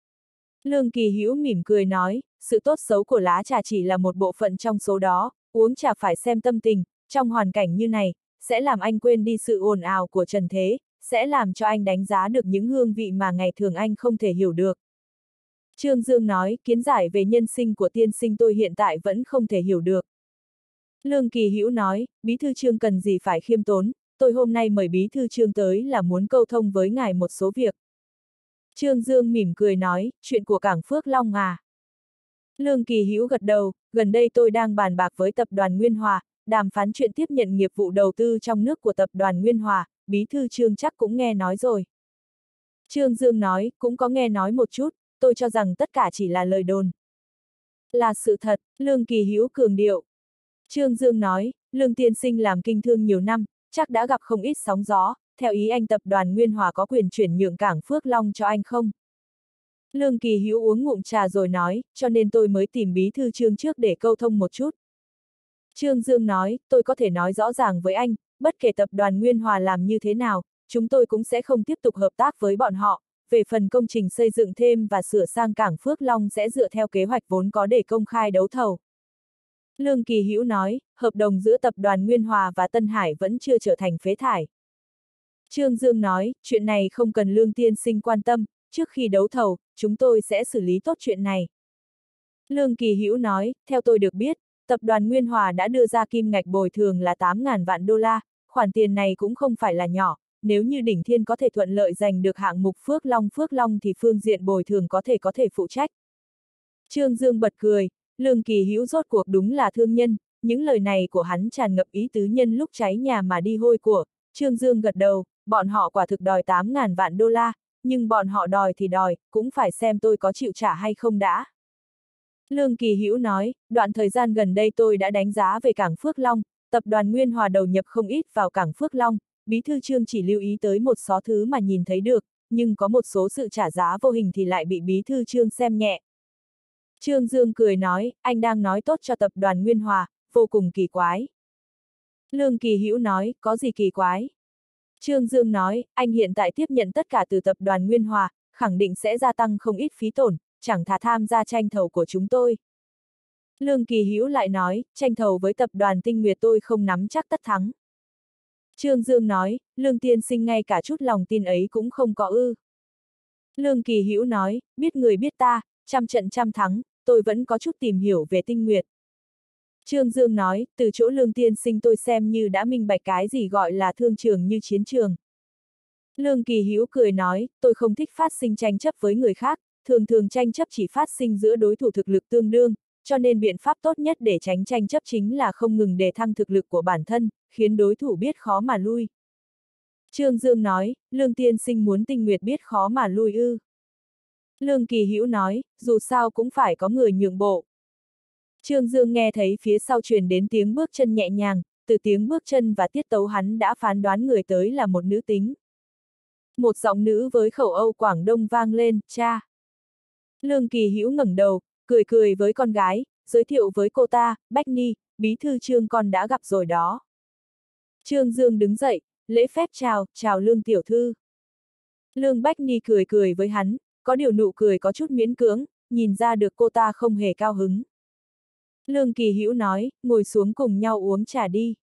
Lương Kỳ Hữu mỉm cười nói, sự tốt xấu của lá trà chỉ là một bộ phận trong số đó, uống trà phải xem tâm tình, trong hoàn cảnh như này, sẽ làm anh quên đi sự ồn ào của trần thế, sẽ làm cho anh đánh giá được những hương vị mà ngày thường anh không thể hiểu được. Trương Dương nói, kiến giải về nhân sinh của tiên sinh tôi hiện tại vẫn không thể hiểu được. Lương Kỳ Hữu nói, bí thư Trương cần gì phải khiêm tốn, tôi hôm nay mời bí thư Trương tới là muốn câu thông với ngài một số việc. Trương Dương mỉm cười nói, chuyện của cảng Phước Long à. Lương Kỳ Hữu gật đầu, gần đây tôi đang bàn bạc với tập đoàn Nguyên Hòa, đàm phán chuyện tiếp nhận nghiệp vụ đầu tư trong nước của tập đoàn Nguyên Hòa, bí thư Trương chắc cũng nghe nói rồi. Trương Dương nói, cũng có nghe nói một chút, tôi cho rằng tất cả chỉ là lời đồn. Là sự thật, Lương Kỳ Hữu cường điệu. Trương Dương nói, Lương tiên sinh làm kinh thương nhiều năm, chắc đã gặp không ít sóng gió, theo ý anh tập đoàn Nguyên Hòa có quyền chuyển nhượng cảng Phước Long cho anh không? Lương Kỳ Hữu uống ngụm trà rồi nói, cho nên tôi mới tìm bí thư Trương trước để câu thông một chút. Trương Dương nói, tôi có thể nói rõ ràng với anh, bất kể tập đoàn Nguyên Hòa làm như thế nào, chúng tôi cũng sẽ không tiếp tục hợp tác với bọn họ, về phần công trình xây dựng thêm và sửa sang cảng Phước Long sẽ dựa theo kế hoạch vốn có để công khai đấu thầu. Lương Kỳ Hữu nói, hợp đồng giữa tập đoàn Nguyên Hòa và Tân Hải vẫn chưa trở thành phế thải. Trương Dương nói, chuyện này không cần Lương tiên sinh quan tâm, trước khi đấu thầu, chúng tôi sẽ xử lý tốt chuyện này. Lương Kỳ Hữu nói, theo tôi được biết, tập đoàn Nguyên Hòa đã đưa ra kim ngạch bồi thường là 8.000 vạn đô la, khoản tiền này cũng không phải là nhỏ, nếu như Đỉnh Thiên có thể thuận lợi giành được hạng mục Phước Long thì phương diện bồi thường có thể phụ trách. Trương Dương bật cười, Lương Kỳ Hữu rốt cuộc đúng là thương nhân, những lời này của hắn tràn ngập ý tứ nhân lúc cháy nhà mà đi hôi của. Trương Dương gật đầu, bọn họ quả thực đòi 8.000 vạn đô la, nhưng bọn họ đòi thì đòi, cũng phải xem tôi có chịu trả hay không đã. Lương Kỳ Hữu nói, đoạn thời gian gần đây tôi đã đánh giá về cảng Phước Long, tập đoàn Nguyên Hòa đầu nhập không ít vào cảng Phước Long, bí thư Trương chỉ lưu ý tới một số thứ mà nhìn thấy được, nhưng có một số sự trả giá vô hình thì lại bị bí thư Trương xem nhẹ. Trương Dương cười nói, anh đang nói tốt cho tập đoàn Nguyên Hòa, vô cùng kỳ quái. Lương Kỳ Hữu nói, có gì kỳ quái? Trương Dương nói, anh hiện tại tiếp nhận tất cả từ tập đoàn Nguyên Hòa, khẳng định sẽ gia tăng không ít phí tổn, chẳng thà tham gia tranh thầu của chúng tôi. Lương Kỳ Hữu lại nói, tranh thầu với tập đoàn Tinh Nguyệt tôi không nắm chắc tất thắng. Trương Dương nói, Lương tiên sinh ngay cả chút lòng tin ấy cũng không có ư. Lương Kỳ Hữu nói, biết người biết ta, trăm trận trăm thắng, tôi vẫn có chút tìm hiểu về Tinh Nguyệt. Trương Dương nói, từ chỗ Lương tiên sinh tôi xem như đã minh bạch cái gì gọi là thương trường như chiến trường. Lương Kỳ Hữu cười nói, tôi không thích phát sinh tranh chấp với người khác, thường thường tranh chấp chỉ phát sinh giữa đối thủ thực lực tương đương, cho nên biện pháp tốt nhất để tránh tranh chấp chính là không ngừng đề thăng thực lực của bản thân, khiến đối thủ biết khó mà lui. Trương Dương nói, Lương tiên sinh muốn Tinh Nguyệt biết khó mà lui ư. Lương Kỳ Hữu nói, dù sao cũng phải có người nhượng bộ. Trương Dương nghe thấy phía sau truyền đến tiếng bước chân nhẹ nhàng, từ tiếng bước chân và tiết tấu hắn đã phán đoán người tới là một nữ tính. Một giọng nữ với khẩu Âu Quảng Đông vang lên, cha. Lương Kỳ Hữu ngẩng đầu, cười cười với con gái, giới thiệu với cô ta, Bách Ni, bí thư Trương con đã gặp rồi đó. Trương Dương đứng dậy, lễ phép chào Lương tiểu thư. Lương Bách Ni cười cười với hắn, có điều nụ cười có chút miễn cưỡng, nhìn ra được cô ta không hề cao hứng. Lương Kỳ Hữu nói, ngồi xuống cùng nhau uống trà đi.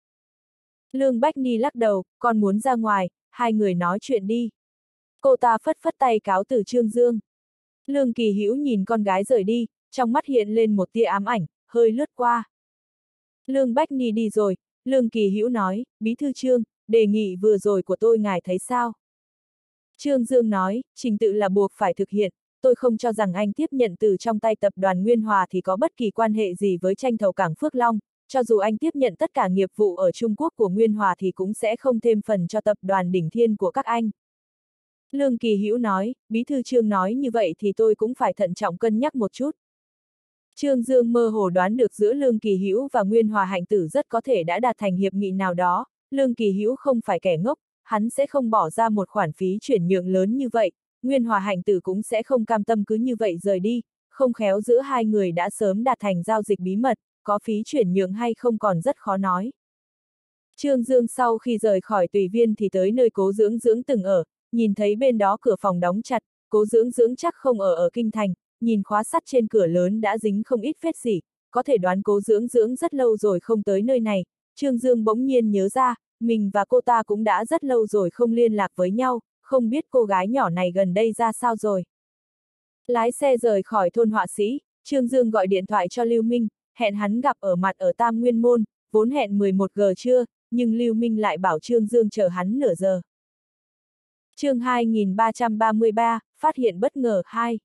Lương Bách Ni lắc đầu, con muốn ra ngoài, hai người nói chuyện đi. Cô ta phất phất tay cáo từ Trương Dương. Lương Kỳ Hữu nhìn con gái rời đi, trong mắt hiện lên một tia ám ảnh, hơi lướt qua. Lương Bách Ni đi rồi, Lương Kỳ Hữu nói, bí thư Trương, đề nghị vừa rồi của tôi ngài thấy sao? Trương Dương nói, trình tự là buộc phải thực hiện, tôi không cho rằng anh tiếp nhận từ trong tay tập đoàn Nguyên Hòa thì có bất kỳ quan hệ gì với tranh thầu cảng Phước Long, cho dù anh tiếp nhận tất cả nghiệp vụ ở Trung Quốc của Nguyên Hòa thì cũng sẽ không thêm phần cho tập đoàn Đỉnh Thiên của các anh. Lương Kỳ Hữu nói, bí thư Trương nói như vậy thì tôi cũng phải thận trọng cân nhắc một chút. Trương Dương mơ hồ đoán được giữa Lương Kỳ Hữu và Nguyên Hòa Hạnh Tử rất có thể đã đạt thành hiệp nghị nào đó, Lương Kỳ Hữu không phải kẻ ngốc, hắn sẽ không bỏ ra một khoản phí chuyển nhượng lớn như vậy, Nguyên Hòa Hạnh Tử cũng sẽ không cam tâm cứ như vậy rời đi, không khéo giữa hai người đã sớm đạt thành giao dịch bí mật, có phí chuyển nhượng hay không còn rất khó nói. Trương Dương sau khi rời khỏi Tùy Viên thì tới nơi Cố Dưỡng Dưỡng từng ở, nhìn thấy bên đó cửa phòng đóng chặt, Cố Dưỡng Dưỡng chắc không ở Kinh Thành, nhìn khóa sắt trên cửa lớn đã dính không ít vết gì, có thể đoán Cố Dưỡng Dưỡng rất lâu rồi không tới nơi này. Trương Dương bỗng nhiên nhớ ra, mình và cô ta cũng đã rất lâu rồi không liên lạc với nhau, không biết cô gái nhỏ này gần đây ra sao rồi. Lái xe rời khỏi thôn họa sĩ, Trương Dương gọi điện thoại cho Lưu Minh, hẹn hắn gặp ở mặt ở Tam Nguyên Môn, vốn hẹn 11 giờ trưa, nhưng Lưu Minh lại bảo Trương Dương chờ hắn nửa giờ. Chương 2333, phát hiện bất ngờ 2.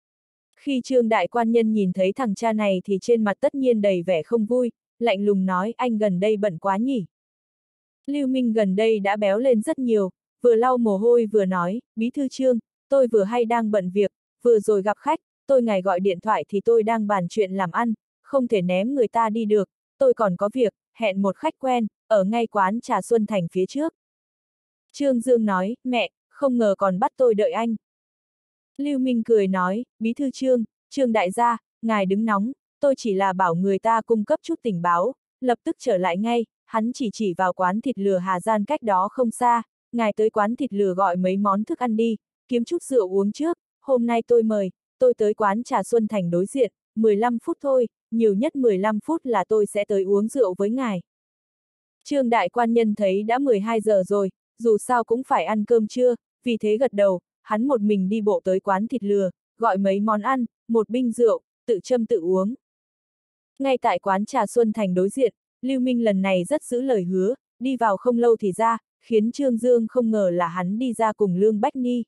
Khi Trương Đại Quan Nhân nhìn thấy thằng cha này thì trên mặt tất nhiên đầy vẻ không vui, lạnh lùng nói anh gần đây bận quá nhỉ. Lưu Minh gần đây đã béo lên rất nhiều, vừa lau mồ hôi vừa nói, bí thư Trương, tôi vừa hay đang bận việc, vừa rồi gặp khách, tôi ngài gọi điện thoại thì tôi đang bàn chuyện làm ăn, không thể ném người ta đi được, tôi còn có việc, hẹn một khách quen, ở ngay quán trà Xuân Thành phía trước. Trương Dương nói, mẹ, không ngờ còn bắt tôi đợi anh. Lưu Minh cười nói, bí thư Trương, Trương đại gia, ngài đứng nóng, tôi chỉ là bảo người ta cung cấp chút tình báo, lập tức trở lại ngay, hắn chỉ vào quán thịt lừa Hà Gian cách đó không xa, ngài tới quán thịt lừa gọi mấy món thức ăn đi, kiếm chút rượu uống trước, hôm nay tôi mời, tôi tới quán trà Xuân Thành đối diện, 15 phút thôi, nhiều nhất 15 phút là tôi sẽ tới uống rượu với ngài. Trương Đại Quan Nhân thấy đã 12 giờ rồi, dù sao cũng phải ăn cơm trưa, vì thế gật đầu, hắn một mình đi bộ tới quán thịt lừa, gọi mấy món ăn, một binh rượu, tự châm tự uống. Ngay tại quán trà Xuân Thành đối diện, Lưu Minh lần này rất giữ lời hứa, đi vào không lâu thì ra, khiến Trương Dương không ngờ là hắn đi ra cùng Lương Bách Ni.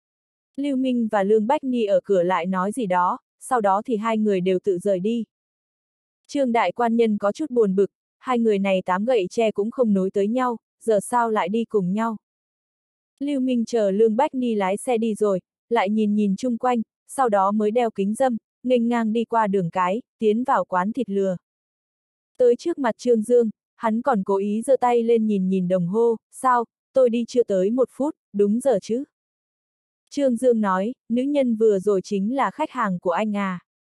Lưu Minh và Lương Bách Ni ở cửa lại nói gì đó, sau đó thì hai người đều tự rời đi. Trương Đại Quan Nhân có chút buồn bực, hai người này tám gậy tre cũng không nối tới nhau, giờ sao lại đi cùng nhau. Lưu Minh chờ Lương Bách Ni lái xe đi rồi, lại nhìn chung quanh, sau đó mới đeo kính râm, nghênh ngang đi qua đường cái, tiến vào quán thịt lừa. Tới trước mặt Trương Dương, hắn còn cố ý giơ tay lên nhìn đồng hồ, sao, tôi đi chưa tới 1 phút, đúng giờ chứ? Trương Dương nói, nữ nhân vừa rồi chính là khách hàng của anh à.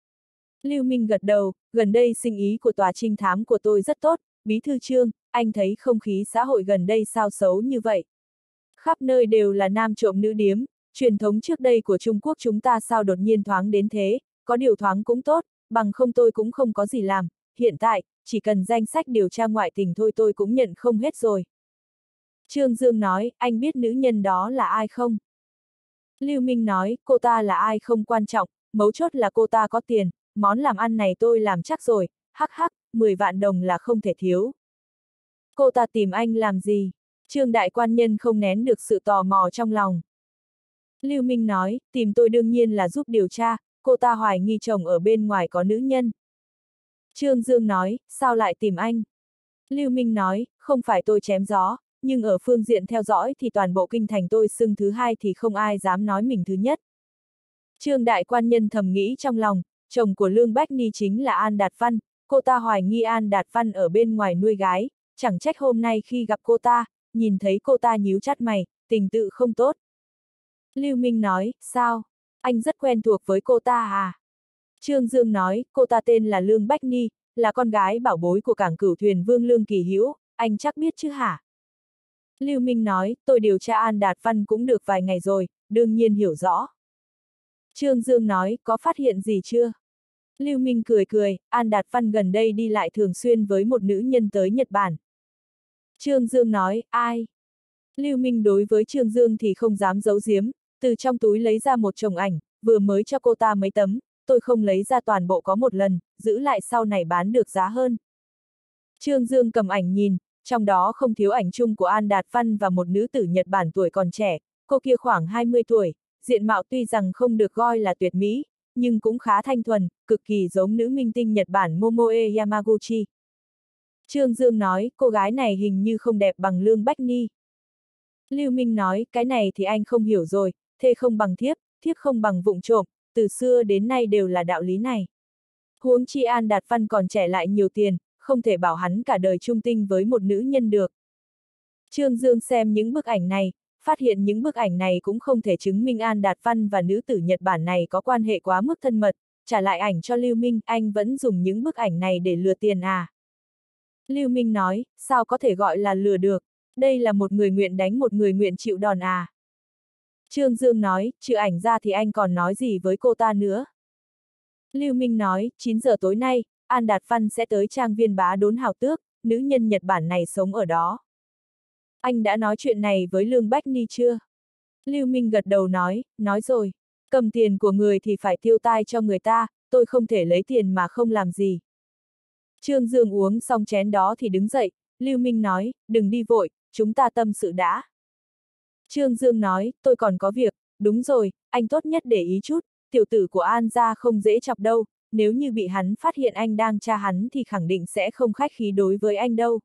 Lưu Minh gật đầu, gần đây sinh ý của tòa trinh thám của tôi rất tốt, bí thư Trương, anh thấy không khí xã hội gần đây sao xấu như vậy? Khắp nơi đều là nam trộm nữ điếm, truyền thống trước đây của Trung Quốc chúng ta sao đột nhiên thoáng đến thế, có điều thoáng cũng tốt, bằng không tôi cũng không có gì làm, hiện tại, chỉ cần danh sách điều tra ngoại tình thôi tôi cũng nhận không hết rồi. Trương Dương nói, anh biết nữ nhân đó là ai không? Lưu Minh nói, cô ta là ai không quan trọng, mấu chốt là cô ta có tiền, món làm ăn này tôi làm chắc rồi, hắc hắc, 10 vạn đồng là không thể thiếu. Cô ta tìm anh làm gì? Trương đại quan nhân không nén được sự tò mò trong lòng. Lưu Minh nói, tìm tôi đương nhiên là giúp điều tra, cô ta hoài nghi chồng ở bên ngoài có nữ nhân. Trương Dương nói, sao lại tìm anh? Lưu Minh nói, không phải tôi chém gió, nhưng ở phương diện theo dõi thì toàn bộ kinh thành tôi xưng thứ hai thì không ai dám nói mình thứ nhất. Trương đại quan nhân thầm nghĩ trong lòng, chồng của Lương Bách Ni chính là An Đạt Văn, cô ta hoài nghi An Đạt Văn ở bên ngoài nuôi gái, chẳng trách hôm nay khi gặp cô ta, nhìn thấy cô ta nhíu chặt mày, tình tự không tốt. Lưu Minh nói, sao? Anh rất quen thuộc với cô ta à? Trương Dương nói, cô ta tên là Lương Bách Ni, là con gái bảo bối của cảng cửu thuyền vương Lương Kỳ Hữu, anh chắc biết chứ hả? Lưu Minh nói, tôi điều tra An Đạt Văn cũng được vài ngày rồi, đương nhiên hiểu rõ. Trương Dương nói, có phát hiện gì chưa? Lưu Minh cười cười, An Đạt Văn gần đây đi lại thường xuyên với một nữ nhân tới Nhật Bản. Trương Dương nói, ai? Lưu Minh đối với Trương Dương thì không dám giấu giếm, từ trong túi lấy ra một chồng ảnh, vừa mới cho cô ta mấy tấm, tôi không lấy ra toàn bộ có một lần, giữ lại sau này bán được giá hơn. Trương Dương cầm ảnh nhìn, trong đó không thiếu ảnh chung của An Đạt Văn và một nữ tử Nhật Bản tuổi còn trẻ, cô kia khoảng 20 tuổi, diện mạo tuy rằng không được coi là tuyệt mỹ, nhưng cũng khá thanh thuần, cực kỳ giống nữ minh tinh Nhật Bản Momoe Yamaguchi. Trương Dương nói, cô gái này hình như không đẹp bằng Lương Bách Ni. Lưu Minh nói, cái này thì anh không hiểu rồi, thê không bằng thiếp, thiếp không bằng vụng trộm, từ xưa đến nay đều là đạo lý này. Huống chi An Đạt Văn còn trẻ lại nhiều tiền, không thể bảo hắn cả đời chung tinh với một nữ nhân được. Trương Dương xem những bức ảnh này, phát hiện những bức ảnh này cũng không thể chứng minh An Đạt Văn và nữ tử Nhật Bản này có quan hệ quá mức thân mật, trả lại ảnh cho Lưu Minh, anh vẫn dùng những bức ảnh này để lừa tiền à? Lưu Minh nói, sao có thể gọi là lừa được, đây là một người nguyện đánh một người nguyện chịu đòn à? Trương Dương nói, trừ ảnh ra thì anh còn nói gì với cô ta nữa? Lưu Minh nói, 9 giờ tối nay, An Đạt Văn sẽ tới trang viên Bá Đốn Hào Tước, nữ nhân Nhật Bản này sống ở đó. Anh đã nói chuyện này với Lương Bách Ni chưa? Lưu Minh gật đầu nói rồi. Cầm tiền của người thì phải tiêu tai cho người ta, tôi không thể lấy tiền mà không làm gì. Trương Dương uống xong chén đó thì đứng dậy, Lưu Minh nói, đừng đi vội, chúng ta tâm sự đã. Trương Dương nói, tôi còn có việc, đúng rồi, anh tốt nhất để ý chút, tiểu tử của An gia không dễ chọc đâu, nếu như bị hắn phát hiện anh đang tra hắn thì khẳng định sẽ không khách khí đối với anh đâu.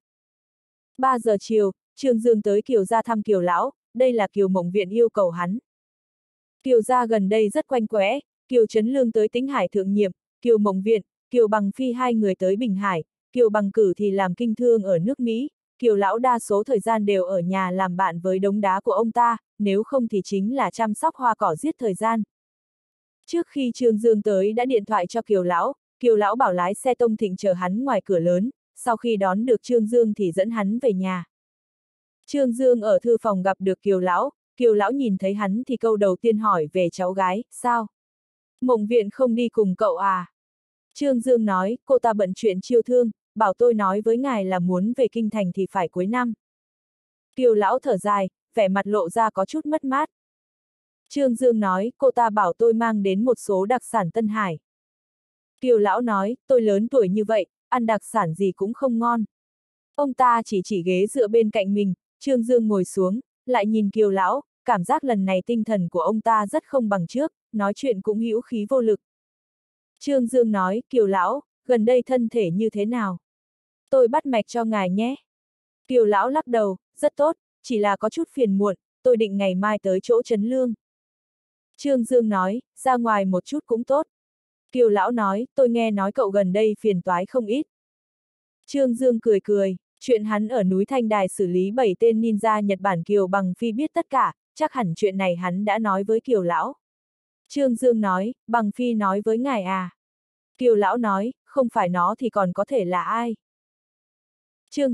3 giờ chiều, Trương Dương tới Kiều gia thăm Kiều lão, đây là Kiều Mộng Viện yêu cầu hắn. Kiều gia gần đây rất quanh quẽ, Kiều Trấn Lương tới Tĩnh Hải thượng nhiệm, Kiều Mộng Viện, Kiều Bằng Phi hai người tới Bình Hải, Kiều Bằng Cử thì làm kinh thương ở nước Mỹ, Kiều lão đa số thời gian đều ở nhà làm bạn với đống đá của ông ta, nếu không thì chính là chăm sóc hoa cỏ giết thời gian. Trước khi Trương Dương tới đã điện thoại cho Kiều lão bảo lái xe Tông Thịnh chờ hắn ngoài cửa lớn, sau khi đón được Trương Dương thì dẫn hắn về nhà. Trương Dương ở thư phòng gặp được Kiều lão nhìn thấy hắn thì câu đầu tiên hỏi về cháu gái, sao? Mộng Viện không đi cùng cậu à? Trương Dương nói, cô ta bận chuyện chiêu thương, bảo tôi nói với ngài là muốn về kinh thành thì phải cuối năm. Kiều lão thở dài, vẻ mặt lộ ra có chút mất mát. Trương Dương nói, cô ta bảo tôi mang đến một số đặc sản Tân Hải. Kiều lão nói, tôi lớn tuổi như vậy, ăn đặc sản gì cũng không ngon. Ông ta chỉ ghế dựa bên cạnh mình, Trương Dương ngồi xuống, lại nhìn Kiều lão, cảm giác lần này tinh thần của ông ta rất không bằng trước, nói chuyện cũng hữu khí vô lực. Trương Dương nói, Kiều lão, gần đây thân thể như thế nào? Tôi bắt mạch cho ngài nhé. Kiều lão lắc đầu, rất tốt, chỉ là có chút phiền muộn, tôi định ngày mai tới chỗ Trấn Lương. Trương Dương nói, ra ngoài một chút cũng tốt. Kiều lão nói, tôi nghe nói cậu gần đây phiền toái không ít. Trương Dương cười, chuyện hắn ở núi Thanh Đài xử lý 7 tên ninja Nhật Bản Kiều Bằng Phi biết tất cả, chắc hẳn chuyện này hắn đã nói với Kiều lão. Trương Dương nói, Bằng Phi nói với ngài à? Kiều lão nói, không phải nó thì còn có thể là ai? Chương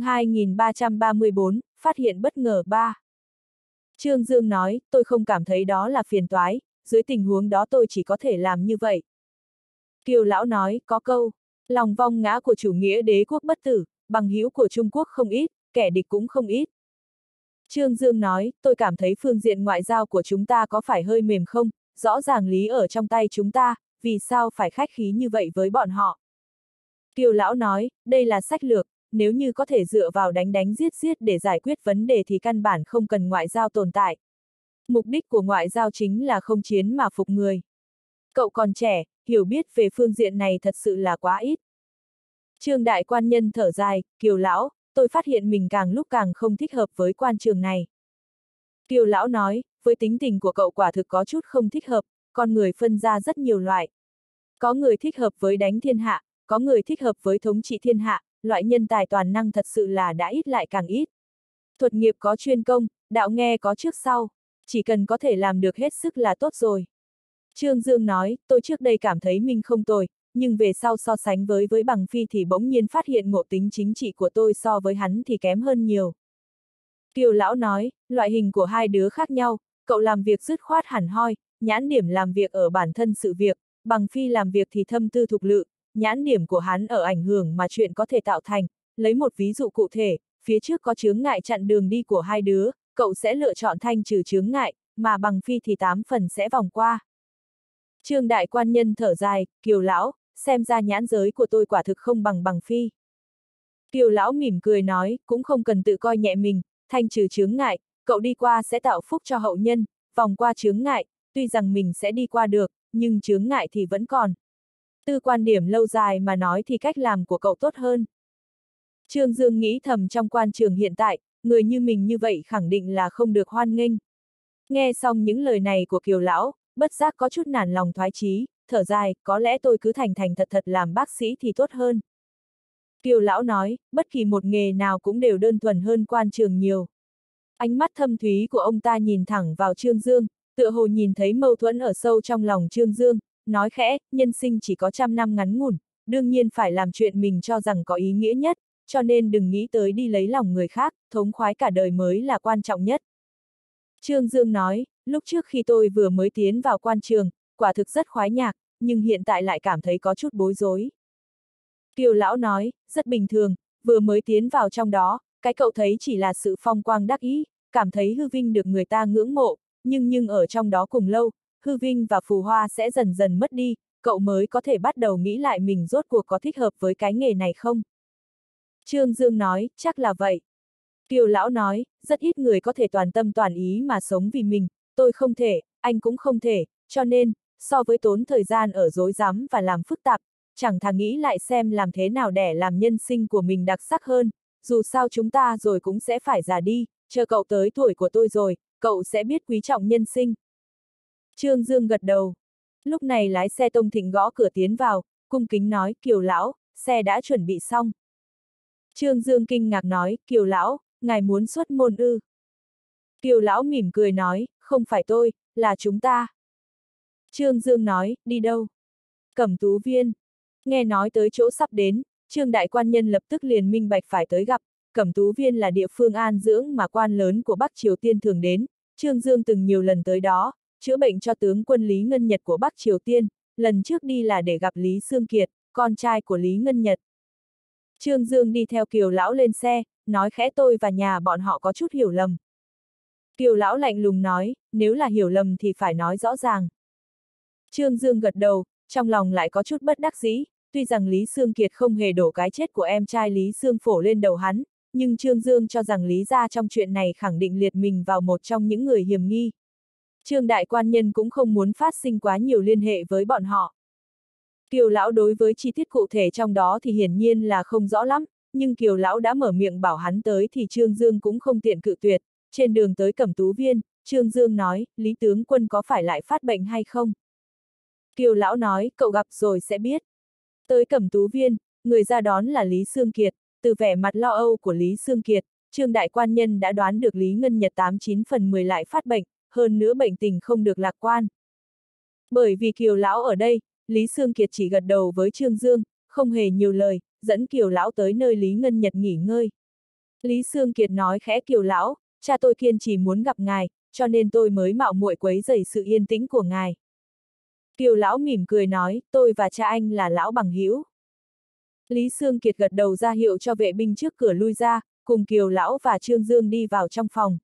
2334, phát hiện bất ngờ 3. Trương Dương nói, tôi không cảm thấy đó là phiền toái, dưới tình huống đó tôi chỉ có thể làm như vậy. Kiều lão nói, có câu, lòng vong ngã của chủ nghĩa đế quốc bất tử, bằng hữu của Trung Quốc không ít, kẻ địch cũng không ít. Trương Dương nói, tôi cảm thấy phương diện ngoại giao của chúng ta có phải hơi mềm không, rõ ràng lý ở trong tay chúng ta, vì sao phải khách khí như vậy với bọn họ. Kiều lão nói, đây là sách lược, nếu như có thể dựa vào đánh đánh giết giết để giải quyết vấn đề thì căn bản không cần ngoại giao tồn tại. Mục đích của ngoại giao chính là không chiến mà phục người. Cậu còn trẻ, hiểu biết về phương diện này thật sự là quá ít. Trương đại quan nhân thở dài, Kiều lão, tôi phát hiện mình càng lúc càng không thích hợp với quan trường này. Kiều lão nói, với tính tình của cậu quả thực có chút không thích hợp, con người phân ra rất nhiều loại. Có người thích hợp với đánh thiên hạ, có người thích hợp với thống trị thiên hạ, loại nhân tài toàn năng thật sự là đã ít lại càng ít. Thuật nghiệp có chuyên công, đạo nghe có trước sau, chỉ cần có thể làm được hết sức là tốt rồi. Trương Dương nói, tôi trước đây cảm thấy mình không tồi, nhưng về sau so sánh với Bằng Phi thì bỗng nhiên phát hiện ngộ tính chính trị của tôi so với hắn thì kém hơn nhiều. Kiều lão nói, loại hình của hai đứa khác nhau, cậu làm việc dứt khoát hẳn hoi, nhãn điểm làm việc ở bản thân sự việc, Bằng Phi làm việc thì thâm tư thục lự, nhãn điểm của hắn ở ảnh hưởng mà chuyện có thể tạo thành, lấy một ví dụ cụ thể, phía trước có chướng ngại chặn đường đi của hai đứa, cậu sẽ lựa chọn thanh trừ chướng ngại, mà Bằng Phi thì 8 phần sẽ vòng qua. Trương đại quan nhân thở dài, Kiều lão, xem ra nhãn giới của tôi quả thực không bằng Bằng Phi. Kiều lão mỉm cười nói, cũng không cần tự coi nhẹ mình, thanh trừ chướng ngại, cậu đi qua sẽ tạo phúc cho hậu nhân, vòng qua chướng ngại, tuy rằng mình sẽ đi qua được, nhưng chướng ngại thì vẫn còn. Từ quan điểm lâu dài mà nói thì cách làm của cậu tốt hơn. Trương Dương nghĩ thầm trong quan trường hiện tại, người như mình như vậy khẳng định là không được hoan nghênh. Nghe xong những lời này của Kiều lão, bất giác có chút nản lòng thoái chí, thở dài, có lẽ tôi cứ thành thành thật thật làm bác sĩ thì tốt hơn. Kiều lão nói, bất kỳ một nghề nào cũng đều đơn thuần hơn quan trường nhiều. Ánh mắt thâm thúy của ông ta nhìn thẳng vào Trương Dương, tựa hồ nhìn thấy mâu thuẫn ở sâu trong lòng Trương Dương, nói khẽ, nhân sinh chỉ có 100 năm ngắn ngủn, đương nhiên phải làm chuyện mình cho rằng có ý nghĩa nhất, cho nên đừng nghĩ tới đi lấy lòng người khác, thống khoái cả đời mới là quan trọng nhất. Trương Dương nói, lúc trước khi tôi vừa mới tiến vào quan trường, quả thực rất khoái nhạc, nhưng hiện tại lại cảm thấy có chút bối rối. Kiều lão nói, rất bình thường, vừa mới tiến vào trong đó, cái cậu thấy chỉ là sự phong quang đắc ý, cảm thấy hư vinh được người ta ngưỡng mộ, nhưng ở trong đó cùng lâu, hư vinh và phù hoa sẽ dần dần mất đi, cậu mới có thể bắt đầu nghĩ lại mình rốt cuộc có thích hợp với cái nghề này không? Trương Dương nói, chắc là vậy. Kiều lão nói, rất ít người có thể toàn tâm toàn ý mà sống vì mình, tôi không thể, anh cũng không thể, cho nên, so với tốn thời gian ở rối rắm và làm phức tạp, chẳng thà nghĩ lại xem làm thế nào để làm nhân sinh của mình đặc sắc hơn, dù sao chúng ta rồi cũng sẽ phải già đi, chờ cậu tới tuổi của tôi rồi, cậu sẽ biết quý trọng nhân sinh. Trương Dương gật đầu. Lúc này lái xe Tông Thịnh gõ cửa tiến vào, cung kính nói, Kiều lão, xe đã chuẩn bị xong. Trương Dương kinh ngạc nói, Kiều lão, ngài muốn xuất môn ư? Kiều lão mỉm cười nói, không phải tôi, là chúng ta. Trương Dương nói, đi đâu? Cẩm Tú Viên. Nghe nói tới chỗ sắp đến, Trương đại quan nhân lập tức liền minh bạch phải tới gặp. Cẩm Tú Viên là địa phương an dưỡng mà quan lớn của Bắc Triều Tiên thường đến. Trương Dương từng nhiều lần tới đó, chữa bệnh cho tướng quân Lý Ngân Nhật của Bắc Triều Tiên, lần trước đi là để gặp Lý Xương Kiệt, con trai của Lý Ngân Nhật. Trương Dương đi theo Kiều lão lên xe, nói khẽ, tôi và nhà bọn họ có chút hiểu lầm. Kiều lão lạnh lùng nói, nếu là hiểu lầm thì phải nói rõ ràng. Trương Dương gật đầu, trong lòng lại có chút bất đắc dĩ, tuy rằng Lý Xương Kiệt không hề đổ cái chết của em trai Lý Xương Phổ lên đầu hắn, nhưng Trương Dương cho rằng Lý gia trong chuyện này khẳng định liệt mình vào một trong những người hiểm nghi. Trương đại quan nhân cũng không muốn phát sinh quá nhiều liên hệ với bọn họ. Kiều lão đối với chi tiết cụ thể trong đó thì hiển nhiên là không rõ lắm, nhưng Kiều lão đã mở miệng bảo hắn tới thì Trương Dương cũng không tiện cự tuyệt. Trên đường tới Cẩm Tú Viên, Trương Dương nói, Lý tướng quân có phải lại phát bệnh hay không? Kiều lão nói, cậu gặp rồi sẽ biết. Tới Cẩm Tú Viên, người ra đón là Lý Xương Kiệt, từ vẻ mặt lo âu của Lý Xương Kiệt, Trương đại quan nhân đã đoán được Lý Ngân Nhật 89 phần 10 lại phát bệnh, hơn nữa bệnh tình không được lạc quan. Bởi vì Kiều lão ở đây, Lý Xương Kiệt chỉ gật đầu với Trương Dương, không hề nhiều lời, dẫn Kiều lão tới nơi Lý Ngân Nhật nghỉ ngơi. Lý Xương Kiệt nói khẽ, Kiều lão, cha tôi kiên trì muốn gặp ngài, cho nên tôi mới mạo muội quấy rầy sự yên tĩnh của ngài. Kiều lão mỉm cười nói, tôi và cha anh là lão bằng hữu. Lý Xương Kiệt gật đầu ra hiệu cho vệ binh trước cửa lui ra, cùng Kiều lão và Trương Dương đi vào trong phòng.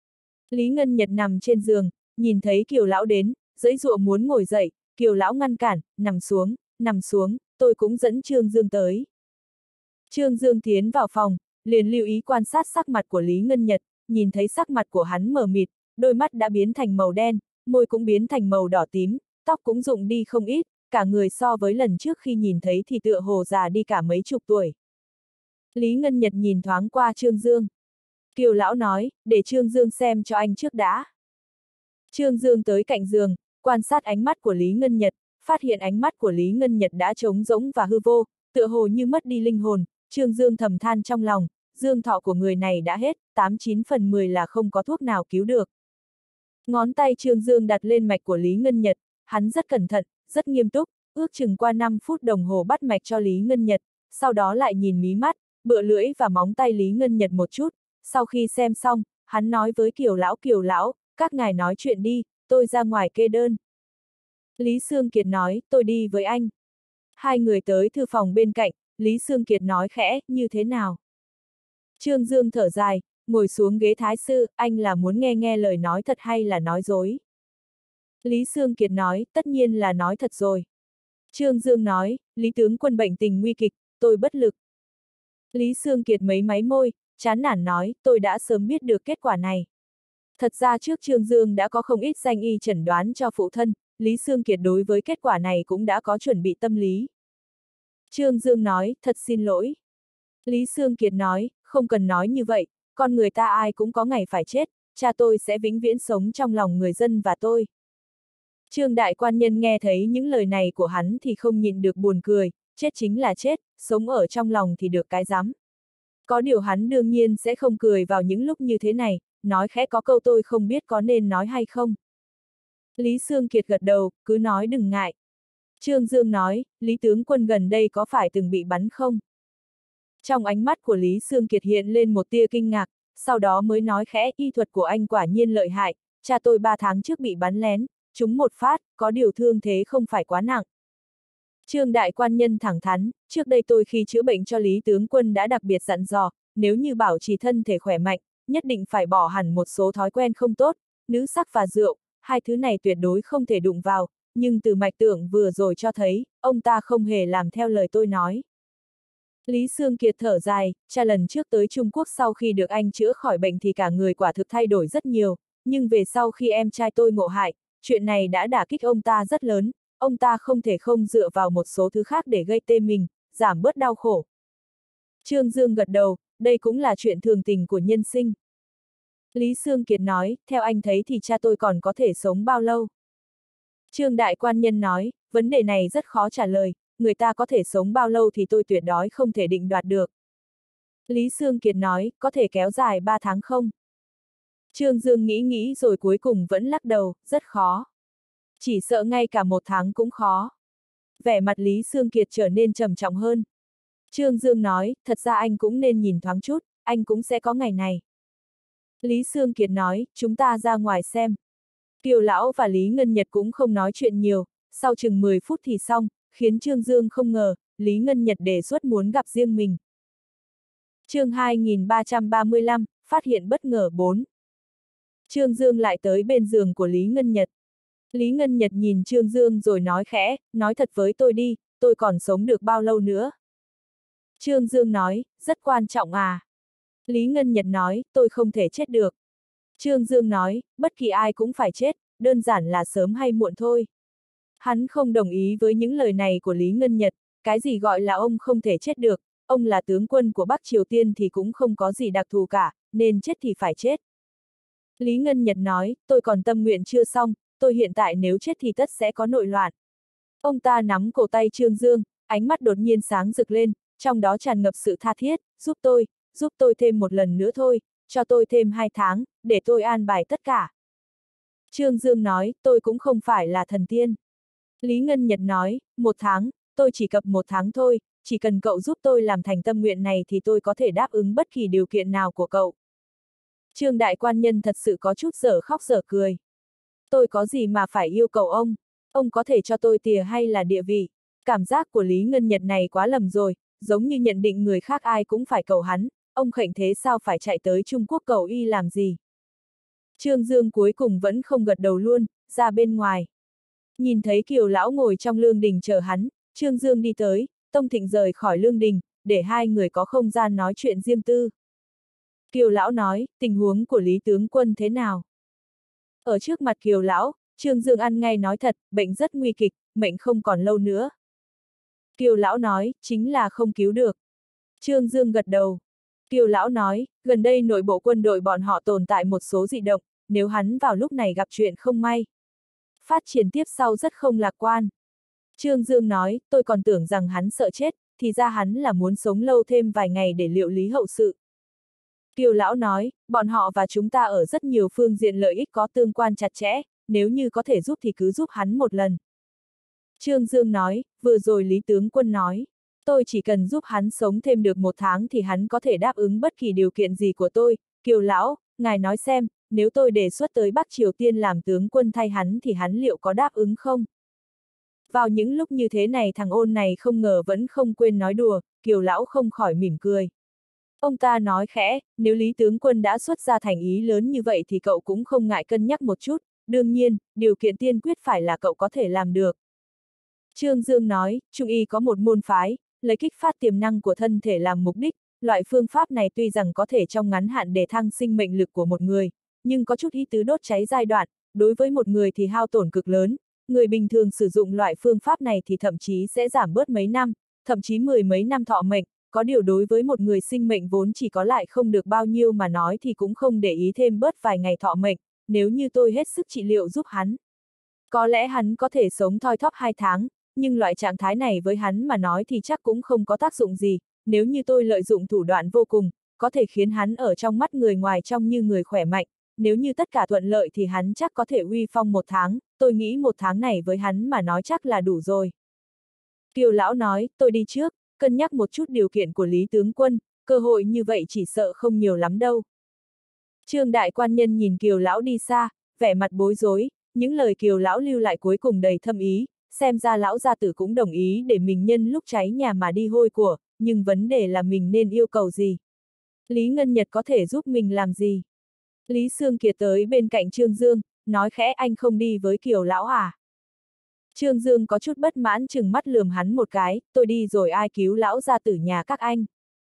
Lý Ngân Nhật nằm trên giường, nhìn thấy Kiều lão đến, giãy giụa muốn ngồi dậy, Kiều lão ngăn cản, nằm xuống, tôi cũng dẫn Trương Dương tới. Trương Dương tiến vào phòng, liền lưu ý quan sát sắc mặt của Lý Ngân Nhật, nhìn thấy sắc mặt của hắn mờ mịt, đôi mắt đã biến thành màu đen, môi cũng biến thành màu đỏ tím, tóc cũng rụng đi không ít, cả người so với lần trước khi nhìn thấy thì tựa hồ già đi cả mấy chục tuổi. Lý Ngân Nhật nhìn thoáng qua Trương Dương. Kiều lão nói, để Trương Dương xem cho anh trước đã. Trương Dương tới cạnh giường, quan sát ánh mắt của Lý Ngân Nhật, phát hiện ánh mắt của Lý Ngân Nhật đã trống rỗng và hư vô, tựa hồ như mất đi linh hồn. Trương Dương thầm than trong lòng, dương thọ của người này đã hết, 89/10 là không có thuốc nào cứu được. Ngón tay Trương Dương đặt lên mạch của Lý Ngân Nhật, hắn rất cẩn thận, rất nghiêm túc, ước chừng qua 5 phút đồng hồ bắt mạch cho Lý Ngân Nhật, sau đó lại nhìn mí mắt, bựa lưỡi và móng tay Lý Ngân Nhật một chút, sau khi xem xong, hắn nói với Kiều lão, các ngài nói chuyện đi, tôi ra ngoài kê đơn. Lý Sương Kiệt nói, tôi đi với anh. Hai người tới thư phòng bên cạnh, Lý Sương Kiệt nói khẽ, như thế nào? Trương Dương thở dài, ngồi xuống ghế thái sư, anh là muốn nghe nghe lời nói thật hay là nói dối? Lý Sương Kiệt nói, tất nhiên là nói thật rồi. Trương Dương nói, Lý tướng quân bệnh tình nguy kịch, tôi bất lực. Lý Sương Kiệt mấy máy môi, chán nản nói, tôi đã sớm biết được kết quả này. Thật ra trước Trương Dương đã có không ít danh y chẩn đoán cho phụ thân, Lý Sương Kiệt đối với kết quả này cũng đã có chuẩn bị tâm lý. Trương Dương nói, thật xin lỗi. Lý Sương Kiệt nói, không cần nói như vậy, con người ta ai cũng có ngày phải chết, cha tôi sẽ vĩnh viễn sống trong lòng người dân và tôi. Trương đại quan nhân nghe thấy những lời này của hắn thì không nhịn được buồn cười, chết chính là chết, sống ở trong lòng thì được cái rắm. Có điều hắn đương nhiên sẽ không cười vào những lúc như thế này, nói khẽ có câu tôi không biết có nên nói hay không. Lý Sương Kiệt gật đầu, cứ nói đừng ngại. Trương Dương nói, Lý tướng quân gần đây có phải từng bị bắn không? Trong ánh mắt của Lý Sương Kiệt hiện lên một tia kinh ngạc, sau đó mới nói khẽ, y thuật của anh quả nhiên lợi hại, cha tôi 3 tháng trước bị bắn lén, trúng một phát, có điều thương thế không phải quá nặng. Trương đại quan nhân thẳng thắn, trước đây tôi khi chữa bệnh cho Lý tướng quân đã đặc biệt dặn dò, nếu như bảo trì thân thể khỏe mạnh, nhất định phải bỏ hẳn một số thói quen không tốt, nữ sắc và rượu, hai thứ này tuyệt đối không thể đụng vào, nhưng từ mạch tượng vừa rồi cho thấy, ông ta không hề làm theo lời tôi nói. Lý Sương Kiệt thở dài, cha lần trước tới Trung Quốc sau khi được anh chữa khỏi bệnh thì cả người quả thực thay đổi rất nhiều, nhưng về sau khi em trai tôi ngộ hại, chuyện này đã đả kích ông ta rất lớn, ông ta không thể không dựa vào một số thứ khác để gây tê mình, giảm bớt đau khổ. Trương Dương gật đầu, đây cũng là chuyện thường tình của nhân sinh. Lý Sương Kiệt nói, theo anh thấy thì cha tôi còn có thể sống bao lâu? Trương đại quan nhân nói, vấn đề này rất khó trả lời, người ta có thể sống bao lâu thì tôi tuyệt đối không thể định đoạt được. Lý Sương Kiệt nói, có thể kéo dài 3 tháng không? Trương Dương nghĩ rồi cuối cùng vẫn lắc đầu, rất khó. Chỉ sợ ngay cả 1 tháng cũng khó. Vẻ mặt Lý Sương Kiệt trở nên trầm trọng hơn. Trương Dương nói, thật ra anh cũng nên nhìn thoáng chút, anh cũng sẽ có ngày này. Lý Sương Kiệt nói, chúng ta ra ngoài xem. Kiều lão và Lý Ngân Nhật cũng không nói chuyện nhiều, sau chừng 10 phút thì xong, khiến Trương Dương không ngờ, Lý Ngân Nhật đề xuất muốn gặp riêng mình. Chương 2335, phát hiện bất ngờ 4. Trương Dương lại tới bên giường của Lý Ngân Nhật. Lý Ngân Nhật nhìn Trương Dương rồi nói khẽ, nói thật với tôi đi, tôi còn sống được bao lâu nữa? Trương Dương nói, rất quan trọng à? Lý Ngân Nhật nói, tôi không thể chết được. Trương Dương nói, bất kỳ ai cũng phải chết, đơn giản là sớm hay muộn thôi. Hắn không đồng ý với những lời này của Lý Ngân Nhật, cái gì gọi là ông không thể chết được, ông là tướng quân của Bắc Triều Tiên thì cũng không có gì đặc thù cả, nên chết thì phải chết. Lý Ngân Nhật nói, tôi còn tâm nguyện chưa xong, tôi hiện tại nếu chết thì tất sẽ có nội loạn. Ông ta nắm cổ tay Trương Dương, ánh mắt đột nhiên sáng rực lên, trong đó tràn ngập sự tha thiết, giúp tôi thêm một lần nữa thôi, cho tôi thêm 2 tháng, để tôi an bài tất cả. Trương Dương nói, tôi cũng không phải là thần tiên. Lý Ngân Nhật nói, 1 tháng, tôi chỉ cập 1 tháng thôi, chỉ cần cậu giúp tôi làm thành tâm nguyện này thì tôi có thể đáp ứng bất kỳ điều kiện nào của cậu. Trương đại quan nhân thật sự có chút dở khóc dở cười. Tôi có gì mà phải yêu cầu ông có thể cho tôi tiền hay là địa vị. Cảm giác của Lý Ngân Nhật này quá lầm rồi, giống như nhận định người khác ai cũng phải cầu hắn, ông khệnh thế sao phải chạy tới Trung Quốc cầu y làm gì. Trương Dương cuối cùng vẫn không gật đầu luôn, ra bên ngoài. Nhìn thấy Kiều lão ngồi trong lương đình chờ hắn, Trương Dương đi tới, Tông Thịnh rời khỏi lương đình, để hai người có không gian nói chuyện riêng tư. Kiều lão nói, tình huống của Lý tướng quân thế nào? Ở trước mặt Kiều lão, Trương Dương ăn ngay nói thật, bệnh rất nguy kịch, mệnh không còn lâu nữa. Kiều lão nói, chính là không cứu được. Trương Dương gật đầu. Kiều lão nói, gần đây nội bộ quân đội bọn họ tồn tại một số dị động, nếu hắn vào lúc này gặp chuyện không may. Phát triển tiếp sau rất không lạc quan. Trương Dương nói, tôi còn tưởng rằng hắn sợ chết, thì ra hắn là muốn sống lâu thêm vài ngày để liệu lý hậu sự. Kiều lão nói, bọn họ và chúng ta ở rất nhiều phương diện lợi ích có tương quan chặt chẽ, nếu như có thể giúp thì cứ giúp hắn một lần. Trương Dương nói, vừa rồi Lý tướng quân nói, tôi chỉ cần giúp hắn sống thêm được 1 tháng thì hắn có thể đáp ứng bất kỳ điều kiện gì của tôi. Kiều lão, ngài nói xem, nếu tôi đề xuất tới Bắc Triều Tiên làm tướng quân thay hắn thì hắn liệu có đáp ứng không? Vào những lúc như thế này thằng ôn này không ngờ vẫn không quên nói đùa, Kiều lão không khỏi mỉm cười. Ông ta nói khẽ, nếu Lý tướng quân đã xuất ra thành ý lớn như vậy thì cậu cũng không ngại cân nhắc một chút, đương nhiên, điều kiện tiên quyết phải là cậu có thể làm được. Trương Dương nói, Trung y có một môn phái, lấy kích phát tiềm năng của thân thể làm mục đích, loại phương pháp này tuy rằng có thể trong ngắn hạn để thăng sinh mệnh lực của một người, nhưng có chút ý tứ đốt cháy giai đoạn, đối với một người thì hao tổn cực lớn, người bình thường sử dụng loại phương pháp này thì thậm chí sẽ giảm bớt mấy năm, thậm chí 10 mấy năm thọ mệnh, có điều đối với một người sinh mệnh vốn chỉ có lại không được bao nhiêu mà nói thì cũng không để ý thêm bớt vài ngày thọ mệnh, nếu như tôi hết sức trị liệu giúp hắn. Có lẽ hắn có thể sống thoi thóp 2 tháng, nhưng loại trạng thái này với hắn mà nói thì chắc cũng không có tác dụng gì, nếu như tôi lợi dụng thủ đoạn vô cùng, có thể khiến hắn ở trong mắt người ngoài trông như người khỏe mạnh, nếu như tất cả thuận lợi thì hắn chắc có thể uy phong 1 tháng, tôi nghĩ 1 tháng này với hắn mà nói chắc là đủ rồi. Kiều lão nói, tôi đi trước, cân nhắc một chút điều kiện của Lý tướng quân, cơ hội như vậy chỉ sợ không nhiều lắm đâu. Trương đại quan nhân nhìn Kiều lão đi xa, vẻ mặt bối rối, những lời Kiều lão lưu lại cuối cùng đầy thâm ý, xem ra lão gia tử cũng đồng ý để mình nhân lúc cháy nhà mà đi hôi của, nhưng vấn đề là mình nên yêu cầu gì? Lý Ngân Nhật có thể giúp mình làm gì? Lý Sương Kiệt tới bên cạnh Trương Dương, nói khẽ anh không đi với Kiều lão à? Trương Dương có chút bất mãn chừng mắt lườm hắn một cái, tôi đi rồi ai cứu lão gia tử nhà các anh?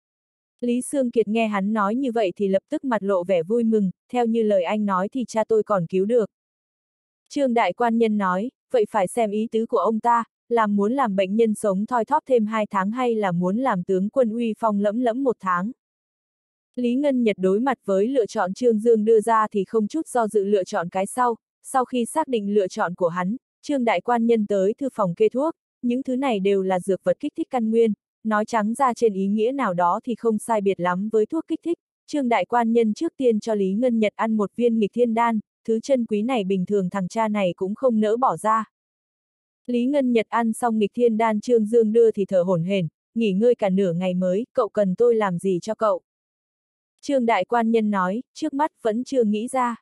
Lý Sương Kiệt nghe hắn nói như vậy thì lập tức mặt lộ vẻ vui mừng, theo như lời anh nói thì cha tôi còn cứu được. Trương đại quan nhân nói, vậy phải xem ý tứ của ông ta, là muốn làm bệnh nhân sống thoi thóp thêm 2 tháng hay là muốn làm tướng quân uy phong lẫm lẫm 1 tháng. Lý Ngân Nhật đối mặt với lựa chọn Trương Dương đưa ra thì không chút do dự lựa chọn cái sau khi xác định lựa chọn của hắn, Trương đại quan nhân tới thư phòng kê thuốc, những thứ này đều là dược vật kích thích căn nguyên, nói trắng ra trên ý nghĩa nào đó thì không sai biệt lắm với thuốc kích thích. Trương đại quan nhân trước tiên cho Lý Ngân Nhật ăn 1 viên nghịch thiên đan, thứ chân quý này bình thường thằng cha này cũng không nỡ bỏ ra. Lý Ngân Nhật ăn xong nghịch thiên đan Trương Dương đưa thì thở hổn hển, nghỉ ngơi cả nửa ngày mới, cậu cần tôi làm gì cho cậu? Trương đại quan nhân nói, trước mắt vẫn chưa nghĩ ra.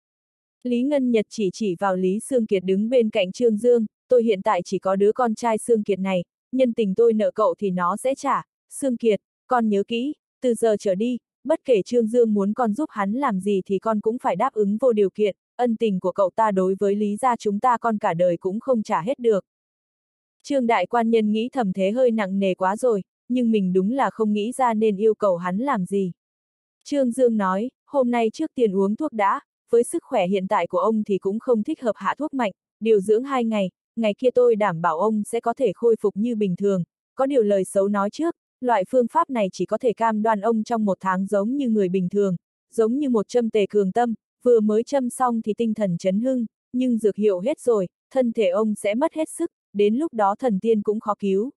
Lý Ngân Nhật chỉ vào Lý Sương Kiệt đứng bên cạnh Trương Dương, tôi hiện tại chỉ có đứa con trai Sương Kiệt này, nhân tình tôi nợ cậu thì nó sẽ trả. Sương Kiệt, con nhớ kỹ, từ giờ trở đi, bất kể Trương Dương muốn con giúp hắn làm gì thì con cũng phải đáp ứng vô điều kiện, ân tình của cậu ta đối với Lý gia chúng ta con cả đời cũng không trả hết được. Trương đại quan nhân nghĩ thầm thế hơi nặng nề quá rồi, nhưng mình đúng là không nghĩ ra nên yêu cầu hắn làm gì. Trương Dương nói, hôm nay trước tiên uống thuốc đã, với sức khỏe hiện tại của ông thì cũng không thích hợp hạ thuốc mạnh, điều dưỡng 2 ngày, ngày kia tôi đảm bảo ông sẽ có thể khôi phục như bình thường, có điều lời xấu nói trước, loại phương pháp này chỉ có thể cam đoan ông trong 1 tháng giống như người bình thường, giống như một châm tề cường tâm, vừa mới châm xong thì tinh thần chấn hưng, nhưng dược hiệu hết rồi, thân thể ông sẽ mất hết sức, đến lúc đó thần tiên cũng khó cứu.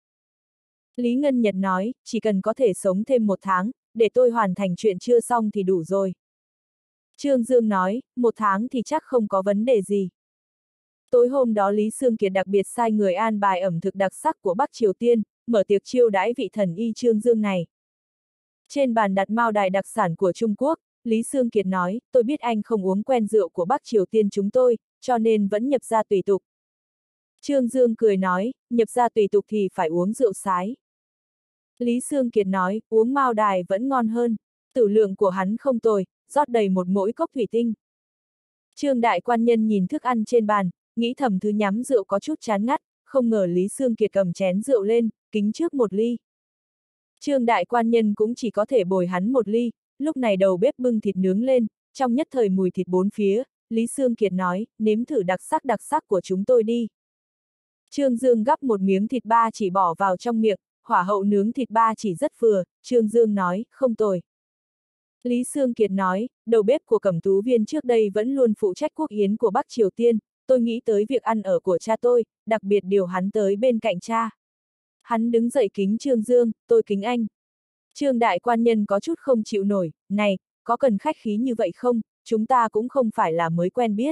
Lý Ngân Nhật nói, chỉ cần có thể sống thêm 1 tháng, để tôi hoàn thành chuyện chưa xong thì đủ rồi. Trương Dương nói, 1 tháng thì chắc không có vấn đề gì. Tối hôm đó Lý Sương Kiệt đặc biệt sai người an bài ẩm thực đặc sắc của Bắc Triều Tiên, mở tiệc chiêu đãi vị thần y Trương Dương này. Trên bàn đặt mao đài đặc sản của Trung Quốc, Lý Sương Kiệt nói, tôi biết anh không uống quen rượu của Bắc Triều Tiên chúng tôi, cho nên vẫn nhập ra tùy tục. Trương Dương cười nói, nhập ra tùy tục thì phải uống rượu sái. Lý Sương Kiệt nói, uống mao đài vẫn ngon hơn, tử lượng của hắn không tồi, rót đầy một mỗi cốc thủy tinh. Trương đại quan nhân nhìn thức ăn trên bàn, nghĩ thầm thứ nhắm rượu có chút chán ngắt, không ngờ Lý Sương Kiệt cầm chén rượu lên, kính trước 1 ly. Trương đại quan nhân cũng chỉ có thể bồi hắn một ly, lúc này đầu bếp bưng thịt nướng lên, trong nhất thời mùi thịt bốn phía, Lý Sương Kiệt nói, nếm thử đặc sắc của chúng tôi đi. Trương Dương gắp một miếng thịt ba chỉ bỏ vào trong miệng, hỏa hậu nướng thịt ba chỉ rất vừa, Trương Dương nói, không tồi. Lý Sương Kiệt nói, đầu bếp của Cẩm Tú Viên trước đây vẫn luôn phụ trách quốc yến của Bắc Triều Tiên, tôi nghĩ tới việc ăn ở của cha tôi, đặc biệt điều hắn tới bên cạnh cha. Hắn đứng dậy kính Trương Dương, tôi kính anh. Trương đại quan nhân có chút không chịu nổi, này, có cần khách khí như vậy không, chúng ta cũng không phải là mới quen biết.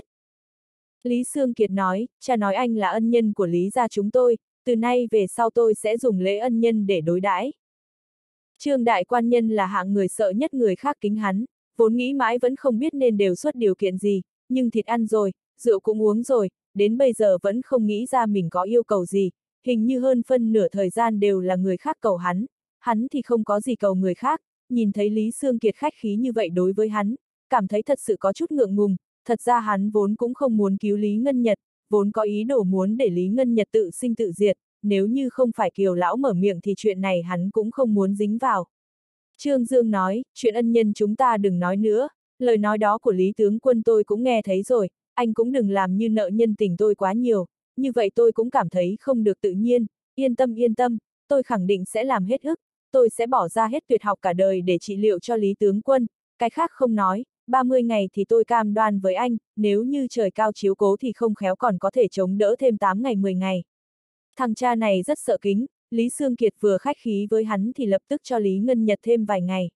Lý Sương Kiệt nói, cha nói anh là ân nhân của Lý gia chúng tôi, từ nay về sau tôi sẽ dùng lễ ân nhân để đối đãi. Trương đại quan nhân là hạng người sợ nhất người khác kính hắn, vốn nghĩ mãi vẫn không biết nên đề xuất điều kiện gì, nhưng thịt ăn rồi, rượu cũng uống rồi, đến bây giờ vẫn không nghĩ ra mình có yêu cầu gì, hình như hơn phân nửa thời gian đều là người khác cầu hắn thì không có gì cầu người khác, nhìn thấy Lý Sương Kiệt khách khí như vậy đối với hắn, cảm thấy thật sự có chút ngượng ngùng, thật ra hắn vốn cũng không muốn cứu Lý Ngân Nhật, vốn có ý đồ muốn để Lý Ngân Nhật tự sinh tự diệt, nếu như không phải Kiều lão mở miệng thì chuyện này hắn cũng không muốn dính vào. Trương Dương nói, chuyện ân nhân chúng ta đừng nói nữa, lời nói đó của Lý tướng quân tôi cũng nghe thấy rồi, anh cũng đừng làm như nợ nhân tình tôi quá nhiều, như vậy tôi cũng cảm thấy không được tự nhiên, yên tâm, tôi khẳng định sẽ làm hết ức, tôi sẽ bỏ ra hết tuyệt học cả đời để trị liệu cho Lý tướng quân, cái khác không nói, 30 ngày thì tôi cam đoan với anh, nếu như trời cao chiếu cố thì không khéo còn có thể chống đỡ thêm 8 ngày 10 ngày. Thằng cha này rất sợ kính, Lý Sương Kiệt vừa khách khí với hắn thì lập tức cho Lý Ngân Nhật thêm vài ngày.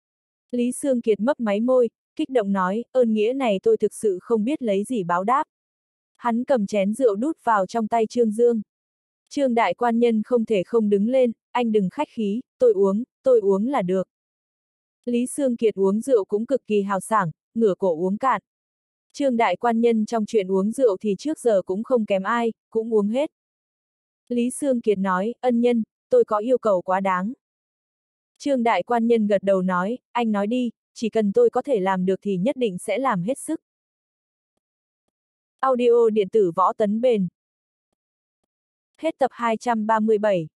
Lý Sương Kiệt mấp máy môi, kích động nói, ơn nghĩa này tôi thực sự không biết lấy gì báo đáp. Hắn cầm chén rượu đút vào trong tay Trương Dương. Trương đại quan nhân không thể không đứng lên, anh đừng khách khí, tôi uống là được. Lý Sương Kiệt uống rượu cũng cực kỳ hào sảng, ngửa cổ uống cạn. Trương đại quan nhân trong chuyện uống rượu thì trước giờ cũng không kém ai, cũng uống hết. Lý Sương Kiệt nói, ân nhân, tôi có yêu cầu quá đáng. Trương đại quan nhân gật đầu nói, anh nói đi, chỉ cần tôi có thể làm được thì nhất định sẽ làm hết sức. Audio điện tử Võ Tấn Bền. Hết tập 237.